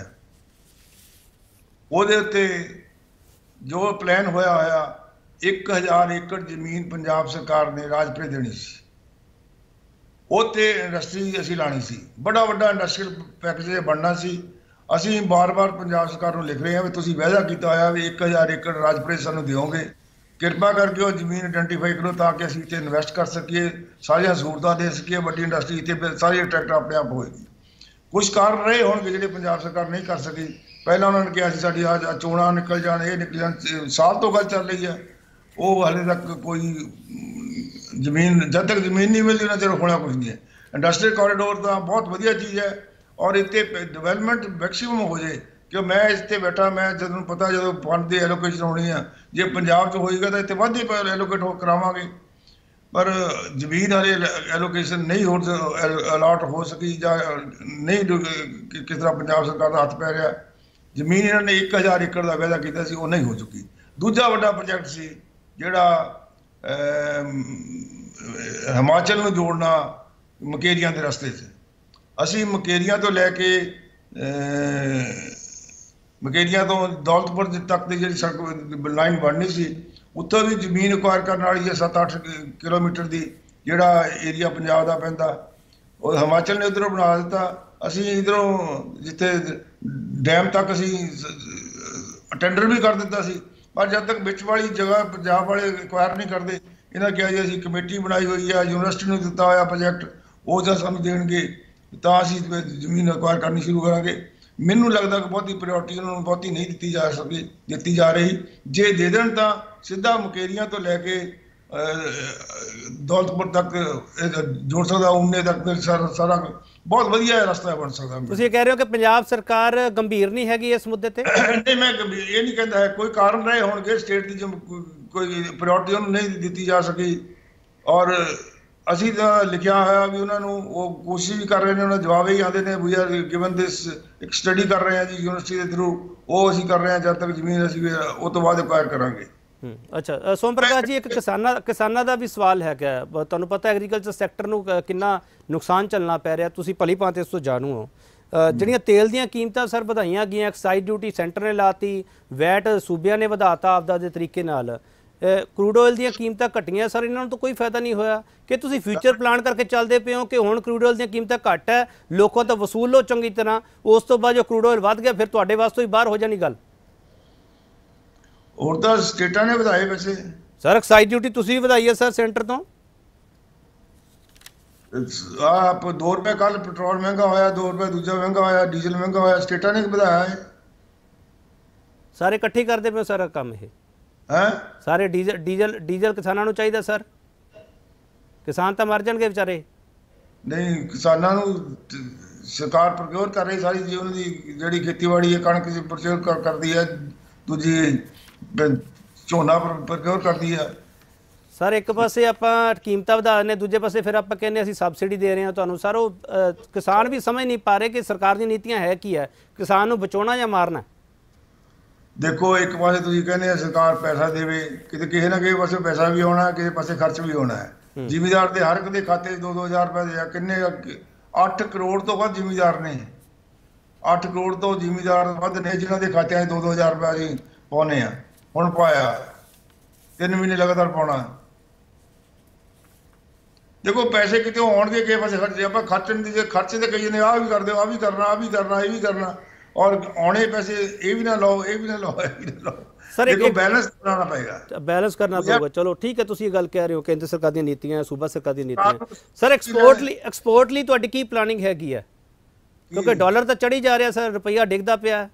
ਉਹਦੇ ਉੱਤੇ ਜੋ ਪਲਾਨ ਹੋਇਆ 1000 ਏਕੜ ਜ਼ਮੀਨ ਪੰਜਾਬ ਸਰਕਾਰ ਨੇ ਰਾਜਪੁਰੇ ਦੇਣੀ ਸੀ, ਉੱਥੇ ਇੰਡਸਟਰੀ ਅਸੀਂ ਲਾਣੀ ਸੀ, ਬੜਾ ਵੱਡਾ ਇੰਡਸਟਰੀਅਲ ਪੈਕੇਜ ਬਣਨਾ ਸੀ। ਅਸੀਂ ਬਾਰ-ਬਾਰ ਪੰਜਾਬ ਸਰਕਾਰ ਨੂੰ ਲਿਖ ਰਹੇ ਹਾਂ ਵੀ ਤੁਸੀਂ ਵਾਅਦਾ ਕੀਤਾ ਹੋਇਆ ਵੀ 1000 ਏਕੜ ਰਾਜਪੁਰੇ ਸਾਨੂੰ ਦਿਓਗੇ, ਕਿਰਪਾ ਕਰਕੇ ਉਹ ਜ਼ਮੀਨ ਆਇਡੈਂਟੀਫਾਈ ਕਰੋ ਤਾਂ ਕਿ ਅਸੀਂ ਇੱਥੇ ਇਨਵੈਸਟ ਕਰ ਸਕੀਏ, ਸਾਰੀਆਂ ਸਹੂਲਤਾਂ ਦੇ ਸਕੀਏ, ਵੱਡੀ ਇੰਡਸਟਰੀ ਇੱਥੇ ਸਾਰੀ ਅਟਰੈਕਟ ਆਪਣੇ ਆਪ ਹੋਏਗੀ। ਕੁਝ ਕਾਰਨ ਰਹੇ ਹੋਣਗੇ ਜਿਹੜੇ ਪੰਜਾਬ ਸਰਕਾਰ ਨਹੀਂ ਕਰ ਸਕੀ। ਪਹਿਲਾਂ ਉਹਨਾਂ ਨੇ ਕਿਹਾ ਸੀ ਸਾਡੀ ਆ ਚੋਣਾਂ ਨਿਕਲ ਜਾਣ, ਇਹ ਨਿਕਲ ਜਾਣ, ਸਾਲ ਤੋਂ ਗੱਲ ਚੱਲ ਰਹੀ ਹੈ, ਉਹ ਹਾਲੇ ਤੱਕ ਕੋਈ ਜ਼ਮੀਨ, ਜਦ ਤੱਕ ਜ਼ਮੀਨ ਨਹੀਂ ਮਿਲਦੀ ਉਹਨਾਂ ਚਿਰ ਹੋਣਾ ਕੁਝ ਨਹੀਂ ਹੈ। ਇੰਡਸਟਰੀਅਲ ਕੋਰੀਡੋਰ ਤਾਂ ਬਹੁਤ ਵਧੀਆ ਚੀਜ਼ ਹੈ ਔਰ ਇੱਥੇ ਡਿਵੈਲਪਮੈਂਟ ਮੈਕਸੀਮਮ ਹੋ ਜਾਏ, ਕਿ ਮੈਂ ਇੱਥੇ ਬੈਠਾ, ਮੈਂ ਜਦੋਂ ਪਤਾ ਜਦੋਂ ਫੰਡ ਦੀ ਐਲੋਕੇਸ਼ਨ ਹੋਣੀ ਆ, ਜੇ ਪੰਜਾਬ 'ਚ ਹੋਏਗਾ ਤਾਂ ਇੱਥੇ ਵੱਧ ਹੀ ਐਲੋਕੇਟ ਕਰਾਵਾਂਗੇ, ਪਰ ਜ਼ਮੀਨ ਹਾਲੇ ਐਲੋਕੇਸ਼ਨ ਨਹੀਂ ਹੋ ਅਲਾਟ ਹੋ ਸਕੀ ਜਾਂ ਨਹੀਂ, ਕਿਸ ਤਰ੍ਹਾਂ ਪੰਜਾਬ ਸਰਕਾਰ ਦਾ ਹੱਥ ਪੈ ਰਿਹਾ। ਜ਼ਮੀਨ ਇਹਨਾਂ ਨੇ 1000 ਏਕੜ ਦਾ ਵਾਅਦਾ ਕੀਤਾ ਸੀ, ਉਹ ਨਹੀਂ ਹੋ ਚੁੱਕੀ। ਦੂਜਾ ਵੱਡਾ ਪ੍ਰੋਜੈਕਟ ਸੀ ਜਿਹੜਾ ਹਿਮਾਚਲ ਨੂੰ ਜੋੜਨਾ ਮੁਕੇਰੀਆਂ ਦੇ ਰਸਤੇ 'ਚ। ਅਸੀਂ ਮੁਕੇਰੀਆਂ ਤੋਂ ਲੈ ਕੇ ਮੁਕੇਰੀਆਂ ਤੋਂ ਦੌਲਤਪੁਰ ਤੱਕ ਦੀ ਜਿਹੜੀ ਸੜਕ ਲਾਈਨ ਬਣਨੀ ਸੀ, ਉੱਥੋਂ ਵੀ ਜ਼ਮੀਨ ਅਕਵਾਇਰ ਕਰਨ ਵਾਲੀ ਹੈ 7-8 ਕਿਲੋਮੀਟਰ ਦੀ, ਜਿਹੜਾ ਏਰੀਆ ਪੰਜਾਬ ਦਾ ਪੈਂਦਾ, ਉਹ ਹਿਮਾਚਲ ਨੇ ਉੱਧਰੋਂ ਬਣਾ ਦਿੱਤਾ। ਅਸੀਂ ਇੱਧਰੋਂ ਜਿੱਥੇ ਡੈਮ ਤੱਕ ਅਸੀਂ ਟੈਂਡਰ ਵੀ ਕਰ ਦਿੱਤਾ ਸੀ, ਪਰ ਜਦ ਤੱਕ ਵਿੱਚ ਵਾਲੀ ਜਗ੍ਹਾ ਪੰਜਾਬ ਵਾਲੇ ਅਕਵਾਇਰ ਨਹੀਂ ਕਰਦੇ, ਇਹਨਾਂ ਕਿਹਾ ਜੀ ਅਸੀਂ ਕਮੇਟੀ ਬਣਾਈ ਹੋਈ ਹੈ, ਯੂਨੀਵਰਸਿਟੀ ਨੂੰ ਦਿੱਤਾ ਹੋਇਆ ਪ੍ਰੋਜੈਕਟ, ਉਹ ਜਾਂ ਸਾਨੂੰ ਦੇਣਗੇ ਤਾਂ ਅਸੀਂ ਜ਼ਮੀਨ ਅਕਵਾਇਰ ਕਰਨੀ ਸ਼ੁਰੂ ਕਰਾਂਗੇ। ਮੈਨੂੰ ਲੱਗਦਾ ਕਿ ਬਹੁਤੀ ਪ੍ਰਾਇਓਰਟੀ ਉਹਨਾਂ ਨੂੰ ਬਹੁਤੀ ਨਹੀਂ ਦਿੱਤੀ ਜਾ ਰਹੀ। ਜੇ ਦੇ ਦੇਣ ਤਾਂ ਸਿੱਧਾ ਮੁਕੇਰੀਆਂ ਤੋਂ ਲੈ ਕੇ ਦੌਲਤਪੁਰ ਤੱਕ ਜੋੜ ਸਕਦਾ, ਉਨੇ ਤੱਕ ਸਾਰਾ ਬਹੁਤ ਵਧੀਆ ਰਸਤਾ ਬਣ ਸਕਦਾ। ਤੁਸੀਂ ਕਹਿ ਰਹੇ ਹੋ ਕਿ ਪੰਜਾਬ ਸਰਕਾਰ ਗੰਭੀਰ ਨਹੀਂ ਹੈਗੀ ਇਸ ਮੁੱਦੇ ਤੇ? ਨਹੀਂ, ਮੈਂ ਗੰਭੀਰ ਇਹ ਨਹੀਂ ਕਹਿੰਦਾ ਹੈ, ਕੋਈ ਕਾਰਨ ਰਹੇ ਹੋਣਗੇ ਸਟੇਟ ਦੀ, ਕੋਈ ਪ੍ਰਾਇਓਰਟੀ ਉਹਨੂੰ ਨਹੀਂ ਦਿੱਤੀ ਜਾ ਸਕੀ। ਔਰ ਅਸੀਂ ਤਾਂ ਲਿਖਿਆ ਹੋਇਆ ਵੀ ਉਹਨਾਂ ਨੂੰ, ਉਹ ਕੋਸ਼ਿਸ਼ ਵੀ ਕਰ ਰਹੇ ਨੇ, ਉਹਨਾਂ ਜਵਾਬ ਹੀ ਆਉਂਦੇ ਨੇ ਵੀ ਆਰ ਗਿਵਨ ਦਿਸ, ਇੱਕ ਸਟੱਡੀ ਕਰ ਰਹੇ ਹਾਂ ਜੀ ਯੂਨੀਵਰਸਿਟੀ ਦੇ ਥਰੂ, ਉਹ ਅਸੀਂ ਕਰ ਰਹੇ ਹਾਂ, ਜਦ ਤੱਕ ਜ਼ਮੀਨ ਅਸੀਂ ਉਹ ਤੋਂ ਬਾਅਦ ਅਕਵਾਇਰ ਕਰਾਂਗੇ। ਅੱਛਾ ਸੋਮ ਪ੍ਰਕਾਸ਼ ਜੀ, ਇੱਕ ਕਿਸਾਨਾਂ ਦਾ ਵੀ ਸਵਾਲ ਹੈਗਾ। ਤੁਹਾਨੂੰ ਪਤਾ ਐਗਰੀਕਲਚਰ ਸੈਕਟਰ ਨੂੰ ਕਿੰਨਾ ਨੁਕਸਾਨ ਝੱਲਣਾ ਪੈ ਰਿਹਾ, ਤੁਸੀਂ ਭਲੀ ਭਾਂਤ ਇਸ ਤੋਂ ਜਾਣੂ ਹੋ। ਜਿਹੜੀਆਂ ਤੇਲ ਦੀਆਂ ਕੀਮਤਾਂ ਸਰ ਵਧਾਈਆਂ ਗਈਆਂ, ਐਕਸਾਈਜ਼ ਡਿਊਟੀ ਸੈਂਟਰ ਨੇ ਲਾਤੀ, ਵੈਟ ਸੂਬਿਆਂ ਨੇ ਵਧਾਤਾ ਆਪਦਾ ਦੇ ਤਰੀਕੇ ਨਾਲ, ਕਰੂਡ ਆਇਲ ਦੀਆਂ ਕੀਮਤਾਂ ਘਟੀਆਂ ਸਰ, ਇਹਨਾਂ ਨੂੰ ਤਾਂ ਕੋਈ ਫਾਇਦਾ ਨਹੀਂ ਹੋਇਆ। ਕਿ ਤੁਸੀਂ ਫਿਊਚਰ ਪਲਾਨ ਕਰਕੇ ਚੱਲਦੇ ਪਏ ਹੋ ਕਿ ਹੁਣ ਕਰੂਡ ਆਇਲ ਦੀਆਂ ਕੀਮਤਾਂ ਘੱਟ ਹੈ, ਲੋਕਾਂ ਤੋਂ ਵਸੂਲ ਲਓ ਚੰਗੀ ਤਰ੍ਹਾਂ, ਉਸ ਤੋਂ ਬਾਅਦ ਜੋ ਕਰੂਡ ਆਇਲ ਵੱਧ ਗਿਆ ਫਿਰ ਤੁਹਾਡੇ ਵਾਸਤੇ ਹੀ ਬਾਹਰ ਹੋ ਜਾਣੀ ਗੱਲ? ਹੋਰ ਤਾਂ ਸਟੇਟਾਂ ਨੇ ਵਧਾਏ ਵੈਸੇ ਸਰ, ਐਕਸਾਈਜ਼ ਡਿਊਟੀ ਤੁਸੀਂ ਵਧਾਈ ਹੈ ਸਰ ਸੈਂਟਰ ਤੋਂ। ਆਪ 2 ਰੁਪਏ ਕੱਲ ਪੈਟਰੋਲ ਮਹਿੰਗਾ ਹੋਇਆ, 2 ਰੁਪਏ ਦੂਜਾ ਮਹਿੰਗਾ ਹੋਇਆ, ਡੀਜ਼ਲ ਮਹਿੰਗਾ ਹੋਇਆ, ਸਟੇਟਾਂ ਨੇ ਵਧਾਇਆ ਹੈ। ਸਾਰੇ ਇਕੱਠੇ ਕਰਦੇ ਪਏ ਸਾਰਾ ਕੰਮ ਇਹ ਹੈ? ਸਾਰੇ ਡੀਜ਼ਲ ਕਿਸਾਨਾਂ ਨੂੰ ਚਾਹੀਦਾ ਸਰ, ਕਿਸਾਨ ਤਾਂ ਮਰ ਜਾਣਗੇ ਵਿਚਾਰੇ। ਨਹੀਂ, ਕਿਸਾਨਾਂ ਨੂੰ ਸਰਕਾਰ ਪ੍ਰੋਕਿਓਰ ਕਰ ਰਹੀ ਸਾਰੀ, ਜੀ ਉਹਨਾਂ ਦੀ ਜਿਹੜੀ ਖੇਤੀਬਾੜੀ ਹੈ, ਕਣਕ ਪ੍ਰੋਕਿਓਰ ਕਰਦੀ ਹੈ, ਦੂਜੀ ਝੋਨਾ ਪ੍ਰੋਕਿਓਰ ਕਰਦੀ ਹੈ। ਸਰ ਇੱਕ ਪਾਸੇ ਆਪਾਂ ਕੀਮਤਾਂ ਵਧਾ ਦਿੰਦੇ, ਦੂਜੇ ਪਾਸੇ ਫਿਰ ਆਪਾਂ ਕਹਿੰਦੇ ਅਸੀਂ ਸਬਸਿਡੀ ਦੇ ਰਹੇ ਹਾਂ ਤੁਹਾਨੂੰ। ਸਰ ਉਹ ਕਿਸਾਨ ਵੀ ਸਮਝ ਨਹੀਂ ਪਾ ਰਹੇ ਕਿ ਸਰਕਾਰ ਦੀਆਂ ਨੀਤੀਆਂ ਹੈ ਕੀ ਹੈ, ਕਿਸਾਨ ਨੂੰ ਬਚਾਉਣਾ ਜਾਂ ਮਾਰਨਾ। ਦੇਖੋ, ਇੱਕ ਪਾਸੇ ਤੁਸੀਂ ਕਹਿੰਦੇ ਆ ਸਰਕਾਰ ਪੈਸਾ ਦੇਵੇ, ਕਿਤੇ ਕਿਸੇ ਨਾ ਕਿਸੇ ਪਾਸੇ ਪੈਸਾ ਵੀ ਆਉਣਾ, ਕਿਸੇ ਪਾਸੇ ਖਰਚ ਵੀ ਹੋਣਾ ਹੈ। ਜ਼ਿਮੀਦਾਰ ਦੇ ਹਰ ਇੱਕ ਦੇ ਖਾਤੇ 'ਚ 2-2000 ਰੁਪਏ ਦੇ ਆ, ਕਿੰਨੇ 8 ਕਰੋੜ ਤੋਂ ਵੱਧ ਜ਼ਿਮੀਦਾਰ ਨੇ, 8 ਕਰੋੜ ਤੋਂ ਜ਼ਿਮੀਦਾਰ ਵੱਧ ਨੇ ਜਿਨ੍ਹਾਂ ਦੇ ਖਾਤਿਆਂ 'ਚ 2-2000 ਰੁਪਏ ਅਸੀਂ ਪਾਉਂਦੇ ਆ। ਹੁਣ ਪਾਇਆ 3 ਮਹੀਨੇ ਲਗਾਤਾਰ ਪਾਉਣਾ। ਦੇਖੋ, ਪੈਸੇ ਕਿਤੇ ਆਉਣਗੇ, ਕਿਸੇ ਪਾਸੇ ਖਰਚੇ, ਆਪਾਂ ਖਰਚਣ ਦੀ ਜੇ ਖਰਚੇ ਤਾਂ ਕਈ ਨੇ ਆਹ ਵੀ ਕਰ ਦਿਓ, ਆਹ ਵੀ ਕਰਨਾ, ਆਹ ਵੀ ਕਰਨਾ, ਇਹ ਵੀ ਕਰਨਾ, ਔਰ ਆਉਣੇ ਪੈਸੇ ਇਹ ਵੀ ਨਾ ਲਓ, ਇਹ ਵੀ ਨਾ ਲਓ, ਇਹ ਵੀ ਨਾ ਲਓ। ਸਰ ਇੱਕ ਬੈਲੈਂਸ ਬਣਾਉਣਾ ਪਏਗਾ, ਬੈਲੈਂਸ ਕਰਨਾ ਪਊਗਾ। ਚਲੋ ਠੀਕ ਹੈ, ਤੁਸੀਂ ਇਹ ਗੱਲ ਕਹਿ ਰਹੇ ਹੋ ਕੇਂਦਰ ਸਰਕਾਰ ਦੀਆਂ ਨੀਤੀਆਂ, ਸੂਬਾ ਸਰਕਾਰ ਦੀਆਂ ਨੀਤੀਆਂ। ਸਰ ਐਕਸਪੋਰਟ ਲਈ ਤੁਹਾਡੀ ਕੀ ਪਲਾਨਿੰਗ ਹੈਗੀ ਹੈ? ਕਿਉਂਕਿ ਡਾਲਰ ਤਾਂ ਚੜੀ ਜਾ ਰਿਹਾ ਸਰ, ਰੁਪਈਆ ਡਿੱਗਦਾ ਪਿਆ।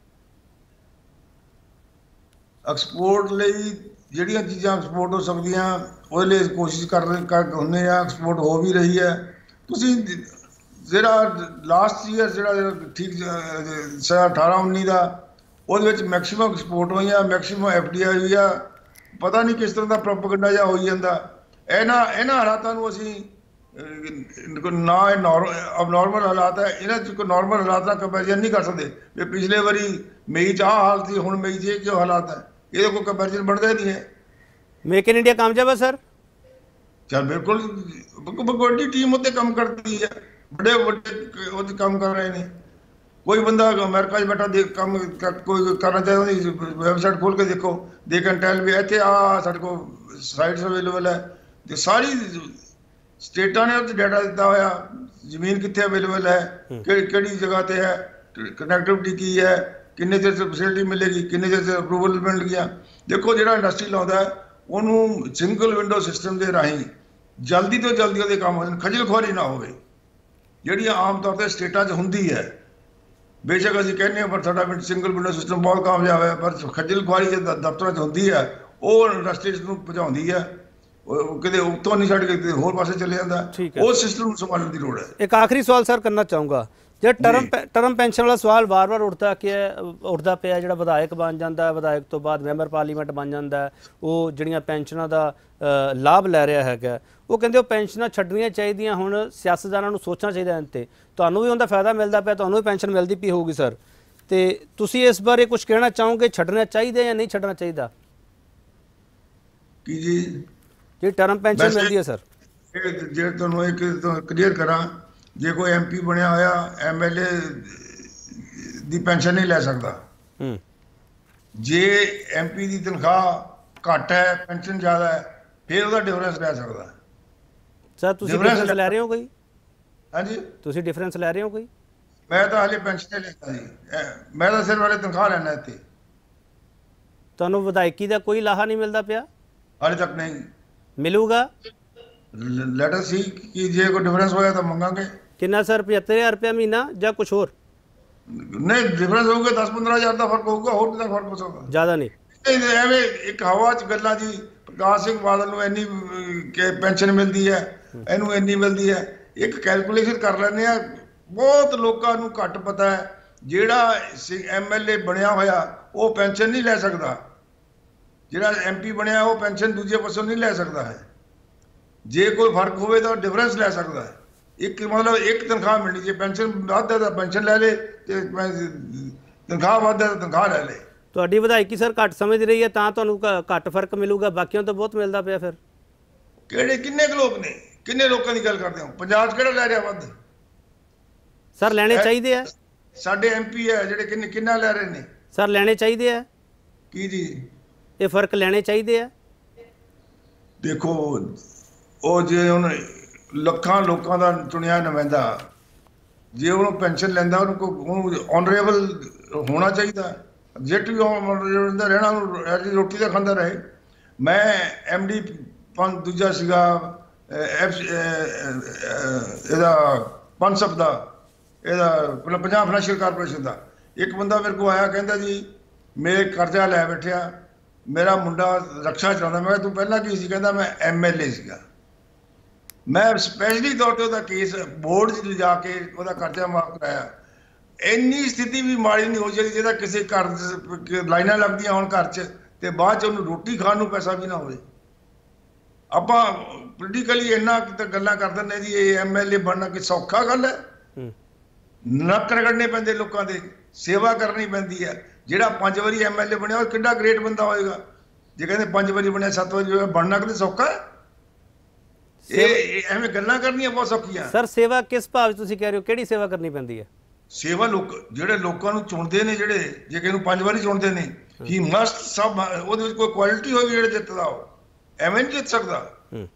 ਐਕਸਪੋਰਟ ਲਈ ਜਿਹੜੀਆਂ ਚੀਜ਼ਾਂ ਐਕਸਪੋਰਟ ਹੋ ਸਕਦੀਆਂ ਉਹਦੇ ਲਈ ਕੋਸ਼ਿਸ਼ ਕਰ ਹੁੰਦੇ ਆ, ਐਕਸਪੋਰਟ ਹੋ ਵੀ ਰਹੀ ਹੈ। ਤੁਸੀਂ ਜਿਹੜਾ ਲਾਸਟ ਈਅਰ ਜਿਹੜਾ ਠੀਕ 18-19 ਦਾ, ਉਹਦੇ ਵਿੱਚ ਮੈਕਸੀਮਮ ਐਕਸਪੋਰਟ ਹੋਈਆਂ, ਮੈਕਸੀਮਮ FDI ਹੋਈ ਆ। ਪਤਾ ਨਹੀਂ ਕਿਸ ਤਰ੍ਹਾਂ ਦਾ ਪ੍ਰੋਪੇਗੈਂਡਾ ਜਿਹਾ ਹੋਈ ਜਾਂਦਾ। ਇਹਨਾਂ ਹਾਲਾਤਾਂ ਨੂੰ ਅਸੀਂ ਨਾ ਇਹ ਅਬ ਨੋਰਮਲ ਹਾਲਾਤ ਹੈ, ਇਹਨਾਂ 'ਚ ਕੋਈ ਨੋਰਮਲ ਹਾਲਾਤ ਨਾਲ ਕੰਪੈਰੀਜ਼ਨ ਨਹੀਂ ਕਰ ਸਕਦੇ ਵੀ ਪਿਛਲੇ ਵਾਰੀ ਮਈ 'ਚ ਆਹ ਹਾਲ ਸੀ, ਹੁਣ ਮਈ 'ਚ ਇਹ ਕਿਉਂ ਹਾਲਾਤ ਹੈ, ਇਹਦਾ ਕੋਈ ਕੰਪੈਰੀਜ਼ਨ ਬਣਦਾ ਹੀ ਨਹੀਂ ਹੈ। मेक इन इंडिया कामयाब है सर? चल बिल्कुल बड़ी टीम उत्ते काम करती है, बड़े बड़े काम कर रहे हैं। कोई बंदा अमेरिका च बैठा देख काम कोई करना चाहे वैबसाइट खोल के देखो, दे कैन टेल भी इतने साढ़े को साइट्स अवेलेबल है, तो सारी स्टेटा ने उत्ते डाटा दिता होया, जमीन कितने अवेलेबल है, किहड़ी जगह ते है, कनैक्टिविटी की है, किन्ने चेर फैसिलिटी मिलेगी, किन्ने चेर अप्रूवल मिल गया। देखो जिहड़ा इंडस्ट्री लाउंदा है ਉਹਨੂੰ ਸਿੰਗਲ ਵਿੰਡੋ ਸਿਸਟਮ ਦੇ ਰਾਹੀਂ ਜਲਦੀ ਤੋਂ ਜਲਦੀ ਉਹਦੇ ਕੰਮ ਹੋ ਜਾਣ, ਖੱਜਲ ਖੁਆਰੀ ਨਾ ਹੋਵੇ, ਜਿਹੜੀ ਆਮ ਤੌਰ ਤੇ ਸਟੇਟਾਂ 'ਚ ਹੁੰਦੀ ਹੈ। ਬੇਸ਼ੱਕ ਅਸੀਂ ਕਹਿੰਦੇ ਹਾਂ ਪਰ ਸਾਡਾ ਸਿੰਗਲ ਵਿੰਡੋ ਸਿਸਟਮ ਬਹੁਤ ਕਾਮਯਾਬ ਹੈ, ਪਰ ਖੱਜਲ ਖੁਆਰੀ ਜੇ ਦਫ਼ਤਰਾਂ 'ਚ ਹੁੰਦੀ ਹੈ ਉਹ ਇੰਡਸਟਰੀਜ਼ ਨੂੰ ਪਹੁੰਚਾਉਂਦੀ ਹੈ, ਉਹ ਕਿਤੇ ਉੱਤੋਂ ਨਹੀਂ ਛੱਡ ਕੇ ਕਿਤੇ ਹੋਰ ਪਾਸੇ ਚਲੇ ਜਾਂਦਾ। ਉਹ ਸਿਸਟਮ ਨੂੰ ਸੰਭਾਲਣ ਦੀ ਲੋੜ ਹੈ। एक आखिरी सवाल सर करना चाहूँगा, जो टर्म पेंशन वाला सवाल बार बार ਉੱਠਦਾ ਪਿਆ, ਜਿਹੜਾ ਵਿਧਾਇਕ ਬਣ ਜਾਂਦਾ, ਵਿਧਾਇਕ ਤੋਂ ਬਾਅਦ ਮੈਂਬਰ ਪਾਰਲੀਮੈਂਟ ਬਣ ਜਾਂਦਾ, ਉਹ ਜਿਹੜੀਆਂ ਪੈਨਸ਼ਨਾਂ ਦਾ ਲਾਭ ਲੈ ਰਿਹਾ ਹੈਗਾ, ਉਹ ਕਹਿੰਦੇ ਉਹ ਪੈਨਸ਼ਨਾਂ ਛੱਡਣੀਆਂ ਚਾਹੀਦੀਆਂ, ਹੁਣ ਸਿਆਸਤਦਾਨਾਂ ਨੂੰ ਸੋਚਣਾ ਚਾਹੀਦਾ ਇਹਨਾਂ 'ਤੇ। ਤੁਹਾਨੂੰ ਵੀ ਉਹਦਾ ਫਾਇਦਾ ਮਿਲਦਾ ਪਿਆ, ਤੁਹਾਨੂੰ ਵੀ ਪੈਨਸ਼ਨ ਮਿਲਦੀ ਪਈ ਹੋਊਗੀ ਸਰ, ਤੇ ਤੁਸੀਂ ਇਸ ਬਾਰੇ ਕੁਝ ਕਹਿਣਾ ਚਾਹੋਗੇ, ਛੱਡਣਾ ਚਾਹੀਦਾ ਜਾਂ ਨਹੀਂ ਛੱਡਣਾ ਚਾਹੀਦਾ? ਕੀ ਜੀ ਜਿਹੜੀ ਟਰਮ ਪੈਨਸ਼ਨ ਮਿਲਦੀ ਹੈ ਸਰ? ਜੇ ਤੁਹਾਨੂੰ ਇੱਕ ਕਲੀਅਰ ਕਰਾਂ, ਜੇ ਕੋਈ MP ਬਣਿਆ ਹੋਇਆ MLA ਦੀ ਪੈਨਸ਼ਨ ਨਹੀਂ ਲੈ ਸਕਦਾ। ਜੇ MP ਦੀ ਤਨਖਾਹ ਘੱਟ ਹੈ, ਪੈਨਸ਼ਨ ਜ਼ਿਆਦਾ ਹੈ, ਫਿਰ ਉਹਦਾ ਡਿਫਰੈਂਸ ਲੈ ਸਕਦਾ। ਸਰ ਤੁਸੀਂ ਡਿਫਰੈਂਸ ਲੈ ਰਹੇ ਹੋ ਕੋਈ? ਹਾਂਜੀ ਤੁਸੀਂ ਡਿਫਰੈਂਸ ਲੈ ਰਹੇ ਹੋ ਕੋਈ? ਮੈਂ ਤਾਂ ਹਾਲੇ ਪੈਨਸ਼ਨ ਨਹੀਂ ਲੈਂਦਾ ਜੀ, ਮੈਂ ਤਾਂ ਸਿਰਫ ਵਾਲੇ ਤਨਖਾਹ ਲੈਣਾ ਇੱਥੇ। ਤੁਹਾਨੂੰ ਵਿਧਾਇਕੀ ਦਾ ਕੋਈ ਲਾਹਾ ਨਹੀਂ ਮਿਲਦਾ ਪਿਆ ਹਾਲੇ ਤੱਕ? ਨਹੀਂ ਮਿਲੂਗਾ। ਲੈਟ ਅਸ ਸੀ ਕਿ ਜੇ ਕੋਈ ਡਿਫਰੈਂਸ ਹੋਇਆ ਤਾਂ ਮੰਗਾਂਗੇ। ਕਿੰਨਾ ਸਰ? 75,000 ਰੁਪਇਆ ਮਹੀਨਾ ਜਾਂ ਕੁਝ ਹੋਰ? ਨਹੀਂ, ਡਿਫਰੈਂਸ ਹੋਊਗਾ 10-15,000 ਦਾ ਫਰਕ ਹੋਊਗਾ, ਹੋਰ ਕਿੰਨਾ ਫਰਕ ਹੋ ਸਕਦਾ? ਜ਼ਿਆਦਾ ਨਹੀਂ। ਐਵੇਂ ਇੱਕ ਹਵਾ 'ਚ ਗੱਲਾਂ ਜੀ, ਪ੍ਰਕਾਸ਼ ਸਿੰਘ ਬਾਦਲ ਨੂੰ ਇੰਨੀ ਪੈਨਸ਼ਨ ਮਿਲਦੀ ਹੈ, ਇਹਨੂੰ ਇੰਨੀ ਮਿਲਦੀ ਹੈ, ਇੱਕ ਕੈਲਕੂਲੇਸ਼ਨ ਕਰ ਲੈਂਦੇ ਆ। ਬਹੁਤ ਲੋਕਾਂ ਨੂੰ ਘੱਟ ਪਤਾ ਹੈ, ਜਿਹੜਾ MLA ਬਣਿਆ ਹੋਇਆ ਉਹ ਪੈਨਸ਼ਨ ਨਹੀਂ ਲੈ ਸਕਦਾ, ਜਿਹੜਾ MP ਬਣਿਆ ਉਹ ਪੈਨਸ਼ਨ ਦੂਜੇ ਪਾਸੋਂ ਨਹੀਂ ਲੈ ਸਕਦਾ ਹੈ। ਜੇ ਕੋਈ ਫਰਕ ਹੋਵੇ ਤਾਂ ਡਿਫਰੈਂਸ ਲੈ ਸਕਦਾ ਹੈ। ਇੱਕ ਮਤਲਬ ਇੱਕ ਤਨਖਾਹ ਮਿਲਣੀ, ਜੇ ਪੈਨਸ਼ਨ ਵੱਧ ਹੈ ਤਾਂ ਪੈਨਸ਼ਨ ਲੈ ਲੇ, ਤੇ ਤਨਖਾਹ ਵੱਧ ਹੈ ਤਾਂ ਤਨਖਾਹ ਲੈ ਲੇ। ਤੁਹਾਡੀ ਵਿਧਾਇਕੀ ਸਰ ਘੱਟ ਸਮਝ ਰਹੀ ਹੈ ਤਾਂ ਤੁਹਾਨੂੰ ਘੱਟ ਫਰਕ ਮਿਲੂਗਾ, ਬਾਕੀਆਂ ਤੋਂ ਬਹੁਤ ਮਿਲਦਾ ਪਿਆ। ਫਿਰ ਕਿਹੜੇ ਕਿੰਨੇ ਕੁ ਲੋਕ ਨੇ, ਕਿੰਨੇ ਲੋਕਾਂ ਦੀ ਗੱਲ ਕਰਦੇ ਹੋ? ਪੰਜਾਬ 'ਚ ਕਿਹੜਾ ਲੈ ਰਿਹਾ ਵੱਧ? ਸਰ ਲੈਣੇ ਚਾਹੀਦੇ ਆ। ਸਾਡੇ MP ਹੈ ਜਿਹੜੇ ਕਿੰਨਾ ਲੈ ਰਹੇ ਨੇ। ਸਰ ਲੈਣੇ ਚਾਹੀਦੇ ਆ। ਕੀ ਜੀ? ਇਹ ਫਰਕ ਲੈਣੇ ਚਾਹੀਦੇ ਆ। ਦੇਖੋ ਉਹ ਜੇ ਹੁਣ ਲੱਖਾਂ ਲੋਕਾਂ ਦਾ ਚੁਣਿਆ ਨੁਮਾਇੰਦਾ, ਜੇ ਉਹਨੂੰ ਪੈਨਸ਼ਨ ਲੈਂਦਾ, ਉਹਨੂੰ ਆਨਰੇਬਲ ਹੋਣਾ ਚਾਹੀਦਾ। ਜੱਟ ਵੀ ਆਨਰੇਬਲ ਰਹਿਣਾ, ਉਹਨੂੰ ਰੋਟੀ ਤਾਂ ਖਾਂਦਾ ਰਹੇ। ਮੈਂ MD ਦੂਜਾ ਸੀਗਾ ਇਹਦਾ ਪਨਸਪ ਦਾ, ਇਹਦਾ ਪੰਜਾਬ ਫਾਈਨੈਂਸ਼ੀਅਲ ਕਾਰਪੋਰੇਸ਼ਨ ਦਾ। ਇੱਕ ਬੰਦਾ ਮੇਰੇ ਕੋਲ ਆਇਆ, ਕਹਿੰਦਾ ਜੀ ਮੇਰੇ ਕਰਜ਼ਾ ਲੈ ਬੈਠਿਆ, ਮੇਰਾ ਮੁੰਡਾ ਰਕਸ਼ਾ ਚਲਾਉਂਦਾ। ਮੈਂ ਕਿਹਾ ਤੂੰ ਪਹਿਲਾਂ ਕੀ ਸੀ? ਕਹਿੰਦਾ ਮੈਂ MLA ਸੀਗਾ। ਮੈਂ ਸਪੈਸ਼ਲੀ ਤੌਰ 'ਤੇ ਉਹਦਾ ਕੇਸ ਬੋਰਡ 'ਚ ਲਿਜਾ ਕੇ ਉਹਦਾ ਕਰਜ਼ਾ ਮਾਫ ਕਰਾਇਆ। ਇੰਨੀ ਸਥਿਤੀ ਵੀ ਮਾੜੀ ਨਹੀਂ ਹੋ ਸਕਦੀ ਜਿਹਦਾ ਕਿਸੇ ਘਰ ਲਾਈਨਾਂ ਲੱਗਦੀਆਂ ਹੋਣ ਘਰ 'ਚ, ਤੇ ਬਾਅਦ 'ਚ ਉਹਨੂੰ ਰੋਟੀ ਖਾਣ ਨੂੰ ਪੈਸਾ ਵੀ ਨਾ ਹੋਵੇ। ਆਪਾਂ ਪੋਲੀਟੀਕਲੀ ਇੰਨਾ ਗੱਲਾਂ ਕਰ ਦਿੰਦੇ ਜੀ, ਇਹ MLA ਬਣਨਾ ਕਿ ਸੌਖਾ ਗੱਲ ਹੈ? ਨੱਕ ਰਗੜਨੇ ਪੈਂਦੇ ਲੋਕਾਂ ਦੇ, ਸੇਵਾ ਕਰਨੀ ਪੈਂਦੀ ਹੈ। ਜਿਹੜਾ 5 ਵਾਰੀ MLA ਬਣਿਆ ਉਹ ਕਿੱਡਾ ਗ੍ਰੇਟ ਬੰਦਾ ਹੋਏਗਾ। ਜੇ ਕਹਿੰਦੇ 5 ਵਾਰੀ ਬਣਿਆ, 7 ਵਾਰੀ ਹੋਇਆ, ਬਣਨਾ ਕਿਤੇ ਸੌਖਾ ਹੈ? ਇਹ ਐਵੇਂ ਗੱਲਾਂ ਕਰਨੀਆਂ ਬਹੁਤ ਸੌਖੀਆਂ। ਸਰ ਸੇਵਾ ਕਿਸ ਭਾਵ ਤੁਸੀਂ ਕਹਿ ਰਹੇ ਹੋ? ਕਿਹੜੀ ਸੇਵਾ ਕਰਨੀ ਪੈਂਦੀ ਹੈ? ਸੇਵਾ ਜਿਹੜੇ ਲੋਕਾਂ ਨੂੰ ਚੁਣਦੇ ਨੇ, ਜਿਹੜੇ ਜੇ ਕਿਸੇ ਨੂੰ 5 ਵਾਰੀ ਚੁਣਦੇ ਨੇ, ਹੀ ਮਸਟ ਸਭ ਉਹਦੇ ਵਿੱਚ ਕੋਈ ਕੁਆਲਿਟੀ ਹੋਵੇ ਜਿਹੜਾ ਜਿੱਤਦਾ, ਉਹ ਐਵੇਂ ਨਹੀਂ ਜਿੱਤ ਸਕਦਾ।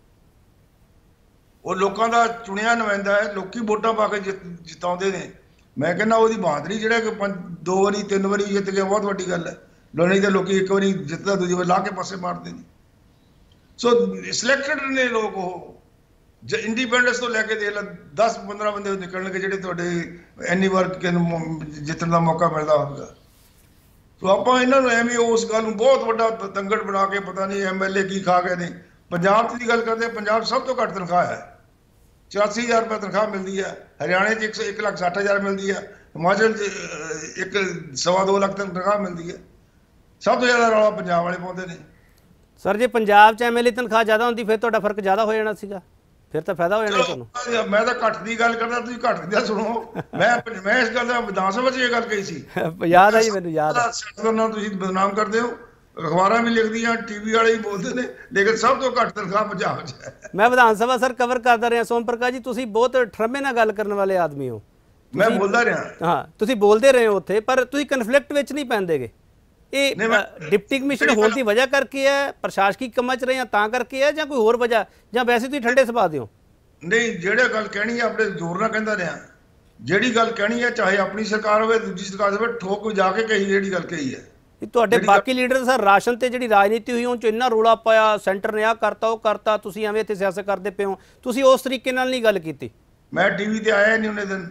ਉਹ ਲੋਕਾਂ ਦਾ ਚੁਣਿਆ ਨੁਮਾਇੰਦਾ ਹੈ, ਲੋਕੀ ਵੋਟਾਂ ਪਾ ਕੇ ਜਿਤਾਉਂਦੇ ਨੇ। ਮੈਂ ਕਹਿੰਦਾ ਉਹਦੀ ਬਹਾਦਰੀ, ਜਿਹੜਾ ਕਿ 2 ਵਾਰੀ 3 ਵਾਰੀ ਜਿੱਤ ਗਿਆ, ਬਹੁਤ ਵੱਡੀ ਗੱਲ ਹੈ। ਨਹੀਂ ਤਾਂ ਲੋਕੀ ਇੱਕ ਵਾਰੀ ਜਿੱਤਦਾ, ਦੂਜੀ ਵਾਰ ਲਾ ਕੇ ਪਾਸੇ ਮਾਰਦੇ ਨੇ। ਸੋ ਸਿਲੈਕਟਡ ਨੇ ਲੋਕ। ਉਹ ਇੰਡੀਪੈਂਡੈਂਸ ਤੋਂ ਲੈ ਕੇ ਦੇਖ ਲਾ 10-15 ਬੰਦੇ ਨਿਕਲਣਗੇ ਜਿਹੜੇ ਤੁਹਾਡੇ ਇੰਨੀ ਵਾਰ ਜਿੱਤਣ ਦਾ ਮੌਕਾ ਮਿਲਦਾ ਹੋਵੇਗਾ। ਸੋ ਆਪਾਂ ਇਹਨਾਂ ਨੂੰ ਐਵੇਂ ਉਸ ਗੱਲ ਨੂੰ ਬਹੁਤ ਵੱਡਾ ਤੰਗੜ ਬਣਾ ਕੇ ਪਤਾ ਨਹੀਂ MLA ਕੀ ਖਾ ਗਏ ਨੇ। ਪੰਜਾਬ ਦੀ ਗੱਲ ਕਰਦੇ, ਪੰਜਾਬ ਸਭ ਤੋਂ ਘੱਟ ਤਨਖਾਹ ਹੈ, 84,000 ਰੁਪਏ ਤਨਖਾਹ ਮਿਲਦੀ ਹੈ। ਹਰਿਆਣੇ 'ਚ 1,60,000 ਮਿਲਦੀ ਹੈ। ਹਿਮਾਚਲ 'ਚ 1.25 ਲੱਖ ਤਨਖਾਹ ਮਿਲਦੀ ਹੈ। ਸਭ ਤੋਂ ਜ਼ਿਆਦਾ ਰੌਲਾ ਪੰਜਾਬ ਵਾਲੇ ਪਾਉਂਦੇ ਨੇ। ਸਰ ਜੇ ਪੰਜਾਬ 'ਚ MLA ਤਨਖਾਹ ਜ਼ਿਆਦਾ ਹੁੰਦੀ ਫਿਰ ਤੁਹਾਡਾ ਫਰਕ ਜ਼ਿਆਦਾ ਹੋ ਜਾਣਾ ਸੀਗਾ। ਫਿਰ ਤਾਂ ਫਾਇਦਾ ਹੋ ਜਾਣਾ ਤੁਹਾਨੂੰ। ਮੈਂ ਤਾਂ ਘੱਟ ਦੀ ਗੱਲ ਕਰਦਾ, ਤੁਸੀਂ ਘੱਟ ਦੀ ਸੁਣੋ। ਮੈਂ ਇਸ ਗੱਲ ਦਾ ਵਿਧਾਨ ਸਭਾ 'ਚ ਇਹ ਗੱਲ ਕਹੀ ਸੀ। ਯਾਦ ਹੈ ਜੀ, ਮੈਨੂੰ ਯਾਦ ਹੈ। ਤੁਸੀਂ ਬਦਨਾਮ ਕਰਦੇ ਹੋ, ਅਖਬਾਰਾਂ ਵੀ ਲਿਖਦੀਆਂ, ਟੀਵੀ ਵਾਲੇ ਵੀ ਬੋਲਦੇ ਨੇ, ਲੇਕਿਨ ਸਭ ਤੋਂ ਘੱਟ ਤਨਖਾਹ ਪੰਜਾਬ 'ਚ ਹੈ। ਮੈਂ ਵਿਧਾਨ ਸਭਾ ਸਰ ਕਵਰ ਕਰਦਾ ਰਿਹਾ ਸੋਮ ਪ੍ਰਕਾਸ਼ ਜੀ, ਤੁਸੀਂ ਬਹੁਤ ਠਰਮੇ ਨਾਲ ਗੱਲ ਕਰਨ ਵਾਲੇ ਆਦਮੀ ਹੋ। ਮੈਂ ਬੋਲਦਾ ਰਿਹਾ। ਹਾਂ, ਤੁਸੀਂ ਬੋਲਦੇ ਰਹੇ ਹੋ ਉੱਥੇ, ਪਰ ਤੁਸੀਂ ਕਨਫਲਿਕਟ ਵਿੱਚ ਨਹੀਂ ਪੈਂਦੇਗੇ। ਇਹ ਡਿਪਟੀ ਕਮਿਸ਼ਨ ਹੋਣ ਦੀ ਵਜ੍ਹਾ ਕਰਕੇ ਹੈ, ਪ੍ਰਸ਼ਾਸਕੀ ਕੰਮਾਂ 'ਚ ਰਹੇ ਆ ਤਾਂ ਕਰਕੇ ਹੈ, ਜਾਂ ਕੋਈ ਹੋਰ ਵਜ੍ਹਾ, ਜਾਂ ਵੈਸੇ ਤੁਸੀਂ ਠੰਡੇ ਸੁਭਾਅ ਦੇ ਹੋ? ਨਹੀਂ, ਜਿਹੜੇ ਗੱਲ ਕਹਿਣੀ ਹੈ ਆਪਣੇ ਜ਼ੋਰ ਨਾਲ ਕਹਿੰਦਾ ਰਿਹਾ। ਜਿਹੜੀ ਗੱਲ ਕਹਿਣੀ ਹੈ, ਚਾਹੇ ਆਪਣੀ ਸਰਕਾਰ ਹੋਵੇ ਦੂਜੀ ਸਰਕਾਰ ਹੋਵੇ, ਠੋਕ ਜਾ ਕੇ ਕਹੀ ਜਿਹੜੀ ਗੱਲ ਕਹੀ ਹੈ। ਤੁਹਾਡੇ ਬਾਕੀ ਲੀਡਰ ਸਰ ਰਾਸ਼ਨ ਤੇ ਜਿਹੜੀ ਰਾਜਨੀਤੀ ਹੋਈ ਉਹ 'ਚ ਇੰਨਾ ਰੌਲਾ ਪਾਇਆ, ਸੈਂਟਰ ਨੇ ਆਹ ਕਰਤਾ ਉਹ ਕਰਤਾ, ਤੁਸੀਂ ਐਵੇਂ ਇੱਥੇ ਸਿਆਸਤ ਕਰਦੇ ਪਏ ਹੋ, ਤੁਸੀਂ ਉਸ ਤਰੀਕੇ ਨਾਲ ਨਹੀਂ ਗੱਲ ਕੀਤੀ। ਮੈਂ ਟੀਵੀ ਤੇ ਆਇਆ ਨਹੀਂ ਉਹਨੇ ਦਿਨ।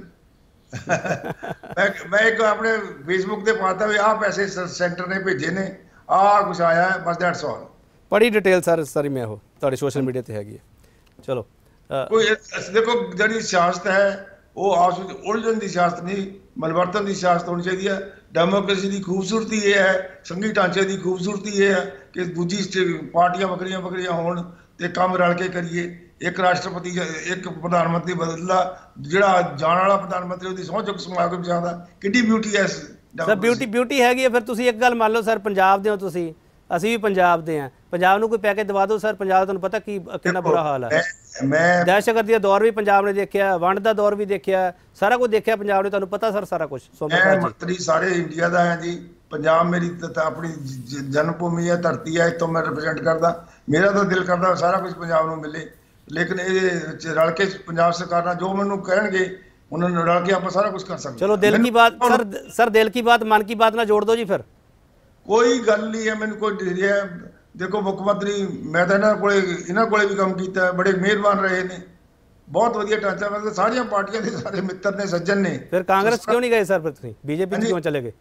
ਮੈਂ ਇੱਕ ਆਪਣੇ ਫੇਸਬੁੱਕ ਤੇ ਪਾਤਾ ਵੀ ਆਹ ਪੈਸੇ ਸੈਂਟਰ ਨੇ ਭੇਜੇ ਨੇ, ਆਹ ਕੁਛ ਆਇਆ, ਬਸ ਦੈਟਸ ਆਲ। ਬੜੀ ਡਿਟੇਲ ਸਰ ਸਾਰੀ ਮੈਂ ਉਹ ਤੁਹਾਡੇ ਸੋਸ਼ਲ ਮੀਡੀਆ ਤੇ ਹੈਗੀ ਹੈ। ਚਲੋ ਕੋਈ ਦੇਖੋ, ਜਿਹੜੀ ਸਿਆਸਤ ਹੈ ਉਹ ਆਪਸ ਵਿੱਚ ਉਲਝਣ ਦੀ ਸਿਆਸਤ ਨਹੀਂ, ਮਨਵਰਤਨ ਦੀ ਸਿਆਸਤ ਹੋਣੀ ਚਾਹੀਦੀ ਹੈ। ਡੈਮੋਕ੍ਰੇਸੀ ਦੀ ਖੂਬਸੂਰਤੀ ਇਹ ਹੈ, ਸੰਘੀ ਢਾਂਚੇ ਦੀ ਖੂਬਸੂਰਤੀ ਇਹ ਹੈ ਕਿ ਦੂਜੀ ਪਾਰਟੀਆਂ ਵੱਖਰੀਆਂ ਵੱਖਰੀਆਂ ਹੋਣ ਤੇ ਕੰਮ ਰਲ ਕੇ ਕਰੀਏ। ਇੱਕ ਰਾਸ਼ਟਰਪਤੀ, ਇੱਕ ਪ੍ਰਧਾਨ ਮੰਤਰੀ ਬਦਲਦਾ, ਜਿਹੜਾ ਜਾਣ ਵਾਲਾ ਪ੍ਰਧਾਨ ਮੰਤਰੀ ਉਹਦੀ ਸਹੁੰ ਚੁੱਕ ਸਮਾਗਮ ਜਾਂਦਾ, ਕਿੰਨੀ ਬਿਊਟੀ ਹੈ ਸਰ। ਬਿਊਟੀ ਹੈਗੀ ਹੈ। ਫਿਰ ਤੁਸੀਂ ਇੱਕ ਗੱਲ ਮੰਨ ਲਓ ਸਰ, ਪੰਜਾਬ ਦੇ ਹੋ ਤੁਸੀਂ, ਅਸੀਂ ਵੀ ਪੰਜਾਬ ਦੇ ਹਾਂ, ਪੰਜਾਬ ਨੂੰ ਕੋਈ ਪੈਕੇਜ ਦਵਾ ਦਿਓ ਸਰ। ਪੰਜਾਬ ਤੁਹਾਨੂੰ ਪਤਾ ਕੀ ਕਿੰਨਾ ਬੁਰਾ ਹਾਲ ਹੈ। ਮੈਂ ਦਹਿਸ਼ਤਗਰਦੀ ਦਾ ਦੌਰ ਵੀ ਪੰਜਾਬ ਨੇ ਦੇਖਿਆ, ਵੰਡ ਦਾ ਦੌਰ ਵੀ ਦੇਖਿਆ, ਸਾਰਾ ਕੁਝ ਦੇਖਿਆ ਪੰਜਾਬ ਨੇ, ਤੁਹਾਨੂੰ ਪਤਾ ਸਰ ਸਾਰਾ ਕੁਝ। ਮੈਂ ਮੰਤਰੀ ਸਾਰੇ ਇੰਡੀਆ ਦਾ ਹਾਂ ਜੀ। ਪੰਜਾਬ ਮੇਰੀ ਤਾਂ ਆਪਣੀ ਜਨਮ ਭੂਮੀ ਹੈ, ਧਰਤੀ ਹੈ, ਇੱਥੋਂ ਮੈਂ ਰਿਪਰੈਜ਼ੈਂਟ ਕਰਦਾ। ਮੇਰਾ ਤਾਂ ਦਿਲ ਕਰਦਾ ਸਾਰਾ ਕੁਝ ਪੰਜਾਬ ਨੂੰ ਮਿਲੇ, ਲੇਕਿਨ ਇਹ ਰਲ ਕੇ ਪੰਜਾਬ ਸਰਕਾਰ ਨਾਲ ਜੋ ਮੈਨੂੰ ਕਹਿਣਗੇ ਉਹਨਾਂ ਨੂੰ ਰਲ ਕੇ ਆਪਾਂ ਸਾਰਾ ਕੁਝ ਕਰ ਸਕਦੇ। ਚਲੋ ਦਿਲ ਕੀ ਬਾਤ ਸਰ, ਦਿਲ ਕੀ ਬਾਤ ਮਨ ਕੀ ਬਾਤ ਨਾਲ ਜੋੜ ਦਿਓ ਜੀ। ਫਿਰ ਕੋਈ ਗੱਲ ਨਹੀਂ ਹੈ, ਮੈਨੂੰ ਕੋਈ ਹੈ। ਦੇਖੋ ਮੁੱਖ ਮੰਤਰੀ, ਮੈਂ ਤਾਂ ਇਹਨਾਂ ਕੋਲੇ ਵੀ ਕੰਮ ਕੀਤਾ, ਬੜੇ ਮਿਹਰਬਾਨ ਰਹੇ ਨੇ, ਬਹੁਤ ਵਧੀਆ ਢਾਂਚਾ। ਮਤਲਬ ਸਾਰੀਆਂ ਪਾਰਟੀਆਂ ਦੇ ਸਾਰੇ ਮਿੱਤਰ ਨੇ, ਸੱਜਣ ਨੇ। ਫਿਰ ਕਾਂਗਰਸ ਕਿਉਂ ਨਹੀਂ ਗਏ ਸਰ? ਫਿਰ ਤੁਸੀਂ ਬੀਜੇਪੀ ਕਿਉਂ ਚਲੇ ਗਏ?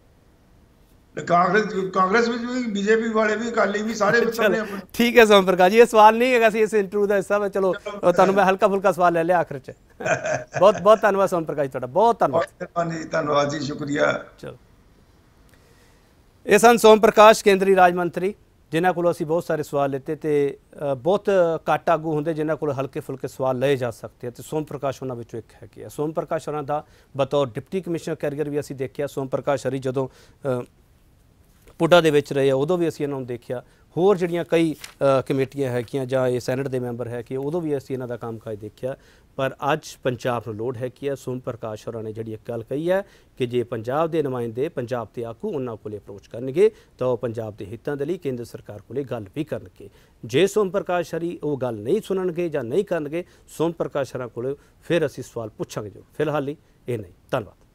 ਕਾਂਗਰਸ ਵਿੱਚ ਵੀ ਬੀਜੇਪੀ ਵਾਲੇ ਵੀ, ਅਕਾਲੀ ਵੀ, ਸਾਰੇ ਮਿੱਤਰ ਨੇ ਆਪਣੇ। ਠੀਕ ਹੈ ਸੋਮ ਪ੍ਰਕਾਸ਼ ਜੀ, ਇਹ ਸਵਾਲ ਨਹੀਂ ਹੈਗਾ ਸੀ ਇਸ ਇੰਟਰਵਿਊ ਦਾ ਹਿੱਸਾ। ਚਲੋ ਤੁਹਾਨੂੰ ਮੈਂ ਹਲਕਾ ਫੁਲਕਾ ਸਵਾਲ ਲੈ ਲਿਆ ਆਖਰ 'ਚ। ਬਹੁਤ ਬਹੁਤ ਧੰਨਵਾਦ ਸੋਮ ਪ੍ਰਕਾਸ਼, ਤੁਹਾਡਾ ਬਹੁਤ ਧੰਨਵਾਦ। ਧੰਨਵਾਦ ਜੀ, ਸ਼ੁਕਰੀਆ। ਚਲੋ, ਇਹ ਸਨ ਸੋਮ ਪ੍ਰਕਾਸ਼, ਕੇਂਦਰੀ ਰਾਜ ਮੰਤਰੀ, ਜਿਨ੍ਹਾਂ ਕੋਲੋਂ ਅਸੀਂ ਬਹੁਤ ਸਾਰੇ ਸਵਾਲ ਲਿੱਤੇ ਤੇ ਬਹੁਤ ਘੱਟ ਆਗੂ ਹੁੰਦੇ ਜਿਨ੍ਹਾਂ ਕੋਲ ਹਲਕੇ ਫੁਲਕੇ ਸਵਾਲ ਲਏ ਜਾ ਸਕਦੇ ਤੇ ਸੋਮ ਪ੍ਰਕਾਸ਼ ਉਹਨਾਂ ਵਿੱਚੋਂ ਇੱਕ ਹੈਗੇ ਆ। ਸੋਮ ਪ੍ਰਕਾਸ਼ ਉਹਨਾਂ ਦਾ ਬਤੌਰ ਡਿਪਟੀ ਕਮਿਸ਼ਨਰ ਕੈਰੀਅਰ ਵੀ ਅਸੀਂ ਦੇਖਿਆ। ਸੋਮ ਪ੍ਰਕਾਸ਼ ਹਰੀ ਜਦੋਂ ਪੁੱਡਾ ਦੇ ਵਿੱਚ ਰਹੇ ਆ ਉਦੋਂ ਵੀ ਅਸੀਂ ਇਹਨਾਂ ਨੂੰ ਦੇਖਿਆ। ਹੋਰ ਜਿਹੜੀਆਂ ਕਈ ਕਮੇਟੀਆਂ ਹੈਗੀਆਂ ਜਾਂ ਇਹ ਸੈਨੇਟ ਦੇ ਮੈਂਬਰ ਹੈ ਕਿ ਉਦੋਂ ਵੀ ਅਸੀਂ ਇਹਨਾਂ ਦਾ ਕੰਮਕਾਜ ਦੇਖਿਆ। ਪਰ ਅੱਜ ਪੰਜਾਬ ਨੂੰ ਲੋੜ ਹੈ ਕਿ ਸੋਮ ਪ੍ਰਕਾਸ਼ ਹੋਰਾਂ ਨੇ ਜਿਹੜੀ ਇੱਕ ਗੱਲ ਕਹੀ ਹੈ ਕਿ ਜੇ ਪੰਜਾਬ ਦੇ ਨੁਮਾਇੰਦੇ, ਪੰਜਾਬ ਦੇ ਆਗੂ ਉਹਨਾਂ ਕੋਲੇ ਅਪਰੋਚ ਕਰਨਗੇ ਤਾਂ ਉਹ ਪੰਜਾਬ ਦੇ ਹਿੱਤਾਂ ਦੇ ਲਈ ਕੇਂਦਰ ਸਰਕਾਰ ਕੋਲੇ ਗੱਲ ਵੀ ਕਰਨਗੇ। ਜੇ ਸੋਮ ਪ੍ਰਕਾਸ਼ ਹਰੀ ਉਹ ਗੱਲ ਨਹੀਂ ਸੁਣਨਗੇ ਜਾਂ ਨਹੀਂ ਕਰਨਗੇ, ਸੋਮ ਪ੍ਰਕਾਸ਼ ਹਰਾਂ ਕੋਲੇ ਫਿਰ ਅਸੀਂ ਸਵਾਲ ਪੁੱਛਾਂਗੇ। ਜੋ ਫਿਲਹਾਲ ਹੀ ਇਹ ਨਹੀਂ। ਧੰਨਵਾਦ।